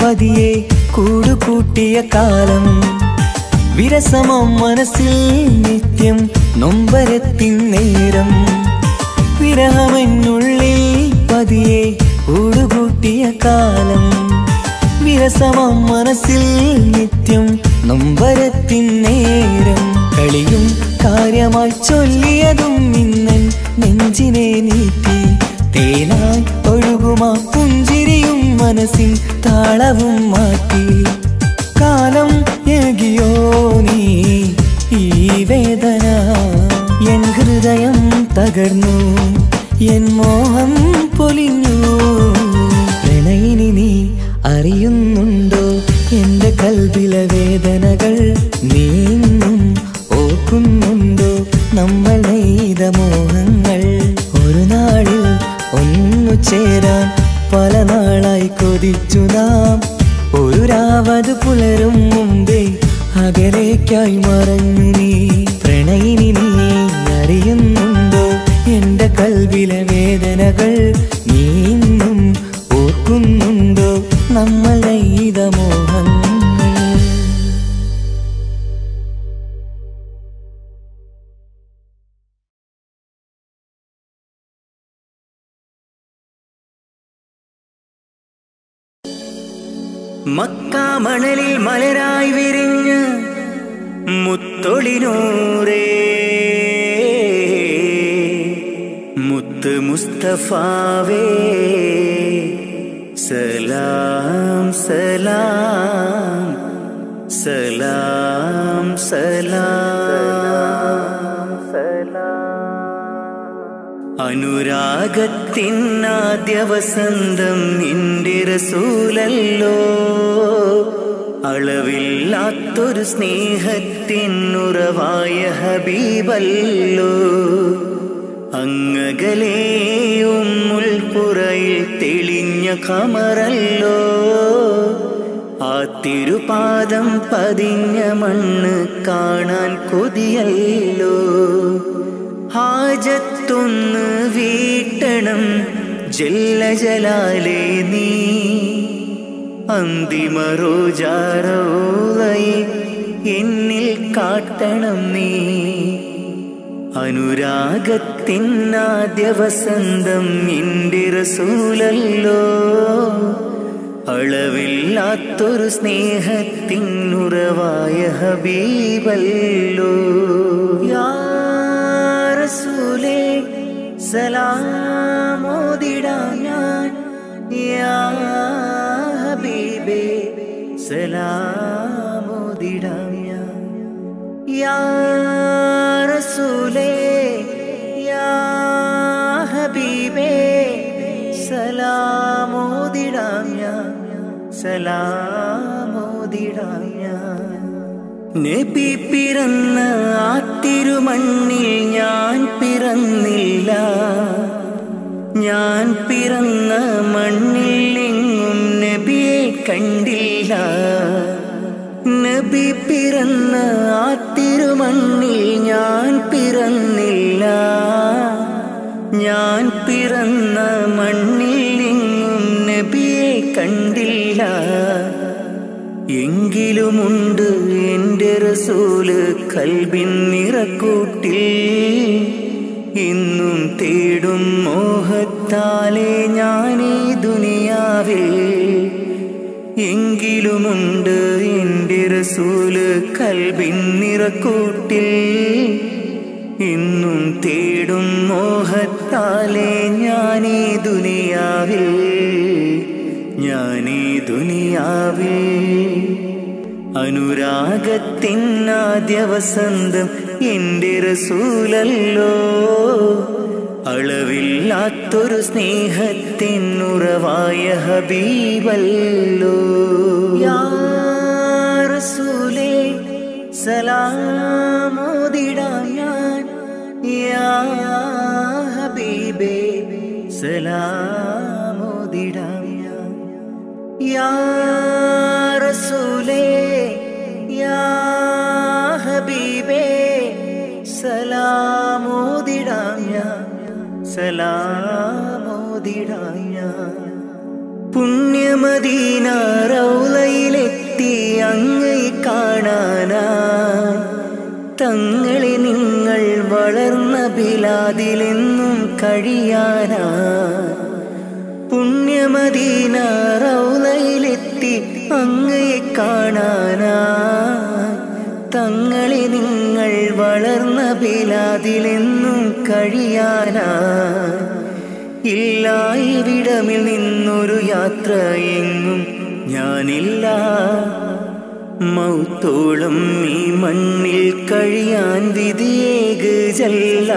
പതിയെ കൂടുകൂട്ടിയ കാലം വിരസമം മനസ്സിൽ നിത്യം നൊമ്പരത്തിൻ നേരം വിരഹമെന്നുള്ളിൽ പതിയെ കൂടുകൂട്ടിയ കാലം വിരസമം മനസ്സിൽ നിത്യം നൊമ്പരത്തിൻ നേരം കളിയും കാര്യമായി ചൊല്ലിയതും ഇന്നൻ നെഞ്ചിനെ നീട്ടി തേനായി ഒഴുകുമാ പുഞ്ചിരിയും മനസ്സിൻ താളവും മാറ്റി കാലം ഏകിയോ നീ ഈ വേദന എൻ ഹൃദയം തകർന്നു എൻ മോഹം പൊലിഞ്ഞു പ്രണയിനി നീ അറിയുന്നുണ്ടോ എന്റെ കൽവിലെ വേദനകൾ നീ ഇന്നും ഓർക്കുന്നുണ്ടോ നമ്മൾ നെയ്ത മോഹങ്ങൾ ഒരു നാളിൽ ഒന്നു ചേരാൻ പല നാളായി കൊതിച്ചു നാം ഒരു രാവത് പുലരും മുമ്പേ അകലേക്കായി മറഞ്ഞു നീ പ്രണയിനി നീ അറിയുന്നുണ്ടോ എന്റെ കൽവിലെ വേദനകൾ നീ ഇന്നും ഓർക്കുന്നുണ്ടോ നമ്മൾ നെയ്ത മോഹങ്ങൾ മക്കാമണലിൽ മലരായി വിരിഞ്ഞ് മുത്തൊളിനൂറേ മുത്ത് മുസ്തഫാവേ സലാം സലാം സലാം സലാം അനുരാഗത്തിനാദ്യ വസന്തം നിന്റെ റസൂലല്ലോ അളവില്ലാത്തൊരു സ്നേഹത്തിനുറവായ ഹബീബല്ലോ അങ്ങകലെയും മുൾപ്പുറയിൽ തെളിഞ്ഞ ഖമറല്ലോ ആ തിരുപാദം പതിഞ്ഞ മണ്ണ് കാണാൻ കൊതിയല്ലോ ഹാജത്തൊന്ന് വീട്ടണം ജല്ല ജലാലേ നീ അന്തിമ റോജാറോളയെ എന്നിൽ കാട്ടണം നീ അനുരാഗത്തിനാദ്യ വസന്തം നിന്റെ റസൂലല്ലോ അളവില്ലാത്തൊരു സ്നേഹത്തിനുറവായ ഹബീബല്ലോ യാ റസൂലേ സലാമോദിടാം ഞാൻ യാ ഹബീബേ സലാമോദിടാം ഞാൻ യാ റസൂലേ യാ ഹബീബേ സലാമോദിടാം ഞാൻ സലാമോദിടാം ഞാൻ നബി പിറന്ന ആ തിരുമണ്ണിൽ ഞാൻ പിറന്നില്ല ഞാൻ പിറന്ന മണ്ണിൽ എങ്ങും നബിയെ കണ്ടില്ല നബി പിറന്ന ആ തിരുമണ്ണിൽ ഞാൻ പിറന്നില്ല ഞാൻ പിറന്ന മണ്ണിൽ എങ്ങും നബിയെ കണ്ടില്ല എങ്കിലുമുണ്ട് എൻ്റെ റസൂല് കൽബിൻ നിറക്കൂട്ടിൽ ഇന്നും തേടും മോഹത്താലെ ഞാനീ ദുനിയാവിൽ എങ്കിലുമുണ്ട് എൻ്റെ റസൂല് കൽബിൻ നിറക്കൂട്ടിൽ ഇന്നും തേടും മോഹത്താലെ ഞാനീ ദുനിയാവിൽ ഞാനീ ദുനിയാവിൽ അനുരാഗത്തിനാദ്യ വസന്തം എൻ്റെ റസൂലല്ലോ അളവില്ലാത്തൊരു സ്നേഹത്തിനുറവായ ഹബീബല്ലോ യാ റസൂലേ സലാമോദിടാം ഞാൻ യാ ഹബീബേ സലാമോദിടാം ഞാൻ യാ റസൂലേ യാ ഹബീബേ സലാമോദിടാം ഞാൻ സലാമോദിടാം ഞാൻ പുണ്യമദീന റൗള തങ്ങളെ നിങ്ങൾ വളർന്ന ബിലാദിലെന്നും കഴിയാനാ പുണ്യമദീന റൗളയിലെത്തി അങ്ങയെ കാണാനാ തങ്ങളെ നിങ്ങൾ വളർന്ന ബിലാദിലെന്നും കഴിയാനാ ഇല്ല ഇവിടമിൽ നിന്നൊരു യാത്ര എങ്ങും ഞാനില്ല മൗത്തോളം ഈ മണ്ണിൽ കഴിയാൻ വിധിയേക് ജല്ല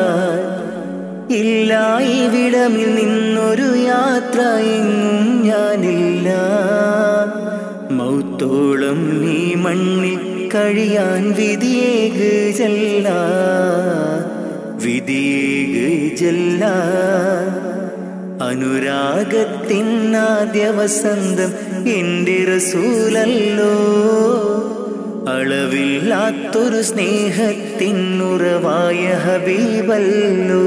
ഇല്ല ഇവിടമിൽ നിന്നൊരു യാത്ര എങ്ങും ഞാനില്ല മൗത്തോളം ഈ മണ്ണിൽ കഴിയാൻ വിധിയേക് ജല്ല വിധിയേക് ജല്ല അനുരാഗത്തിനാദ്യ വസന്തം എൻ്റെ റസൂലല്ലോ അളവില്ലാത്തൊരു സ്നേഹത്തിനുറവായ ഹബീബല്ലോ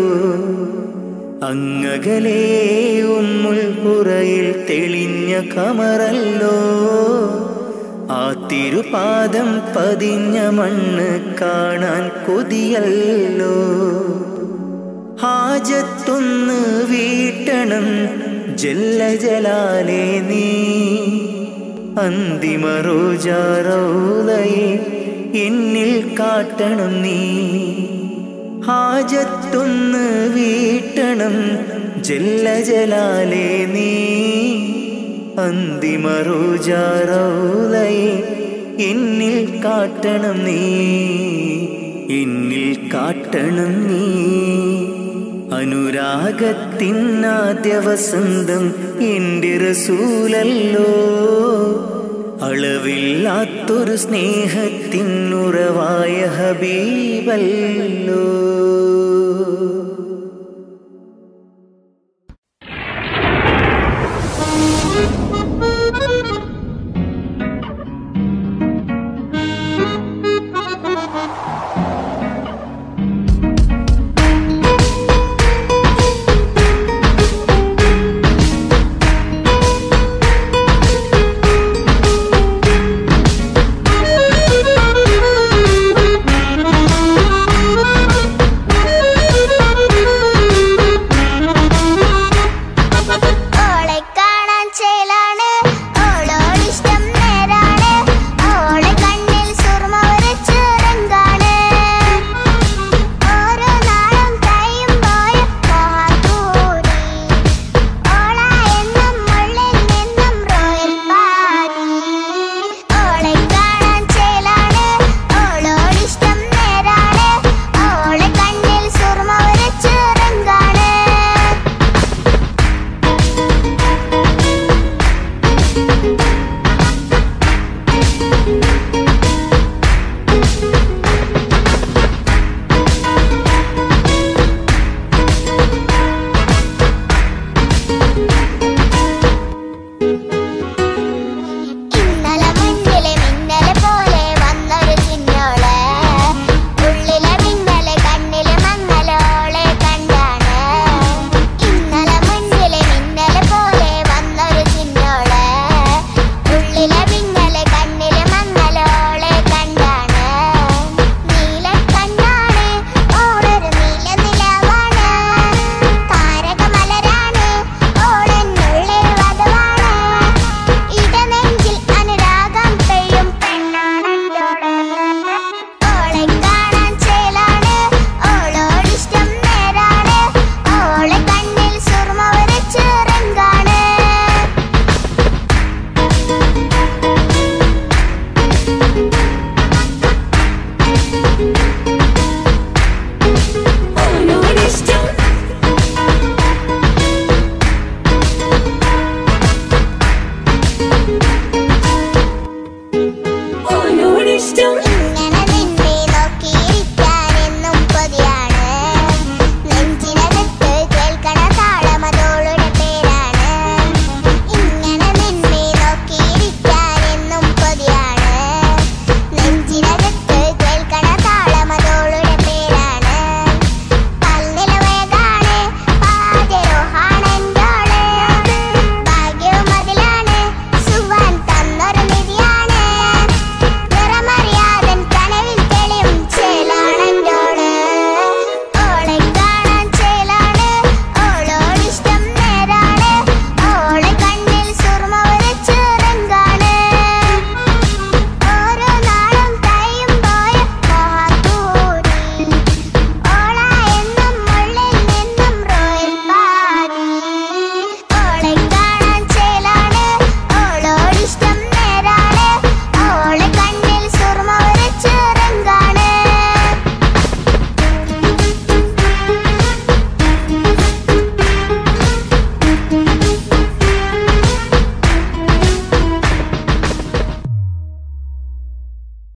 അങ്ങകലേ ഉമ്മുൽ ഖുറയിൽ തെളിഞ്ഞ കമറല്ലോ ആ തിരുപാദം പതിഞ്ഞ മണ്ണ് കാണാൻ കൊതിയല്ലോ ഹാജത്തൊന്ന് വീട്ടണം ജല്ല ജലാലേ നീ അന്തിമ റോജാ റൗളയെ എന്നിൽ കാട്ടണം നീ ഹാജത്തൊന്ന് വീട്ടണം ജല്ല ജലാലേ നീ അന്തിമ റോജാ റൗളയെ എന്നിൽ കാട്ടണം നീ എന്നിൽ കാട്ടണം നീ അനുരാഗത്തിനാദ്യ വസന്തം എൻ്റെ റസൂലല്ലോ അളവില്ലാത്തൊരു സ്നേഹത്തിനുറവായ ഹബീബല്ലോ